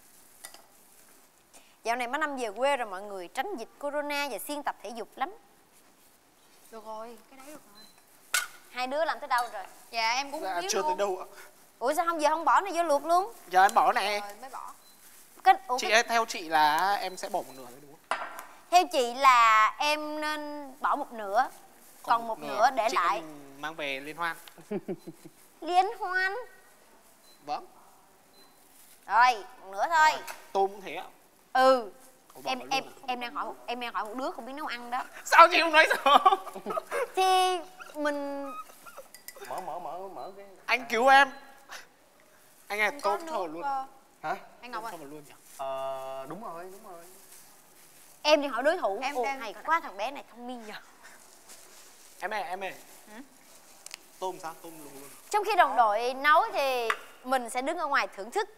Speaker 2: Dạo này má Năm về quê rồi mọi người, tránh dịch corona và siêng tập thể dục lắm.
Speaker 3: Được rồi, cái đấy được rồi.
Speaker 2: Hai đứa làm tới đâu rồi?
Speaker 3: Dạ em cũng
Speaker 4: Dạ,
Speaker 3: biết
Speaker 4: chưa tới
Speaker 3: luôn.
Speaker 4: đâu ạ.
Speaker 2: Ủa sao không giờ không bỏ này vô luộc luôn?
Speaker 4: Giờ em bỏ này.
Speaker 3: Rồi mới bỏ.
Speaker 2: Cái, ủa,
Speaker 4: Chị
Speaker 2: cái,
Speaker 4: ấy, theo chị là em sẽ bỏ một nửa đấy đúng không?
Speaker 2: theo chị là em nên bỏ một nửa, còn, một nửa để
Speaker 4: chị
Speaker 2: lại
Speaker 4: em mang về liên hoan.
Speaker 2: liên hoan.
Speaker 4: Vâng.
Speaker 2: Rồi một nửa thôi.
Speaker 4: Tôm cũng thế ạ.
Speaker 2: Ừ.
Speaker 4: Ủa, bỏ
Speaker 2: Em
Speaker 4: vào
Speaker 2: em
Speaker 4: luôn à?
Speaker 2: em đang hỏi một em đang hỏi một đứa không biết nấu ăn đó.
Speaker 4: Sao chị không nói sao?
Speaker 2: Thì mình
Speaker 1: Mở mở mở mở cái.
Speaker 4: Anh cứu em. Anh này
Speaker 3: Không có
Speaker 4: tôm cho vào
Speaker 3: nước,
Speaker 4: luôn.
Speaker 3: ờ,
Speaker 1: Hả?
Speaker 3: Anh Ngọc
Speaker 4: Tôm
Speaker 3: ơi.
Speaker 4: cho vào luôn nhỉ?
Speaker 1: Ờ đúng rồi, đúng rồi.
Speaker 2: em đi hỏi đối thủ.
Speaker 3: Em
Speaker 2: Ồ,
Speaker 3: đang-
Speaker 2: hay quá, thằng bé này thông minh nhờ.
Speaker 4: Em ơi, em ơi. Tôm sao? Tôm luôn luôn.
Speaker 2: Trong khi đồng đội nấu thì mình sẽ đứng ở ngoài thưởng thức.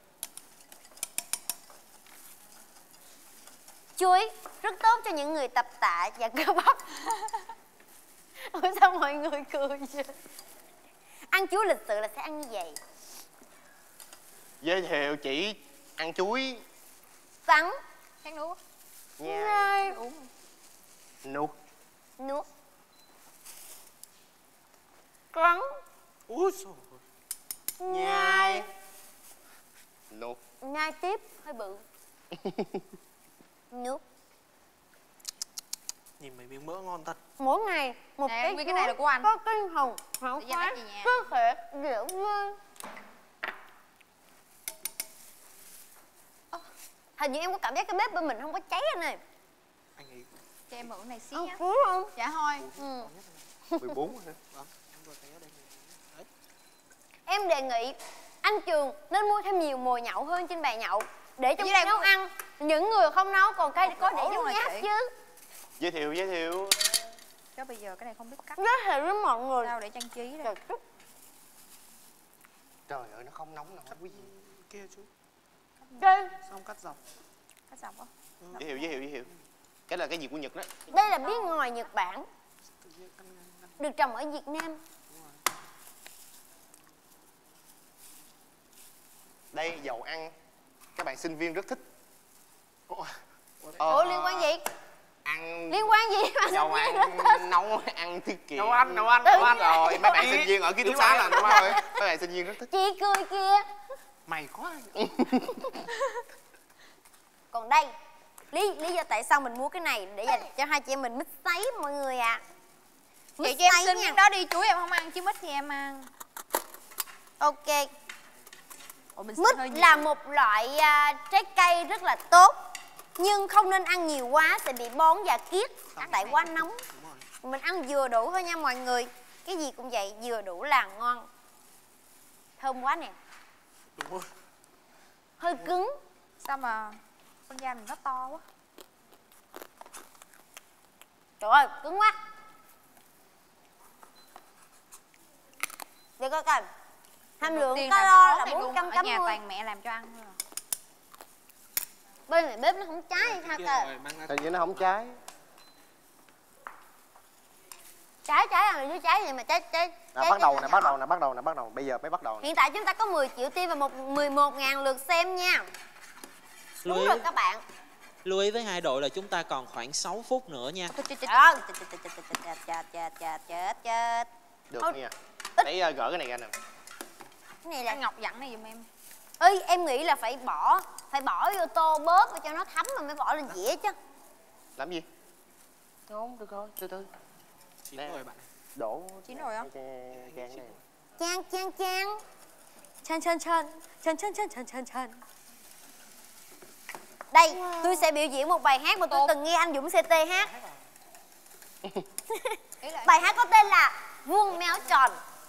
Speaker 2: Chuối rất tốt cho những người tập tạ và cơ bắp. Ủa sao mọi người cười vậy? Ăn chuối lịch sự là sẽ ăn như vậy.
Speaker 1: Giới thiệu chị ăn chuối
Speaker 2: Sắn,
Speaker 3: Khát nước.
Speaker 1: nha.
Speaker 3: Uống.
Speaker 1: Nuốt.
Speaker 2: nuốt. Cắn.
Speaker 4: Úi dồi.
Speaker 1: Nhai. Nuốt.
Speaker 2: Nhai tiếp hơi bự. Nuốt.
Speaker 4: Nhìn mấy miếng mỡ ngon thật.
Speaker 2: Mỗi ngày một
Speaker 3: Nè,
Speaker 2: cái
Speaker 3: nguyên cái này là của anh.
Speaker 2: có tinh hồng, hảo
Speaker 3: Để dành
Speaker 2: khoái,
Speaker 3: hết về nhà.
Speaker 2: cơ thể, dẻo dai. Hình như em có cảm giác cái bếp bên mình không có cháy anh ơi.
Speaker 4: Anh ấy
Speaker 3: Cho em mượn cái này xí
Speaker 2: Không
Speaker 3: nhá.
Speaker 2: phú không?
Speaker 3: Dạ thôi.
Speaker 2: Ừ.
Speaker 1: mười bốn hả?
Speaker 4: vâng, em vừa thấy ở đây. Đấy.
Speaker 2: Em đề nghị anh Trường nên mua thêm nhiều mồi nhậu hơn trên bàn nhậu để trong
Speaker 3: Với đây
Speaker 2: khi nấu
Speaker 3: có-
Speaker 2: ăn những người không nấu còn cái có để
Speaker 3: Ủa,
Speaker 2: nhấm
Speaker 3: luôn rồi
Speaker 2: nháp
Speaker 3: chị.
Speaker 2: chứ.
Speaker 1: Giới thiệu, giới thiệu.
Speaker 3: Chứ bây giờ cái này không biết cắt
Speaker 2: Giới thiệu với mọi người.
Speaker 3: sao để trang trí đây.
Speaker 2: Trời chút.
Speaker 1: Trời ơi, nó không nóng nào quý vị.
Speaker 4: Kia chú.
Speaker 2: Đây,
Speaker 4: Xong cắt dọc.
Speaker 3: Cắt dọc á.
Speaker 1: Giới thiệu, giới thiệu, giới thiệu. Cái là cái gì của Nhật đó.
Speaker 2: đây là bí ngòi Nhật Bản,
Speaker 4: Tự nhiên ăn ăn ăn.
Speaker 2: được trồng ở Việt Nam.
Speaker 1: Đây, dầu ăn. Các bạn sinh viên rất thích.
Speaker 4: Ủa,
Speaker 1: Ờ,
Speaker 2: Ủa liên quan gì?
Speaker 1: Ăn
Speaker 2: Liên quan gì mà
Speaker 1: dầu
Speaker 2: sinh viên
Speaker 1: ăn,
Speaker 2: rất thích?
Speaker 1: nấu ăn tiết kiệm.
Speaker 4: Nấu ăn, nấu ăn,
Speaker 2: Tự
Speaker 4: nấu ăn
Speaker 2: nhiên.
Speaker 1: Rồi, mấy bạn
Speaker 4: Ý.
Speaker 1: sinh viên ở ký túc
Speaker 4: Ý
Speaker 1: xá
Speaker 4: bạn.
Speaker 1: là đúng rồi. Mấy bạn sinh viên rất thích.
Speaker 2: Chị cười kìa.
Speaker 4: Mày quá.
Speaker 2: Còn đây, lý lý do tại sao mình mua cái này để dành cho hai chị em mình mix sấy mọi người ạ. À.
Speaker 3: Chị cho em xin miếng đó đi, chuối em không ăn chứ mít thì em ăn.
Speaker 2: Ok.
Speaker 3: Ủa, mình
Speaker 2: Mít
Speaker 3: hơi nhiều.
Speaker 2: là một loại à, trái cây rất là tốt, nhưng không nên ăn nhiều quá sẽ bị bón và kiết tại quá nóng.
Speaker 4: Đúng rồi.
Speaker 2: Mình ăn vừa đủ thôi nha mọi người. Cái gì cũng vậy, vừa đủ là ngon. Thơm quá nè.
Speaker 4: Đúng rồi.
Speaker 2: Hơi cứng.
Speaker 3: Sao mà con da mình nó to quá.
Speaker 2: Trời ơi, cứng quá. Để coi coi. Hàm lượng
Speaker 3: Tiên
Speaker 2: calo
Speaker 3: làm
Speaker 2: là
Speaker 3: món này
Speaker 2: bốn
Speaker 3: luôn.
Speaker 2: trăm
Speaker 3: Ở
Speaker 2: tám
Speaker 3: nhà
Speaker 2: mươi.
Speaker 3: toàn mẹ làm cho ăn thôi à.
Speaker 2: Bên này bếp nó không cháy hay sao
Speaker 4: Kia
Speaker 2: cơ?
Speaker 4: rồi, mang ra.
Speaker 1: Hình như nó không cháy.
Speaker 2: Cháy cháy là chứ cháy gì mà cháy cháy.
Speaker 1: Nè,
Speaker 2: cháy
Speaker 1: bắt đầu
Speaker 2: cháy
Speaker 1: nè,
Speaker 2: nhỏ.
Speaker 1: bắt đầu nè, bắt đầu nè, bắt đầu. Bây giờ mới bắt đầu nè.
Speaker 2: Hiện tại chúng ta có mười triệu tiêu và một mười một ngàn lượt xem nha.
Speaker 5: Lưu
Speaker 2: Đúng
Speaker 5: ý,
Speaker 2: rồi các bạn.
Speaker 5: lưu ý với hai đội là chúng ta còn khoảng sáu phút nữa nha.
Speaker 2: Trời ơi. Chết chết chết chết chết chết.
Speaker 1: Được
Speaker 2: Thôi,
Speaker 1: nha.
Speaker 2: ít.
Speaker 1: Để uh, gỡ cái này ra nè.
Speaker 2: Cái này là
Speaker 3: Anh Ngọc dặn này giùm em.
Speaker 2: ơi em nghĩ là phải bỏ phải bỏ vô tô bóp để cho nó thấm mà mới bỏ lên dĩa chứ.
Speaker 1: Làm gì? Không, được rồi, từ từ.
Speaker 4: Chín
Speaker 1: Nè.
Speaker 4: rồi bạn.
Speaker 1: Đổ.
Speaker 3: Chín rồi á?
Speaker 1: Chan chan này.
Speaker 2: Chan chan chan. Chan chan chan. Chan chan chan chan chan chan. Đây, tôi sẽ biểu diễn một bài hát mà tôi
Speaker 3: Tốt.
Speaker 2: từng nghe anh Dũng xê tê hát.
Speaker 3: Ý là
Speaker 2: Bài hát có tên là Vuông Méo Tròn.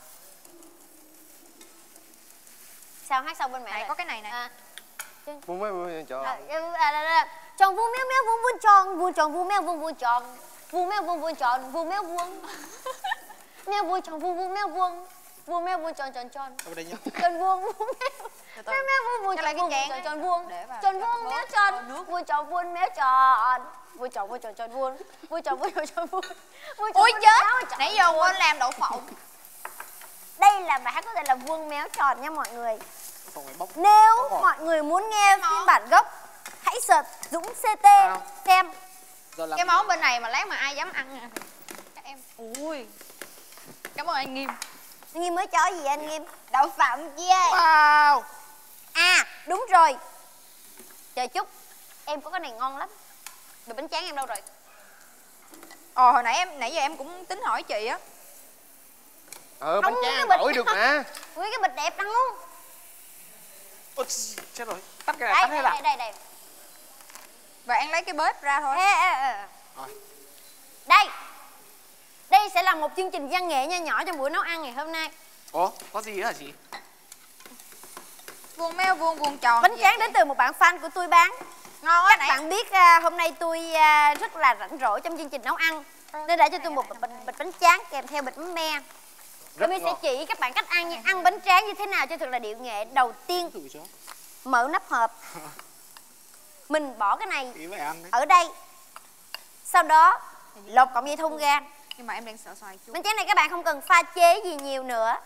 Speaker 2: Sao hát xong bên mẹ
Speaker 3: này
Speaker 2: rồi?
Speaker 3: có cái này này.
Speaker 2: À,
Speaker 1: Muốn mấy muốn cho.
Speaker 2: à, à, à, à, à. Tròn vuông méo méo vuông vuông tròn, vuông tròn vuông méo vuông vuông tròn, vuông méo vuông vuông tròn, vuông méo vuông. Méo vuông tròn vuông vuông méo vuông, vuông méo vuông tròn tròn tròn.
Speaker 4: Ở đây nhá.
Speaker 2: Tròn vuông vuông méo.
Speaker 3: Từ từ.
Speaker 2: Méo méo vuông vuông
Speaker 3: Cho
Speaker 2: tròn
Speaker 3: lại cái
Speaker 2: vuông
Speaker 3: chén
Speaker 2: tròn
Speaker 3: ấy.
Speaker 2: tròn vuông.
Speaker 3: Để vào
Speaker 2: Tròn
Speaker 3: cho
Speaker 2: vuông
Speaker 3: bớt
Speaker 2: méo
Speaker 3: nước.
Speaker 2: tròn, vuông tròn vuông méo tròn. Vuông tròn vuông tròn tròn vuông, vuông tròn vuông tròn tròn vuông. Vuông tròn
Speaker 3: Ui
Speaker 2: vuông
Speaker 3: chết,
Speaker 2: méo tròn
Speaker 3: nãy giờ
Speaker 2: vuông.
Speaker 3: quên làm đậu phộng.
Speaker 2: Đây là bài hát có tên là Vuông Méo Tròn nha mọi người.
Speaker 4: Không phải bóc.
Speaker 2: Nếu
Speaker 4: Có
Speaker 2: mọi người muốn nghe phiên bản gốc, hãy search Dũng xê tê
Speaker 4: À.
Speaker 2: xem.
Speaker 4: Giờ làm
Speaker 3: Cái món bên này mà lát mà ai dám ăn à. Các em. Ui. Cảm ơn anh Nghiêm.
Speaker 2: Nghiêm mới cho gì anh Nghiêm? Đậu phộng chia.
Speaker 4: Wow.
Speaker 2: À đúng rồi. Chờ chút, em có cái này ngon lắm. Rồi bánh tráng em đâu rồi?
Speaker 3: Ồ hồi nãy em nãy giờ em cũng tính hỏi chị á.
Speaker 1: Ờ, bánh
Speaker 2: Không,
Speaker 1: tráng
Speaker 2: cái
Speaker 1: ăn
Speaker 2: bịch-
Speaker 1: đổi được mà.
Speaker 2: Ui cái bịch đẹp lắm luôn.
Speaker 4: Ôi, chết rồi. Tắt cái này,
Speaker 2: Đây
Speaker 4: tắt hết
Speaker 2: đây
Speaker 4: là.
Speaker 2: đây đây. đây.
Speaker 3: Và em lấy cái bếp ra thôi.
Speaker 2: Ê, ê, ê.
Speaker 4: Rồi.
Speaker 2: Đây. Đây sẽ là một chương trình văn nghệ nho nhỏ trong buổi nấu ăn ngày hôm nay.
Speaker 4: Ủa, có gì nữa hả chị?
Speaker 3: Vuông meo vuông vuông tròn.
Speaker 2: Bánh
Speaker 3: gì
Speaker 2: tráng
Speaker 3: vậy?
Speaker 2: đến từ một bạn fan của tôi bán.
Speaker 3: Ngon á
Speaker 2: Các
Speaker 3: nãy.
Speaker 2: bạn biết à, hôm nay tôi à, rất là rảnh rỗi trong chương trình nấu ăn, nên đã cho tôi một bịch, bịch bánh tráng kèm theo bịch mắm me. Rồi mình sẽ
Speaker 1: ngon.
Speaker 2: chỉ các bạn cách ăn nha, ăn bánh tráng như thế nào cho thật là điệu nghệ. Đầu tiên
Speaker 4: Thử chưa?
Speaker 2: mở nắp hộp, mình bỏ cái này
Speaker 4: Ý vậy ăn đấy.
Speaker 2: ở đây, sau đó lột cọng dây thun ra.
Speaker 3: Nhưng mà em đang sợ xoài chua.
Speaker 2: Bánh tráng này các bạn không cần pha chế gì nhiều nữa,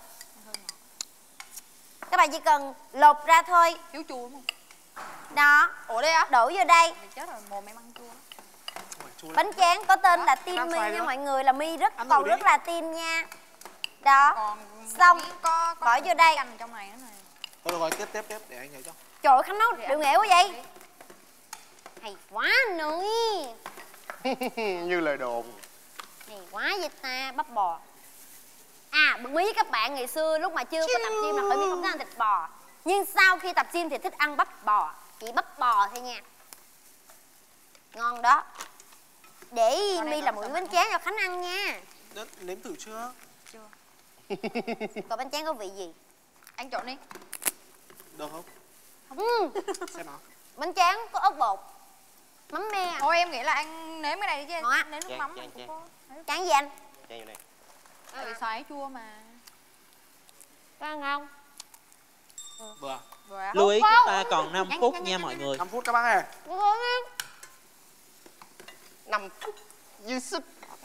Speaker 2: các bạn chỉ cần lột ra thôi.
Speaker 3: Thiếu chua đúng không?
Speaker 2: Đó,
Speaker 3: Ủa đây á?
Speaker 2: đổ vô đây.
Speaker 3: Mày chết rồi, mồm em ăn chua.
Speaker 4: Ôi, chua lắm.
Speaker 2: Bánh tráng có tên là
Speaker 4: Ăn
Speaker 2: tin mi
Speaker 4: xoài
Speaker 2: nha
Speaker 4: nữa.
Speaker 2: mọi người, là mi rất
Speaker 4: Ăn
Speaker 2: còn
Speaker 4: thử
Speaker 2: rất
Speaker 4: đi.
Speaker 2: là tin nha. Đó.
Speaker 3: Còn
Speaker 2: Xong,
Speaker 3: có, có
Speaker 2: bỏ vô đây.
Speaker 3: canh trong này nữa này.
Speaker 4: Thôi được rồi, tiếp tiếp tiếp để anh nhớ cho.
Speaker 2: Trời ơi, Khánh nấu điệu nghệ quá vậy. Hay quá anh ơi.
Speaker 1: Như lời đồn.
Speaker 2: Hay quá vậy ta, bắp bò. À, bật mí với các bạn, ngày xưa lúc mà chưa có tập gym là Khởi My không thích ăn thịt bò. Nhưng sau khi tập gym thì thích ăn bắp bò. Chỉ bắp bò thôi nha. Ngon đó. Để My làm một bánh tráng cho Khánh ăn nha.
Speaker 4: Đó, nếm thử chưa?
Speaker 3: Chưa.
Speaker 2: Còn bánh tráng có vị gì?
Speaker 3: Anh trộn đi.
Speaker 4: Được không?
Speaker 2: Ừ.
Speaker 4: Xem nào.
Speaker 2: Bánh tráng có ớt bột, mắm me.
Speaker 3: Thôi em nghĩ là anh nếm cái này đi chứ.
Speaker 2: Ngon á.
Speaker 3: Nếm nước
Speaker 1: Chan,
Speaker 3: mắm
Speaker 1: chan,
Speaker 3: cũng
Speaker 1: chan.
Speaker 3: có.
Speaker 2: Tráng gì anh?
Speaker 1: Chan vô này.
Speaker 3: Tại vì xoài chua mà.
Speaker 2: Có ăn không?
Speaker 4: Vừa.
Speaker 3: Vừa á.
Speaker 5: Lưu ý chúng ta còn năm
Speaker 3: Nhanh,
Speaker 5: phút
Speaker 3: nhanh,
Speaker 5: nha
Speaker 3: nhanh,
Speaker 5: mọi
Speaker 3: nhanh,
Speaker 5: người.
Speaker 4: năm phút các bác ơi.
Speaker 1: năm phút dư sức.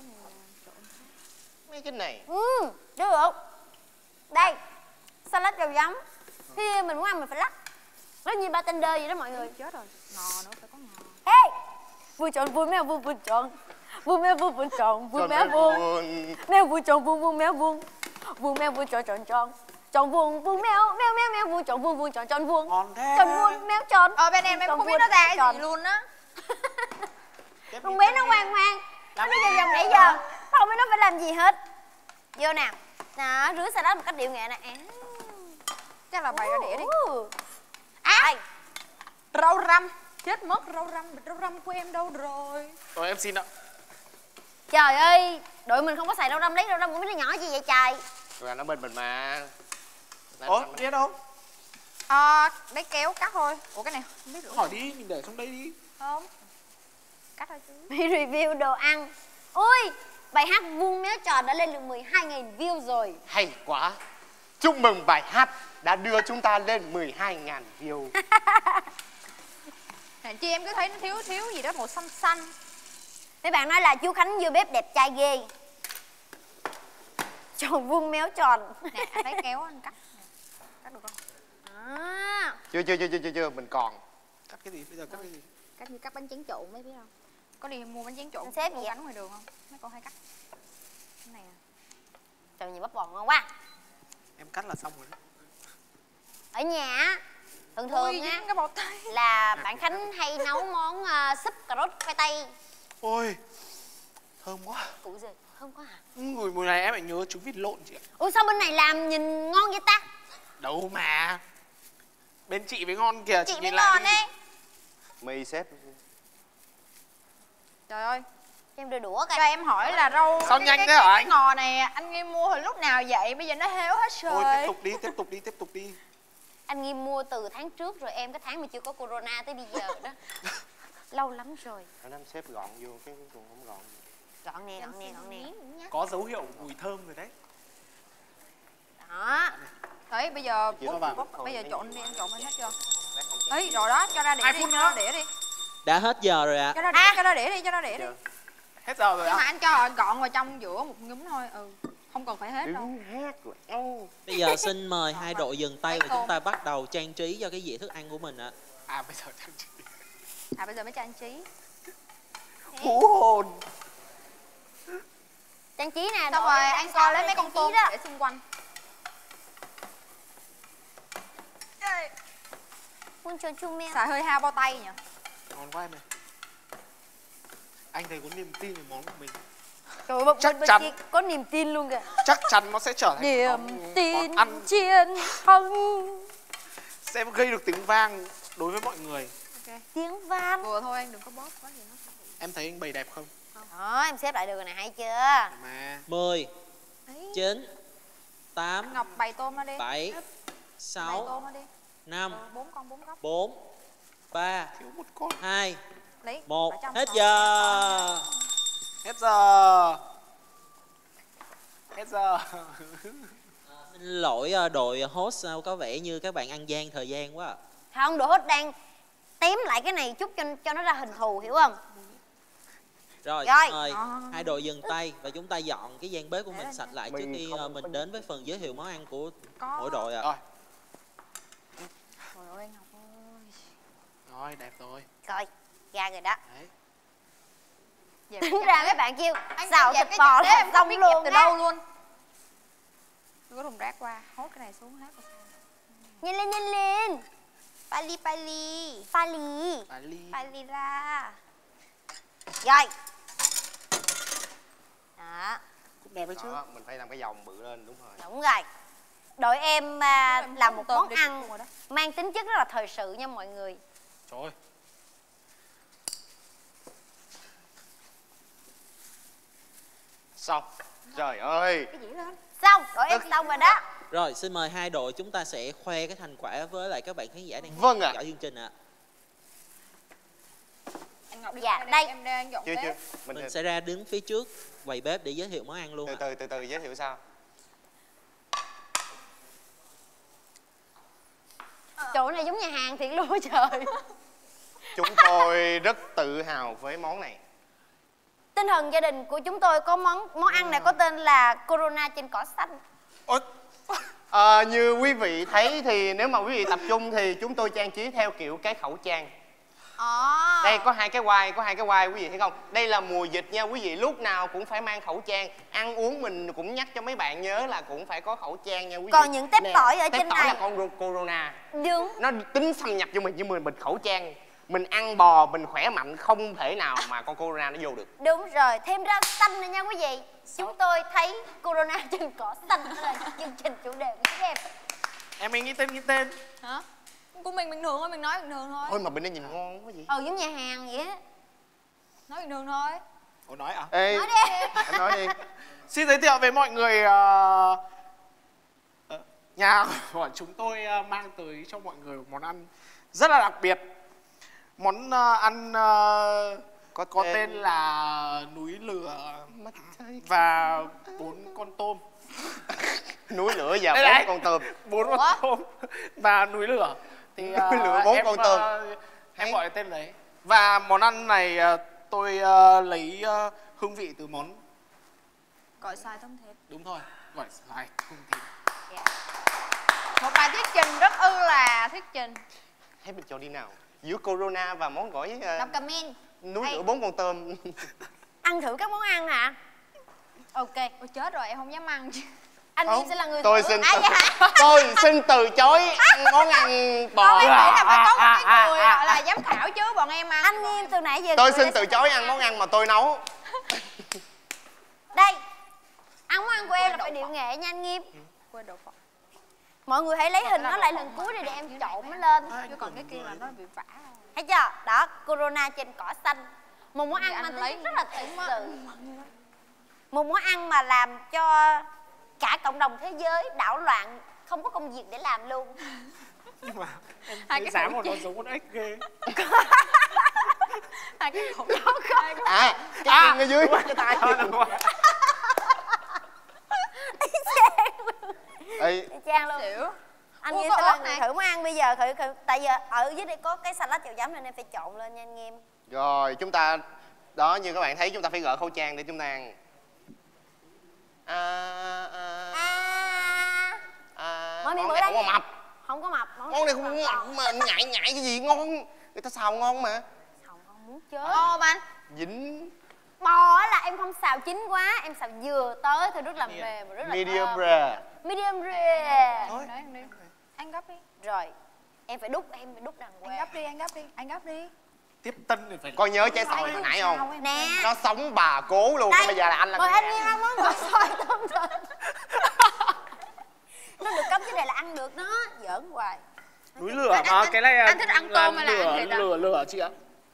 Speaker 1: Mấy cái này.
Speaker 2: Ừ, được. Đây, salad dầu giấm. Khi mình muốn ăn mình phải lắc. Nó như bartender vậy đó mọi người.
Speaker 3: Chết rồi. Ngò nữa, phải có ngò.
Speaker 2: Hey, vui chọn vui mèo vui vui chọn. Vui mèo vui vui chọn, vui mèo vuông. Mèo vui chọn vuông vuông mèo vuông. Vuông mèo vui chọn chọn chọn. Chọn vuông vuông mèo mèo mèo mèo vuông chọn vuông vuông chọn chọn vuông.
Speaker 4: Ngon thế.
Speaker 2: Chọn vuông mèo chọn.
Speaker 3: Ờ bên em em
Speaker 2: Chọn
Speaker 3: không biết
Speaker 2: vuông,
Speaker 3: nó ra cái
Speaker 2: chọn.
Speaker 3: gì luôn á.
Speaker 2: Con bé nó ngoan ngoan. Nó đi vòng vòng nãy giờ. Nó không biết nó phải làm gì hết. Vô nào. Đó, rửa salad một cách điệu nghệ nè. À.
Speaker 3: Chắc là bày ra đĩa đi.
Speaker 2: Uh.
Speaker 3: À, rau răm. Chết mất, rau răm, rau răm của em đâu rồi?
Speaker 4: Rồi em xin ạ.
Speaker 2: Trời ơi, đội mình không có xài rau răm, lấy rau răm của mấy đứa nhỏ gì vậy trời?
Speaker 1: Rồi nó bên mình mà.
Speaker 4: Ủa, biết đâu?
Speaker 3: À, lấy kéo cắt thôi. Ủa cái này không biết được.
Speaker 4: Hỏi đi, mình để trong đây đi.
Speaker 3: Không. Cắt thôi chứ.
Speaker 2: Đi review đồ ăn. Ui, bài hát Vuông Méo Tròn đã lên được mười hai nghìn view rồi.
Speaker 1: Hay quá. Chúc mừng bài hát đã đưa chúng ta lên mười hai nghìn view.
Speaker 3: Này, chị em cứ thấy nó thiếu thiếu gì đó màu xanh xanh.
Speaker 2: Mấy bạn nói là chú Khánh vô bếp đẹp trai ghê. Tròn vuông méo tròn.
Speaker 3: Nè, anh lấy kéo anh cắt. Nè. Cắt được không?
Speaker 2: À,
Speaker 1: Chưa chưa chưa chưa chưa chưa mình còn.
Speaker 4: Cắt cái gì? Bây giờ cắt cái gì?
Speaker 3: Cắt như cắt bánh tráng trộn mấy biết không? Có đi mua bánh tráng trộn
Speaker 2: Anh xếp gì
Speaker 3: mua
Speaker 2: vậy?
Speaker 3: bánh ngoài đường không? Mấy con hay cắt. Cái này à.
Speaker 2: trời nhìn bắp bò ngon quá.
Speaker 4: Em cắt là xong rồi đấy.
Speaker 2: Ở nhà á, thường thường
Speaker 3: Ui,
Speaker 2: á
Speaker 3: dính cái bầu tay.
Speaker 2: là bạn Khánh hay nấu món uh, súp cà rốt khoai tây.
Speaker 4: Ôi, thơm quá.
Speaker 2: Cụ gì? Không có hả?
Speaker 4: Mùi mùi này em lại nhớ trứng vịt lộn chị ạ.
Speaker 2: Ủa sao bên này làm nhìn ngon vậy ta?
Speaker 4: Đâu mà. Bên chị mới ngon kìa.
Speaker 3: Chị mới
Speaker 4: nhìn lại
Speaker 3: ngon
Speaker 4: đi.
Speaker 3: đấy.
Speaker 1: Mì xếp.
Speaker 3: Trời ơi.
Speaker 2: Cho em đôi đũa coi.
Speaker 3: Cho em hỏi là rau
Speaker 4: Sao
Speaker 3: cái-
Speaker 4: nhanh
Speaker 3: cái-
Speaker 4: thế hả
Speaker 3: cái
Speaker 4: anh?
Speaker 3: ngò này anh Nghi mua hồi lúc nào vậy? Bây giờ nó héo hết
Speaker 4: Thôi
Speaker 3: rồi.
Speaker 4: tiếp tục đi, tiếp tục đi, tiếp tục đi.
Speaker 2: Anh Nghiêm mua từ tháng trước rồi em, cái tháng mà chưa có corona tới bây giờ đó. Lâu lắm rồi.
Speaker 1: Ở năm xếp gọn vô cái còn không gọn.
Speaker 2: Gọn nè, gọn nè, gọn nè.
Speaker 4: Có dấu hiệu mùi thơm rồi đấy.
Speaker 2: Đó.
Speaker 3: Đấy bây giờ
Speaker 1: Chị
Speaker 3: bút,
Speaker 1: có vào.
Speaker 3: bút, bây giờ trộn đi, em trộn lên hết chưa?
Speaker 1: Lát không chén.
Speaker 3: Ấy rồi đó, cho ra đĩa
Speaker 4: Hai
Speaker 3: đi,
Speaker 4: phút
Speaker 3: cho
Speaker 4: nữa.
Speaker 3: ra đĩa đi.
Speaker 5: Đã hết giờ rồi ạ.
Speaker 3: Cho ra đĩa,
Speaker 2: À.
Speaker 3: cho ra đĩa đi, cho ra đĩa đi.
Speaker 1: Chưa?
Speaker 4: Hết giờ rồi
Speaker 3: Nhưng mà
Speaker 4: ạ.
Speaker 3: anh cho gọn vào trong giữa một nhúm thôi, ừ. Không cần phải hết đâu.
Speaker 1: Đứng hát rồi ăn.
Speaker 5: Bây giờ xin mời hai đội dừng tay và
Speaker 3: Bacon.
Speaker 5: chúng ta bắt đầu trang trí cho cái dĩa thức ăn của mình ạ.
Speaker 4: À bây giờ trang trí.
Speaker 3: À bây giờ mới cho anh Trí.
Speaker 1: Hú hồn.
Speaker 2: Trang trí nè.
Speaker 3: Xong
Speaker 2: đội
Speaker 3: rồi
Speaker 2: trang
Speaker 3: anh
Speaker 2: trí
Speaker 3: coi lấy mấy con
Speaker 2: trang trí
Speaker 3: tôm
Speaker 2: đó.
Speaker 3: để xung quanh.
Speaker 2: Quân cho chu mèo.
Speaker 3: Xài hơi hao bao tay nhỉ?
Speaker 4: Ngon quá em này. Anh thấy có niềm tin vào món của mình.
Speaker 2: Trời ơi, bên,
Speaker 4: Chắc
Speaker 2: bên, bên
Speaker 4: chắn.
Speaker 2: kia có niềm tin luôn kìa.
Speaker 4: Chắc chắn nó sẽ trở thành
Speaker 2: Niềm
Speaker 4: món,
Speaker 2: tin
Speaker 4: món ăn
Speaker 2: chiến thắng.
Speaker 4: sẽ gây được tiếng vang đối với mọi người.
Speaker 2: Tiếng van.
Speaker 3: Vừa thôi anh đừng có bóp quá gì nó.
Speaker 4: Em thấy anh bày đẹp không?
Speaker 2: Đó, em xếp lại được rồi này, hay chưa?
Speaker 4: Mà
Speaker 5: mười,
Speaker 3: Đấy.
Speaker 5: chín, tám,
Speaker 3: Ngọc bày tôm nó đi.
Speaker 5: bảy,
Speaker 3: Bày
Speaker 5: sáu,
Speaker 3: tôm nó đi.
Speaker 5: năm,
Speaker 3: Ừ, bốn con bốn góc.
Speaker 5: bốn, ba,
Speaker 4: thiếu một con.
Speaker 5: hai,
Speaker 3: Lấy
Speaker 5: một.
Speaker 3: vào trong
Speaker 5: Hết
Speaker 3: con.
Speaker 5: giờ.
Speaker 4: Hết giờ. Hết giờ.
Speaker 5: Xin lỗi ờ, đội host sao có vẻ như các bạn ăn gian thời gian quá ạ.
Speaker 2: Không, đồ hốt đang tém lại cái này chút cho cho nó ra hình thù, hiểu không?
Speaker 5: Rồi,
Speaker 2: Rồi.
Speaker 5: mời
Speaker 3: À.
Speaker 5: hai đội dừng tay và chúng ta dọn cái gian bếp của mình sạch lại trước
Speaker 1: Mình
Speaker 5: khi
Speaker 1: không-
Speaker 5: ờ, mình đến với phần giới thiệu món ăn của
Speaker 3: Có.
Speaker 5: mỗi đội ạ.
Speaker 4: Rồi,
Speaker 3: Trời ơi Ngọc ơi.
Speaker 4: rồi đẹp rồi.
Speaker 2: Coi, ra rồi đó.
Speaker 4: Đấy.
Speaker 3: Dẹp
Speaker 2: Tính
Speaker 3: cái
Speaker 2: ra
Speaker 3: bếp.
Speaker 2: mấy bạn kêu
Speaker 3: Anh
Speaker 2: xào
Speaker 3: dẹp
Speaker 2: thịt
Speaker 3: cái
Speaker 2: bò
Speaker 3: bếp, em
Speaker 2: là
Speaker 3: không
Speaker 2: xong
Speaker 3: biết
Speaker 2: luôn
Speaker 3: dẹp từ
Speaker 2: á.
Speaker 3: đâu luôn. Đưa cái thùng rác qua, hốt cái này xuống hết rồi sao?
Speaker 2: Nhanh lên, nhanh lên.
Speaker 3: Pali pali.
Speaker 2: Pali.
Speaker 4: Pali.
Speaker 3: Pali ra.
Speaker 2: Rồi. Đó.
Speaker 4: Cũng đẹp đấy chứ.
Speaker 1: Đó, mình phải làm cái vòng bự lên, đúng rồi.
Speaker 2: Đúng rồi. Đội em à,
Speaker 3: Em
Speaker 2: làm
Speaker 3: có
Speaker 2: một
Speaker 3: tôm
Speaker 2: món
Speaker 3: đi
Speaker 2: ăn
Speaker 3: rồi đó.
Speaker 2: mang tính chất rất là thời sự nha mọi người.
Speaker 4: Trời ơi.
Speaker 1: Xong. Trời ơi.
Speaker 3: Cái gì lên?
Speaker 2: Xong, đội em xong rồi đó.
Speaker 5: Rồi, xin mời hai đội chúng ta sẽ khoe cái thành quả với lại các bạn khán giả đang
Speaker 1: Vâng ạ.
Speaker 5: dõi chương trình ạ.
Speaker 3: Anh Ngọc đi
Speaker 2: Dạ,
Speaker 3: qua đây,
Speaker 2: đây.
Speaker 3: em đang dọn
Speaker 1: Chưa chưa.
Speaker 3: bếp.
Speaker 1: Mình,
Speaker 5: Mình sẽ ra đứng phía trước quầy bếp để giới thiệu món ăn luôn
Speaker 1: từ
Speaker 5: ạ.
Speaker 1: từ từ từ giới thiệu sao?
Speaker 2: Chỗ này giống nhà hàng thiệt luôn á trời.
Speaker 1: Chúng tôi rất tự hào với món này.
Speaker 2: Tinh thần gia đình của chúng tôi có món món ăn này có tên là Corona trên cỏ xanh.
Speaker 4: Ôi.
Speaker 1: À, như quý vị thấy thì nếu mà quý vị tập trung thì chúng tôi trang trí theo kiểu cái khẩu trang.
Speaker 2: Ồ.
Speaker 1: Đây có hai cái quai, có hai cái quai quý vị thấy không? Đây là mùa dịch nha quý vị, lúc nào cũng phải mang khẩu trang. Ăn uống mình cũng nhắc cho mấy bạn nhớ là cũng phải có khẩu trang nha quý vị.
Speaker 2: Còn những tép
Speaker 1: Nè,
Speaker 2: tỏi ở
Speaker 1: tép
Speaker 2: trên
Speaker 1: tỏi
Speaker 2: này.
Speaker 1: là con corona.
Speaker 2: Đúng.
Speaker 1: Nó tính xâm nhập vô mình nhưng mình bịt khẩu trang. Mình ăn bò, mình khỏe mạnh không thể nào mà con corona nó vô được.
Speaker 2: Đúng rồi, thêm rau xanh nữa nha quý vị. Chúng tôi thấy Corona trên cỏ xanh đó là chương trình chủ đề của chúng em.
Speaker 4: Em mình nghĩ tên nghĩ tên.
Speaker 3: Hả? Của mình bình thường thôi, mình nói bình thường thôi.
Speaker 1: Thôi mà bên đây nhìn ngon quá gì.
Speaker 2: Ừ, giống nhà hàng vậy á.
Speaker 3: Nói bình thường thôi.
Speaker 4: Ủa nói à?
Speaker 1: Ê,
Speaker 2: Nói đi.
Speaker 1: em nói đi.
Speaker 4: Xin giới thiệu với mọi người uh, uh, nhà của chúng tôi uh, mang tới cho mọi người một món ăn rất là đặc biệt. Món uh, ăn uh,
Speaker 1: Có
Speaker 4: có
Speaker 1: tên-
Speaker 4: tên là núi lửa
Speaker 1: Mắt thấy-
Speaker 4: và bốn con tôm.
Speaker 1: Núi lửa và
Speaker 4: Đây
Speaker 1: bốn
Speaker 4: này.
Speaker 1: con tôm.
Speaker 4: Bốn
Speaker 3: Ủa?
Speaker 4: con tôm và núi lửa. Thì uh,
Speaker 1: Núi lửa, bốn
Speaker 4: em,
Speaker 1: con tôm.
Speaker 4: uh, em gọi tên đấy. Và món ăn này uh, tôi uh, lấy uh, hương vị từ món
Speaker 3: Gọi xoài thơm thịt.
Speaker 4: đúng thôi, gọi xoài hương thịt.
Speaker 3: Một bài thuyết trình rất ư là thuyết trình.
Speaker 1: Thế mình chọn đi nào? Giữa corona và món gỏi uh,
Speaker 2: Đọc comment.
Speaker 1: núi
Speaker 2: Ê.
Speaker 1: lửa bốn con tôm.
Speaker 2: Ăn thử các món ăn hả? Ok.
Speaker 3: Ôi chết rồi, em không dám ăn chứ.
Speaker 2: Anh
Speaker 1: Không,
Speaker 2: Nghiêm sẽ là người
Speaker 1: tôi
Speaker 2: thử.
Speaker 1: xin
Speaker 2: À,
Speaker 1: từ,
Speaker 2: vậy hả?
Speaker 1: tôi xin từ chối ăn món ăn bò.
Speaker 3: Không, em nghĩ là phải có một
Speaker 4: à,
Speaker 3: cái
Speaker 4: à,
Speaker 3: người
Speaker 4: à,
Speaker 3: gọi là giám khảo chứ bọn em ăn.
Speaker 2: Anh Nghiêm từ nãy giờ
Speaker 1: Tôi
Speaker 2: người
Speaker 1: xin
Speaker 2: đã
Speaker 1: từ
Speaker 2: xin
Speaker 1: chối
Speaker 2: thử
Speaker 1: ăn món ăn mà tôi nấu.
Speaker 2: Đây. Ăn món ăn của em là phải điệu nghệ nha anh Nghiêm.
Speaker 3: Quên đậu phộng.
Speaker 2: Mọi người hãy lấy hình nó lại lần cuối đi để em trộn nó lên.
Speaker 3: Chứ còn cái kia là nó bị vả.
Speaker 2: Thấy chưa? Đó, Corona trên cỏ xanh. Một món
Speaker 3: Thì
Speaker 2: ăn
Speaker 3: anh
Speaker 2: mang
Speaker 3: lấy
Speaker 2: tính rất là thời
Speaker 3: đúng á.
Speaker 2: sự. Một món ăn mà làm cho cả cộng đồng thế giới đảo loạn, không có công việc để làm luôn.
Speaker 4: Nhưng mà em
Speaker 3: Hai
Speaker 4: thấy
Speaker 3: cái
Speaker 4: dáng
Speaker 3: khẩu
Speaker 4: của nó
Speaker 3: trang.
Speaker 4: giống con ếch ghê.
Speaker 3: Hai cái khẩu
Speaker 1: À, cái
Speaker 4: À,
Speaker 1: chân ở dưới cái tay.
Speaker 4: Ờ, đúng rồi.
Speaker 1: Ê,
Speaker 2: Y chang luôn.
Speaker 3: xỉu.
Speaker 2: Anh
Speaker 3: Ủa,
Speaker 2: Nghiêm
Speaker 3: có
Speaker 2: sẽ là
Speaker 3: ớt
Speaker 2: người
Speaker 3: này.
Speaker 2: thử món ăn bây giờ thử, thử tại giờ ở dưới đây có cái salad dầu giấm nên em phải trộn lên nha anh Nghiêm.
Speaker 1: rồi chúng ta đó như các bạn thấy chúng ta phải gỡ khẩu trang để chúng ta ăn. À, à,
Speaker 2: À,
Speaker 1: à,
Speaker 2: Mở miệng
Speaker 1: món
Speaker 2: bữa
Speaker 1: này
Speaker 2: đây.
Speaker 1: không có mập.
Speaker 2: không có mập. Món,
Speaker 1: Món này không có mập mà ngại ngại cái gì ngon. Người ta xào ngon mà.
Speaker 2: Không, không muốn chết.
Speaker 3: Ô anh.
Speaker 1: Dính
Speaker 2: Bò á là em không xào chín quá, em xào vừa tới thôi, rất là mềm và rất là
Speaker 1: medium
Speaker 2: thơm.
Speaker 1: rare.
Speaker 2: Medium rare.
Speaker 3: Nói anh đi. Anh gấp đi.
Speaker 2: Rồi, em phải đút, em phải đút đàng
Speaker 3: Anh
Speaker 2: hoàng.
Speaker 3: gấp đi, anh gấp đi, anh gấp đi.
Speaker 4: Tiếp tân thì phải
Speaker 1: Coi nhớ trái xoài hồi nãy
Speaker 3: Sao
Speaker 1: không?
Speaker 3: em-
Speaker 2: Nè.
Speaker 1: Nó sống bà cố luôn.
Speaker 2: Đây,
Speaker 1: Bây giờ là anh là
Speaker 2: mời
Speaker 1: người
Speaker 2: anh Nghiêm ăn món gỏi xoài tôm thịt. Nó được cấm cái này là ăn được đó, giỡn hoài.
Speaker 4: núi lửa
Speaker 3: Anh-
Speaker 4: mà
Speaker 3: anh-
Speaker 4: cái này là
Speaker 3: anh thích ăn tôm hay là
Speaker 4: lửa,
Speaker 3: ăn thịt à?
Speaker 4: lửa lửa chị ạ.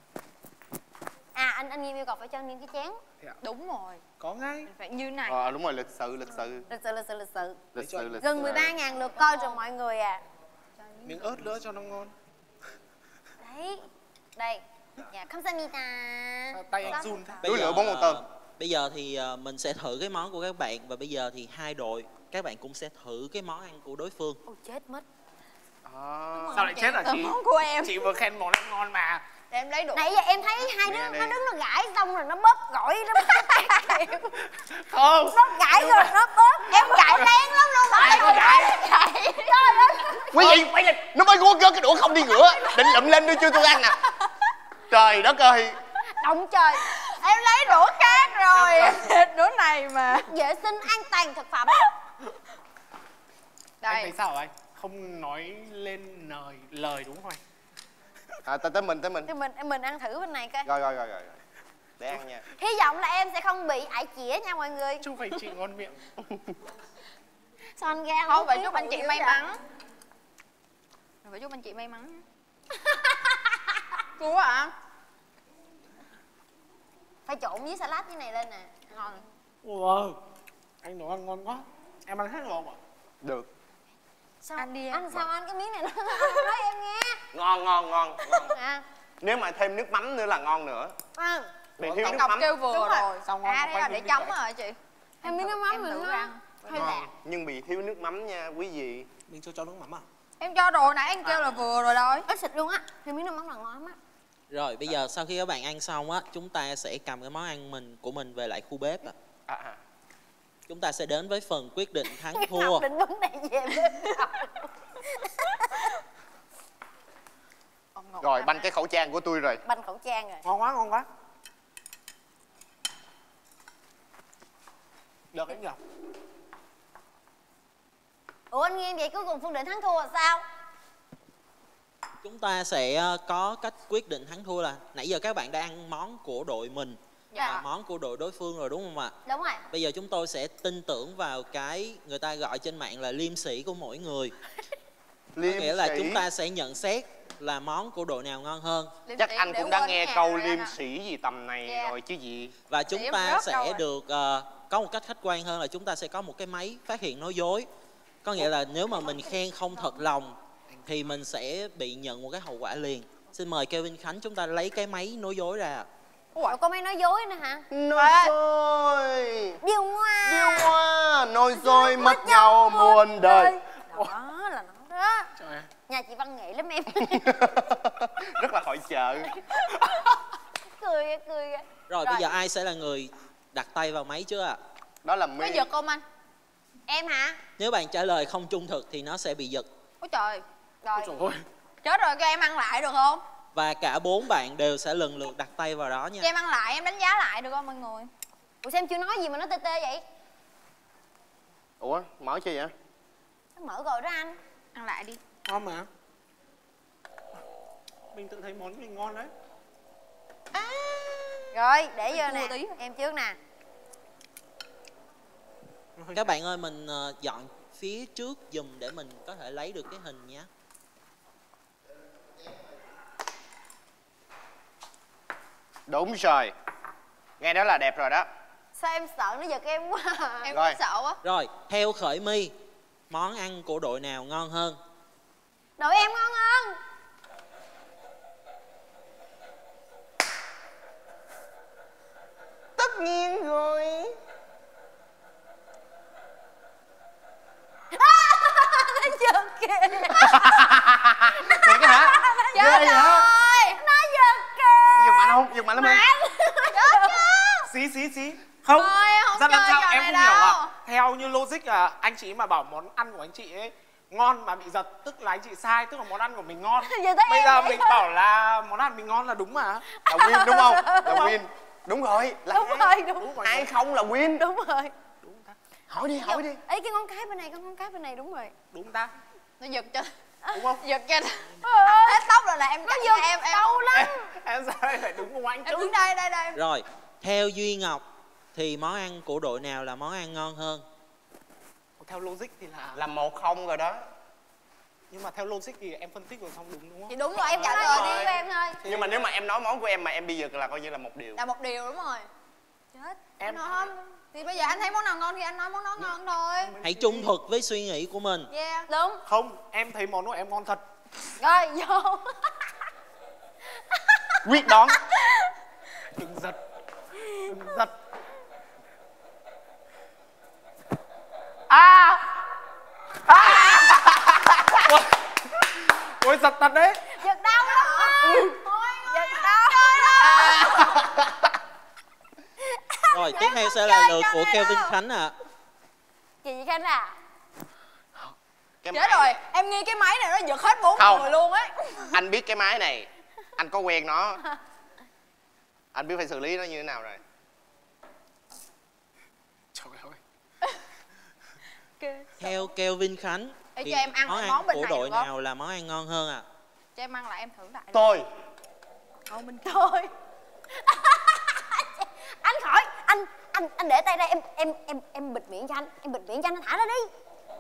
Speaker 2: À anh anh Nghiêm yêu cầu phải cho anh Nghiêm cái chén.
Speaker 3: Đúng rồi.
Speaker 4: Có ngay.
Speaker 3: Mình phải như này.
Speaker 1: Ờ đúng rồi, lịch sự lịch sự
Speaker 2: Lịch sự lịch sự lịch sự.
Speaker 1: lịch sự lịch
Speaker 2: Gần
Speaker 1: sự.
Speaker 2: mười ba ngàn lượt coi rồi mọi người à.
Speaker 4: Miếng ớt nữa cho nó ngon.
Speaker 2: Đấy. Đây. Dạ, 감사합니다.
Speaker 4: Tay anh run thế.
Speaker 5: Bây
Speaker 1: Núi
Speaker 5: giờ,
Speaker 1: lửa bốn con tôm.
Speaker 5: Bây giờ thì ờ, mình sẽ thử cái món của các bạn. Và bây giờ thì hai đội các bạn cũng sẽ thử cái món ăn của đối phương.
Speaker 2: Ôi chết mất.
Speaker 1: À.
Speaker 4: Sao lại chết hả
Speaker 3: Từ
Speaker 4: chị?
Speaker 3: món của em.
Speaker 4: Chị vừa khen món ăn ngon mà.
Speaker 3: Để em lấy đũa.
Speaker 2: Nãy giờ em thấy hai đứa
Speaker 1: Nè,
Speaker 2: nó
Speaker 1: nè.
Speaker 2: đứng nó gãi xong rồi nó bóp gỏi nó bóp
Speaker 4: Không.
Speaker 2: nó gãi rồi nó bóp. Em gãi lén lắm luôn.
Speaker 4: Ai
Speaker 2: Trời
Speaker 4: gãi?
Speaker 2: ơi, gãi. Trời ơi.
Speaker 1: Quý vị, quý vị, nó mới gõ gỡ cái đũa không đi rửa, định lụm lên đưa cho tôi ăn nè. Trời đất ơi.
Speaker 2: Động trời.
Speaker 3: Em lấy đũa khác rồi. Đũa này mà.
Speaker 2: Vệ sinh an toàn thực phẩm.
Speaker 3: Đây.
Speaker 4: Anh thấy sao anh? Không nói lên lời lời đúng không anh?
Speaker 1: À, tới tới mình tới mình.
Speaker 2: Thì mình mình ăn thử bên này coi.
Speaker 1: Rồi rồi rồi rồi. Để ăn nha.
Speaker 2: Hy vọng là em sẽ không bị ải chĩa nha mọi người.
Speaker 4: Chúc anh chị ngon miệng.
Speaker 2: Sao anh ra
Speaker 3: Thôi vậy chúc anh chị may mắn. Rồi vậy chúc anh chị may mắn. Chua à?
Speaker 2: Phải trộn với salad như này lên nè. Ngon.
Speaker 4: Wow, anh nấu ăn ngon quá. Em ăn hết rồi không ạ?
Speaker 1: Được.
Speaker 2: Sao
Speaker 3: Ăn đi em.
Speaker 2: anh sao anh cái miếng này nó nói em nghe.
Speaker 1: Ngon ngon ngon. ngon.
Speaker 2: À,
Speaker 1: Nếu mà thêm nước mắm nữa là ngon nữa.
Speaker 2: à.
Speaker 1: Bị thiếu
Speaker 3: Anh
Speaker 1: nước
Speaker 3: Ngọc
Speaker 1: mắm.
Speaker 3: kêu vừa
Speaker 2: Đúng rồi.
Speaker 3: rồi.
Speaker 4: Sao ngon
Speaker 3: À
Speaker 4: không?
Speaker 3: đây là
Speaker 4: Quay
Speaker 3: để
Speaker 4: phim
Speaker 3: chấm
Speaker 4: đi
Speaker 3: rồi chị.
Speaker 2: Em miếng nước mắm
Speaker 3: Em
Speaker 2: mình
Speaker 3: thử
Speaker 2: nó
Speaker 3: ăn.
Speaker 2: hơi lạ.
Speaker 1: Nhưng bị thiếu nước mắm nha quý vị.
Speaker 5: Mình chưa cho nước mắm à?
Speaker 3: Em cho rồi nãy anh kêu là vừa rồi thôi.
Speaker 2: Ít xịt luôn á. Thêm miếng nước mắm là ngon lắm á.
Speaker 5: Rồi bây giờ sau khi các bạn ăn xong á, chúng ta sẽ cầm cái món ăn mình của mình về lại khu bếp á.
Speaker 1: À, à.
Speaker 5: Chúng ta sẽ đến với phần quyết định thắng
Speaker 2: Ngọc
Speaker 5: thua.
Speaker 2: định vấn đề về bếp.
Speaker 3: Ông Ngọc
Speaker 1: Rồi
Speaker 3: ăn
Speaker 1: banh
Speaker 3: á.
Speaker 1: cái khẩu trang của tôi rồi.
Speaker 2: Banh khẩu trang rồi.
Speaker 4: Ngon quá, ngon quá. Được anh nhỉ?
Speaker 2: Ủa anh Nguyên vậy cuối cùng phân định thắng thua là sao?
Speaker 5: Chúng ta sẽ ờ, có cách quyết định thắng thua là nãy giờ các bạn đã ăn món của đội mình
Speaker 2: Dạ.
Speaker 5: và món của đội đối phương rồi đúng không ạ?
Speaker 2: Đúng rồi.
Speaker 5: Bây giờ chúng tôi sẽ tin tưởng vào cái người ta gọi trên mạng là liêm sĩ của mỗi người. Có
Speaker 1: Liêm
Speaker 5: nghĩa là
Speaker 1: sĩ.
Speaker 5: chúng ta sẽ nhận xét là món của đội nào ngon hơn.
Speaker 3: Liêm
Speaker 1: Chắc
Speaker 3: sĩ
Speaker 1: anh
Speaker 3: để
Speaker 1: cũng đã
Speaker 3: quên
Speaker 1: nghe
Speaker 3: cái
Speaker 1: câu
Speaker 3: nhà rồi
Speaker 1: liêm
Speaker 3: anh ạ.
Speaker 1: sĩ gì tầm này
Speaker 3: Dạ.
Speaker 1: rồi chứ gì.
Speaker 5: Và chúng
Speaker 3: em
Speaker 5: ta
Speaker 3: rớt
Speaker 5: sẽ
Speaker 3: đâu rồi?
Speaker 5: được ờ, có một cách khách quan hơn là chúng ta sẽ có một cái máy phát hiện nói dối. Có nghĩa là nếu mà mình khen không thật lòng thì mình sẽ bị nhận một cái hậu quả liền. Xin mời Kevin Khánh chúng ta lấy cái máy nói dối ra.
Speaker 2: Ủa có mấy nói dối nữa hả?
Speaker 1: Nói dối.
Speaker 2: Điêu ngoa.
Speaker 1: Điêu hoa. Nói dối mất nhau muôn đời.
Speaker 2: Đó là nó đó.
Speaker 4: Trời ơi.
Speaker 2: Nhà chị văn nghệ lắm em.
Speaker 1: Rất là hội chợ.
Speaker 2: Cười kìa, cười kìa.
Speaker 5: Rồi, bây giờ ai sẽ là người đặt tay vào máy trước ạ?
Speaker 1: Đó là
Speaker 3: Có
Speaker 1: mi.
Speaker 3: giật không anh?
Speaker 2: Em hả?
Speaker 5: Nếu bạn trả lời không trung thực thì nó sẽ bị giật.
Speaker 3: Ôi trời. Rồi.
Speaker 4: Trời ơi.
Speaker 3: Chết rồi, cho em ăn lại được không?
Speaker 5: Và cả bốn bạn đều sẽ lần lượt đặt tay vào đó
Speaker 3: Cho
Speaker 5: nha.
Speaker 3: em ăn lại, em đánh giá lại được không mọi người?
Speaker 2: Ủa sao em chưa nói gì mà nó tê tê vậy?
Speaker 1: Ủa mở chi vậy?
Speaker 2: Nó mở rồi đó anh.
Speaker 3: Ăn lại đi.
Speaker 4: Ngon mà. Mình tự thấy món mình ngon đấy.
Speaker 2: Rồi để vô
Speaker 3: Chua
Speaker 2: nè.
Speaker 3: tí.
Speaker 2: Em trước nè.
Speaker 5: Các bạn ơi, mình ờ, dọn phía trước giùm để mình có thể lấy được cái hình nhé.
Speaker 1: Đúng rồi. Nghe đó là đẹp rồi đó.
Speaker 2: Sao em sợ nó giật em quá à?
Speaker 3: Em
Speaker 1: Rồi.
Speaker 3: cũng sợ quá.
Speaker 5: Rồi, theo Khởi My, món ăn của đội nào ngon hơn?
Speaker 2: Đội em ngon hơn.
Speaker 1: Tất nhiên rồi.
Speaker 2: Nó giật kìa.
Speaker 1: Thiệt cái hả?
Speaker 2: Chết
Speaker 1: Ghê vậy hả?
Speaker 2: rồi. Nó giật kìa.
Speaker 1: Giật mạnh không? Giật mạnh lắm em.
Speaker 2: Chết chưa?
Speaker 4: Xí xí xí. Không.
Speaker 3: Thôi, không
Speaker 4: Rất là
Speaker 3: chơi
Speaker 4: sao
Speaker 3: trò
Speaker 4: em
Speaker 3: này
Speaker 4: không hiểu
Speaker 3: đâu.
Speaker 4: à? Theo như logic là anh chị mà bảo món ăn của anh chị ấy ngon mà bị giật, tức là anh chị sai, tức là món ăn của mình ngon.
Speaker 2: Giờ tới
Speaker 4: Bây
Speaker 2: em
Speaker 4: giờ
Speaker 2: vậy
Speaker 4: mình
Speaker 2: thôi.
Speaker 4: bảo là món ăn mình ngon là đúng mà.
Speaker 1: Là Win đúng không? Là Win. Đúng rồi. Là
Speaker 2: Đúng
Speaker 1: hai.
Speaker 2: rồi, đúng.
Speaker 4: rồi.
Speaker 1: Hai không là Win.
Speaker 2: Đúng rồi.
Speaker 4: Đúng ta.
Speaker 1: Hỏi đi, hỏi đi.
Speaker 2: Ấy cái ngón cái bên này, cái ngón cái bên này đúng rồi.
Speaker 4: Đúng ta.
Speaker 3: Nó giật cho.
Speaker 4: Đúng không?
Speaker 3: Giật cho. Hết tóc rồi là em cắt
Speaker 2: giật
Speaker 3: cho em. Em
Speaker 2: đau lắm.
Speaker 4: Em sao lại phải đúng cùng anh
Speaker 3: Em
Speaker 4: chứ?
Speaker 3: đứng đây, đây, đây.
Speaker 5: Rồi, theo Duy Ngọc thì món ăn của đội nào là món ăn ngon hơn?
Speaker 4: Theo logic thì là
Speaker 1: Là một không rồi đó.
Speaker 4: nhưng mà theo logic thì em phân tích rồi xong đúng đúng
Speaker 3: Thì
Speaker 4: không?
Speaker 3: đúng rồi, em trả
Speaker 2: Nói
Speaker 3: lời
Speaker 2: gì
Speaker 3: đi.
Speaker 2: của em thôi.
Speaker 1: Nhưng mà nếu mà em nói món của em mà em bị giật là coi như là một điều.
Speaker 3: Là một điều đúng rồi. Chết.
Speaker 4: Em-
Speaker 3: Em nói không? Thì bây giờ anh thấy món nào ngon thì anh nói món đó ngon thôi.
Speaker 5: Hãy trung thực với suy nghĩ của mình.
Speaker 3: Yeah.
Speaker 2: Đúng.
Speaker 4: Không, em thấy món của em ngon thật.
Speaker 2: Rồi vô.
Speaker 1: Quyết đoán.
Speaker 4: Đừng giật. Đừng giật. À! À! Ôi, ôi giật thật đấy.
Speaker 2: Giật đau lắm.
Speaker 3: Ừ.
Speaker 2: Giật đau.
Speaker 5: Rồi, tiếp theo sẽ là lượt của Kevin Khánh ạ.
Speaker 2: Chị Chị Khánh à.
Speaker 1: Cái
Speaker 3: Chết
Speaker 1: máy-
Speaker 3: rồi, em nghi cái máy này nó giật hết bốn
Speaker 1: Không.
Speaker 3: người luôn ấy.
Speaker 1: Anh biết cái máy này. Anh có quen nó. Anh biết phải xử lý nó như thế nào rồi.
Speaker 4: Trời ơi.
Speaker 5: Theo Kevin Khánh,
Speaker 3: Ê,
Speaker 5: Thì
Speaker 3: cho em ăn
Speaker 5: món
Speaker 3: lại
Speaker 5: ăn
Speaker 3: món bên
Speaker 5: của
Speaker 3: này
Speaker 5: đội
Speaker 3: được không?
Speaker 5: nào là món ăn ngon hơn à?
Speaker 3: Cho em ăn lại em thử lại.
Speaker 1: Tôi.
Speaker 3: Ồ mình kia.
Speaker 2: Thôi. Anh khỏi, anh anh anh để tay đây, em em em em bịt miệng cho anh, em bịt miệng cho anh, thả ra đi.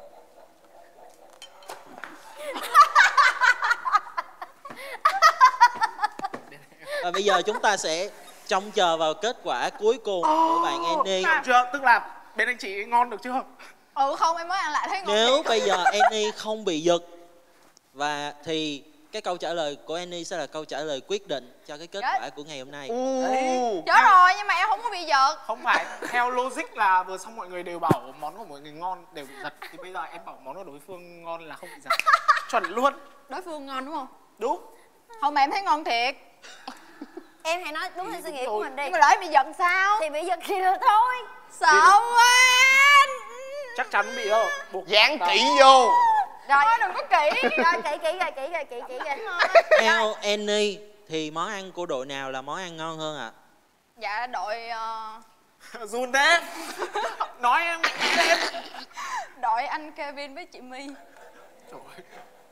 Speaker 5: Và bây giờ chúng ta sẽ trông chờ vào kết quả cuối cùng của bạn Annie.
Speaker 4: Được chưa? Tức là bên anh chị ngon được chưa?
Speaker 3: Ừ không em mới ăn lại thấy ngon.
Speaker 5: Nếu
Speaker 3: thiệt.
Speaker 5: bây giờ Annie không bị giật và thì cái câu trả lời của Annie sẽ là câu trả lời quyết định cho cái kết
Speaker 3: Chết.
Speaker 5: quả của ngày hôm nay.
Speaker 1: U.
Speaker 3: Chết rồi nhưng mà em không có bị giật.
Speaker 4: Không phải, theo logic là vừa xong mọi người đều bảo món của mọi người ngon, đều bị giật. Thì bây giờ em bảo món của đối phương ngon là không bị giật. Chuẩn luôn.
Speaker 3: Đối phương ngon đúng không?
Speaker 4: Đúng.
Speaker 3: Không mà em thấy ngon thiệt.
Speaker 2: Em hãy nói đúng theo suy nghĩ của mình đi.
Speaker 3: Nhưng mà lỡ bị giật sao?
Speaker 2: Thì bị giật thì được thôi.
Speaker 3: Sợ quá.
Speaker 4: Chắc chắn bị đâu. Buộc
Speaker 1: Dán
Speaker 4: đó.
Speaker 1: kỹ vô.
Speaker 3: Rồi đừng có kỹ.
Speaker 2: Rồi kỹ kỹ rồi, kỹ rồi, kỹ kỹ rồi.
Speaker 5: Theo Annie thì món ăn của đội nào là món ăn ngon hơn ạ? À?
Speaker 3: Dạ đội uh,
Speaker 4: Run thế. Nói em nghe lên.
Speaker 3: đội anh Kevin với chị My.
Speaker 4: Trời ơi.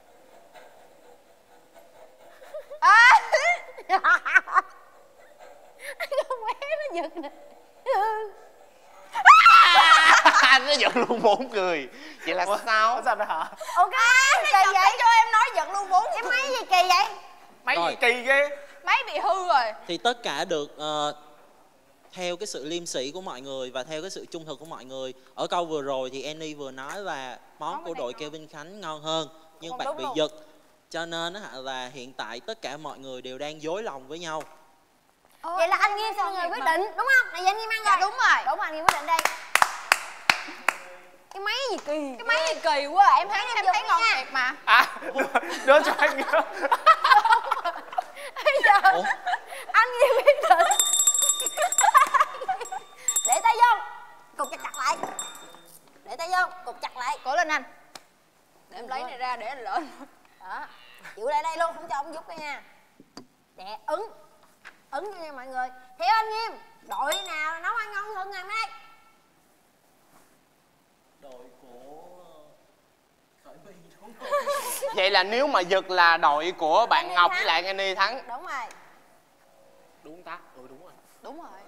Speaker 3: À.
Speaker 2: Con bé nó giật nè.
Speaker 1: Nó giật luôn bốn người. Vậy là
Speaker 4: Ủa,
Speaker 1: sao?
Speaker 4: có giật hả?
Speaker 2: Ok, kỳ
Speaker 3: Giật
Speaker 2: vậy?
Speaker 3: cho em nói giật luôn bốn.
Speaker 2: Cái máy gì kỳ vậy?
Speaker 4: Máy
Speaker 5: Rồi.
Speaker 4: gì kỳ ghê.
Speaker 3: Máy bị hư rồi.
Speaker 5: Thì tất cả được ờ, theo cái sự liêm sỉ của mọi người và theo cái sự trung thực của mọi người. Ở câu vừa rồi thì Annie vừa nói là món
Speaker 3: Món
Speaker 5: của
Speaker 3: bên
Speaker 5: đội
Speaker 3: này ngon.
Speaker 5: Kevin Khánh ngon hơn, nhưng
Speaker 2: Không
Speaker 5: bạn
Speaker 2: đúng
Speaker 5: bị
Speaker 2: luôn.
Speaker 5: giật. Cho nên á là hiện tại tất cả mọi người đều đang dối lòng với nhau.
Speaker 2: Vậy là anh Nghiêm sẽ là người quyết định, đúng không? Này giờ anh Nghiêm ăn
Speaker 3: Dạ
Speaker 2: rồi.
Speaker 3: đúng rồi.
Speaker 2: Đúng rồi, anh Nghiêm quyết định đây. Cái máy gì kỳ?
Speaker 3: Cái máy gì kỳ quá à. Em thấy em
Speaker 2: giật
Speaker 3: thấy ngon
Speaker 2: nha.
Speaker 3: thiệt mà.
Speaker 4: À, đưa cho anh.
Speaker 2: Bây giờ
Speaker 5: Ủa?
Speaker 2: anh Nghiêm quyết định. Để tay vô, cục chặt chặt lại. Để tay vô, cục chặt lại.
Speaker 3: Cố lên anh. Để em lấy này ra để anh lên.
Speaker 2: Đó, chịu lại đây luôn, không cho ông giúp đây nha. Nè, ứng ứng cho nha mọi người. Theo anh Nghiêm, đội nào nấu ăn ngon hơn ngày hôm nay?
Speaker 5: Đội của Khởi My đúng
Speaker 1: Vậy là nếu mà giật là đội của bạn
Speaker 2: Annie
Speaker 1: Ngọc
Speaker 2: thắng.
Speaker 1: với lại Annie thắng.
Speaker 2: Đúng rồi.
Speaker 4: Đúng không ta? Ừ đúng rồi.
Speaker 3: Đúng rồi.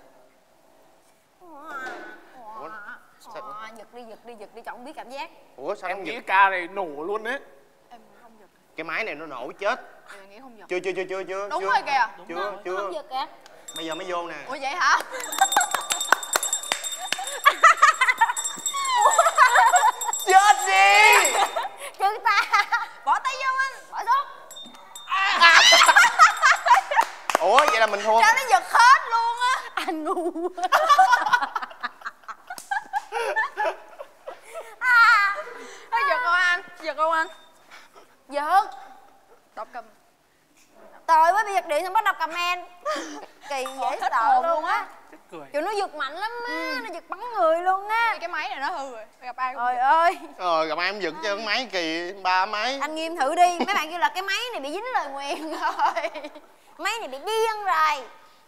Speaker 2: Ủa, giật đi, giật đi, giật đi, cho ông biết cảm giác.
Speaker 1: Ủa sao
Speaker 4: Em
Speaker 1: không
Speaker 4: nghĩ
Speaker 1: giật?
Speaker 4: ca này nổ luôn đấy.
Speaker 3: Em không giật.
Speaker 1: Cái máy này nó nổ chết.
Speaker 3: Em nghĩ không giật.
Speaker 1: Chưa chưa chưa chưa chưa.
Speaker 3: Đúng
Speaker 1: chưa.
Speaker 3: rồi kìa.
Speaker 1: Chưa
Speaker 2: Nó
Speaker 1: chưa.
Speaker 2: không giật kìa.
Speaker 1: Bây giờ mới vô nè.
Speaker 3: Ủa vậy hả?
Speaker 1: Chết đi.
Speaker 2: Chứ ta. Bỏ tay vô anh, bỏ xuống.
Speaker 1: Ủa vậy là mình thua.
Speaker 3: Sao nó giật hết luôn á.
Speaker 2: Anh ngu.
Speaker 3: Nó giật không anh? Giật không anh?
Speaker 2: Giật.
Speaker 3: Đọc cầm.
Speaker 2: Tội quá, bị giật điện xong bắt đọc comment. Kỳ dễ
Speaker 3: Hết
Speaker 2: sợ
Speaker 3: hồn
Speaker 2: luôn
Speaker 3: luôn
Speaker 2: á.
Speaker 3: á.
Speaker 4: Chết cười.
Speaker 2: Kiểu nó giật mạnh lắm á, nó giật bắn người luôn á.
Speaker 3: Cái máy này nó hư rồi. Gặp ai cũng
Speaker 2: Trời
Speaker 3: giật.
Speaker 2: ơi,
Speaker 1: Rồi gặp em giật cho máy kỳ ba máy.
Speaker 2: anh Nghiêm thử đi. Mấy bạn kêu là cái máy này bị dính lời nguyền rồi. Máy này bị điên rồi.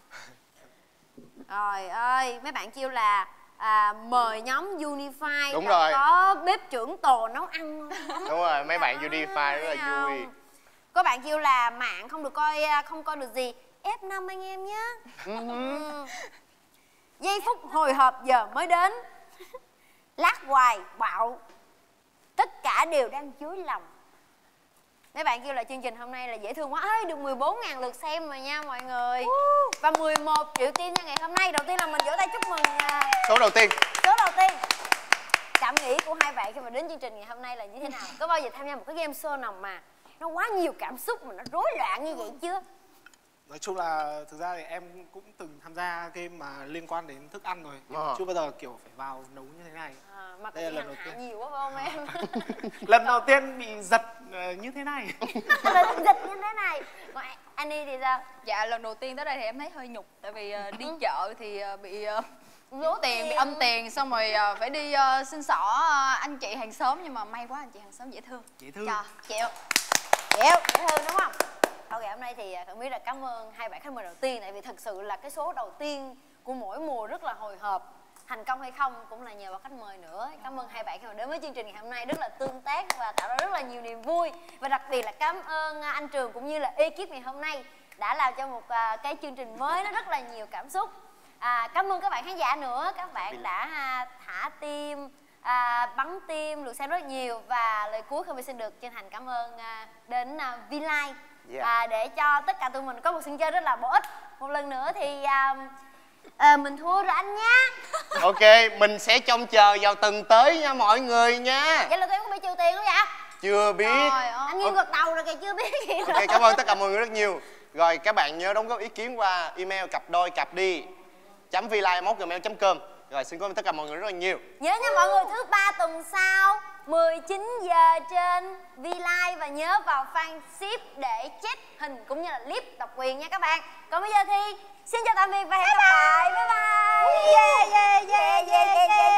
Speaker 2: Trời ơi, mấy bạn kêu là à, mời nhóm Unify.
Speaker 1: Đúng
Speaker 2: là
Speaker 1: rồi.
Speaker 2: có bếp trưởng Tồ nấu ăn.
Speaker 1: Đúng rồi, mấy bạn Unify rất là
Speaker 2: Thấy
Speaker 1: vui.
Speaker 2: không? Có bạn kêu là mạng không được coi, không coi được gì. ép năm anh em nhé. Ừ. Giây phút hồi hộp giờ mới đến. Lát hoài bạo. Tất cả đều đang dối lòng. Mấy bạn kêu là chương trình hôm nay là dễ thương quá. Ê, được mười bốn nghìn lượt xem rồi nha mọi người. Và mười một triệu tim cho ngày hôm nay. Đầu tiên là mình vỗ tay chúc mừng à,
Speaker 1: Số đầu tiên.
Speaker 2: số đầu tiên. Cảm nghĩ của hai bạn khi mà đến chương trình ngày hôm nay là như thế nào? Có bao giờ tham gia một cái game show nào mà nó quá nhiều cảm xúc mà nó rối loạn như vậy chưa?
Speaker 4: Nói chung là thực ra thì em cũng từng tham gia game mà liên quan đến thức ăn rồi. Nhưng mà
Speaker 1: Ờ.
Speaker 4: chưa bao giờ kiểu phải vào nấu như thế này.
Speaker 2: À, mà
Speaker 4: Đây là
Speaker 2: cũng
Speaker 4: lần
Speaker 2: hành
Speaker 4: đầu
Speaker 2: hạ
Speaker 4: tiên.
Speaker 2: nhiều quá phải không em?
Speaker 4: Lần đầu tiên bị giật ờ, như thế này.
Speaker 2: Lần dịch như thế này. Còn Annie thì sao?
Speaker 3: Dạ lần đầu tiên tới đây thì em thấy hơi nhục. Tại vì ờ, đi chợ thì ờ, bị uh,
Speaker 2: Lố
Speaker 3: tiền, bị âm tiền. Xong rồi ờ, phải đi ờ, xin xỏ ờ, anh chị hàng xóm. Nhưng mà may quá anh chị hàng xóm dễ thương.
Speaker 4: Dễ thương.
Speaker 3: Cho, chịu.
Speaker 2: Chịu, dễ thương đúng không? Thôi ngày hôm nay thì Thuận biết là cảm ơn hai bạn khách mời đầu tiên. Tại vì thật sự là cái số đầu tiên của mỗi mùa rất là hồi hộp. thành công hay không cũng là nhờ vào khách mời nữa. Cảm ơn hai bạn khi mà đến với chương trình ngày hôm nay, rất là tương tác và tạo ra rất là nhiều niềm vui. Và đặc biệt là cảm ơn anh Trường cũng như là ekip ngày hôm nay đã làm cho một uh, cái chương trình mới nó rất là nhiều cảm xúc. À, cảm ơn các bạn khán giả nữa, các bạn đã uh, thả tim, à, bắn tim, lượt xem rất nhiều. Và lời cuối không xin được chân thành cảm ơn à, đến à, V-Live yeah. à, để cho tất cả tụi mình có một sân chơi rất là bổ ích. Một lần nữa thì à, à, mình thua rồi anh nhá.
Speaker 1: Ok, mình sẽ trông chờ vào tuần tới nha mọi người nha.
Speaker 2: Vậy là tôi có bị trừ tiền không vậy?
Speaker 1: Chưa biết.
Speaker 2: Rồi, anh Nguyên gật đầu rồi kìa, chưa biết gì rồi.
Speaker 1: Ok, cảm ơn tất cả mọi người rất nhiều. Rồi các bạn nhớ đóng góp ý kiến qua email cặp đôi cặp đi chấm vlive mốt gmail chấm com. Rồi xin cảm ơn tất cả mọi người rất là nhiều.
Speaker 2: Nhớ nha mọi người, thứ ba tuần sau mười chín giờ trên V-Live và nhớ vào fanship để check hình cũng như là clip độc quyền nha các bạn. Còn bây giờ thì xin chào tạm biệt và hẹn gặp lại. Bye bye. Yeah yeah yeah yeah yeah.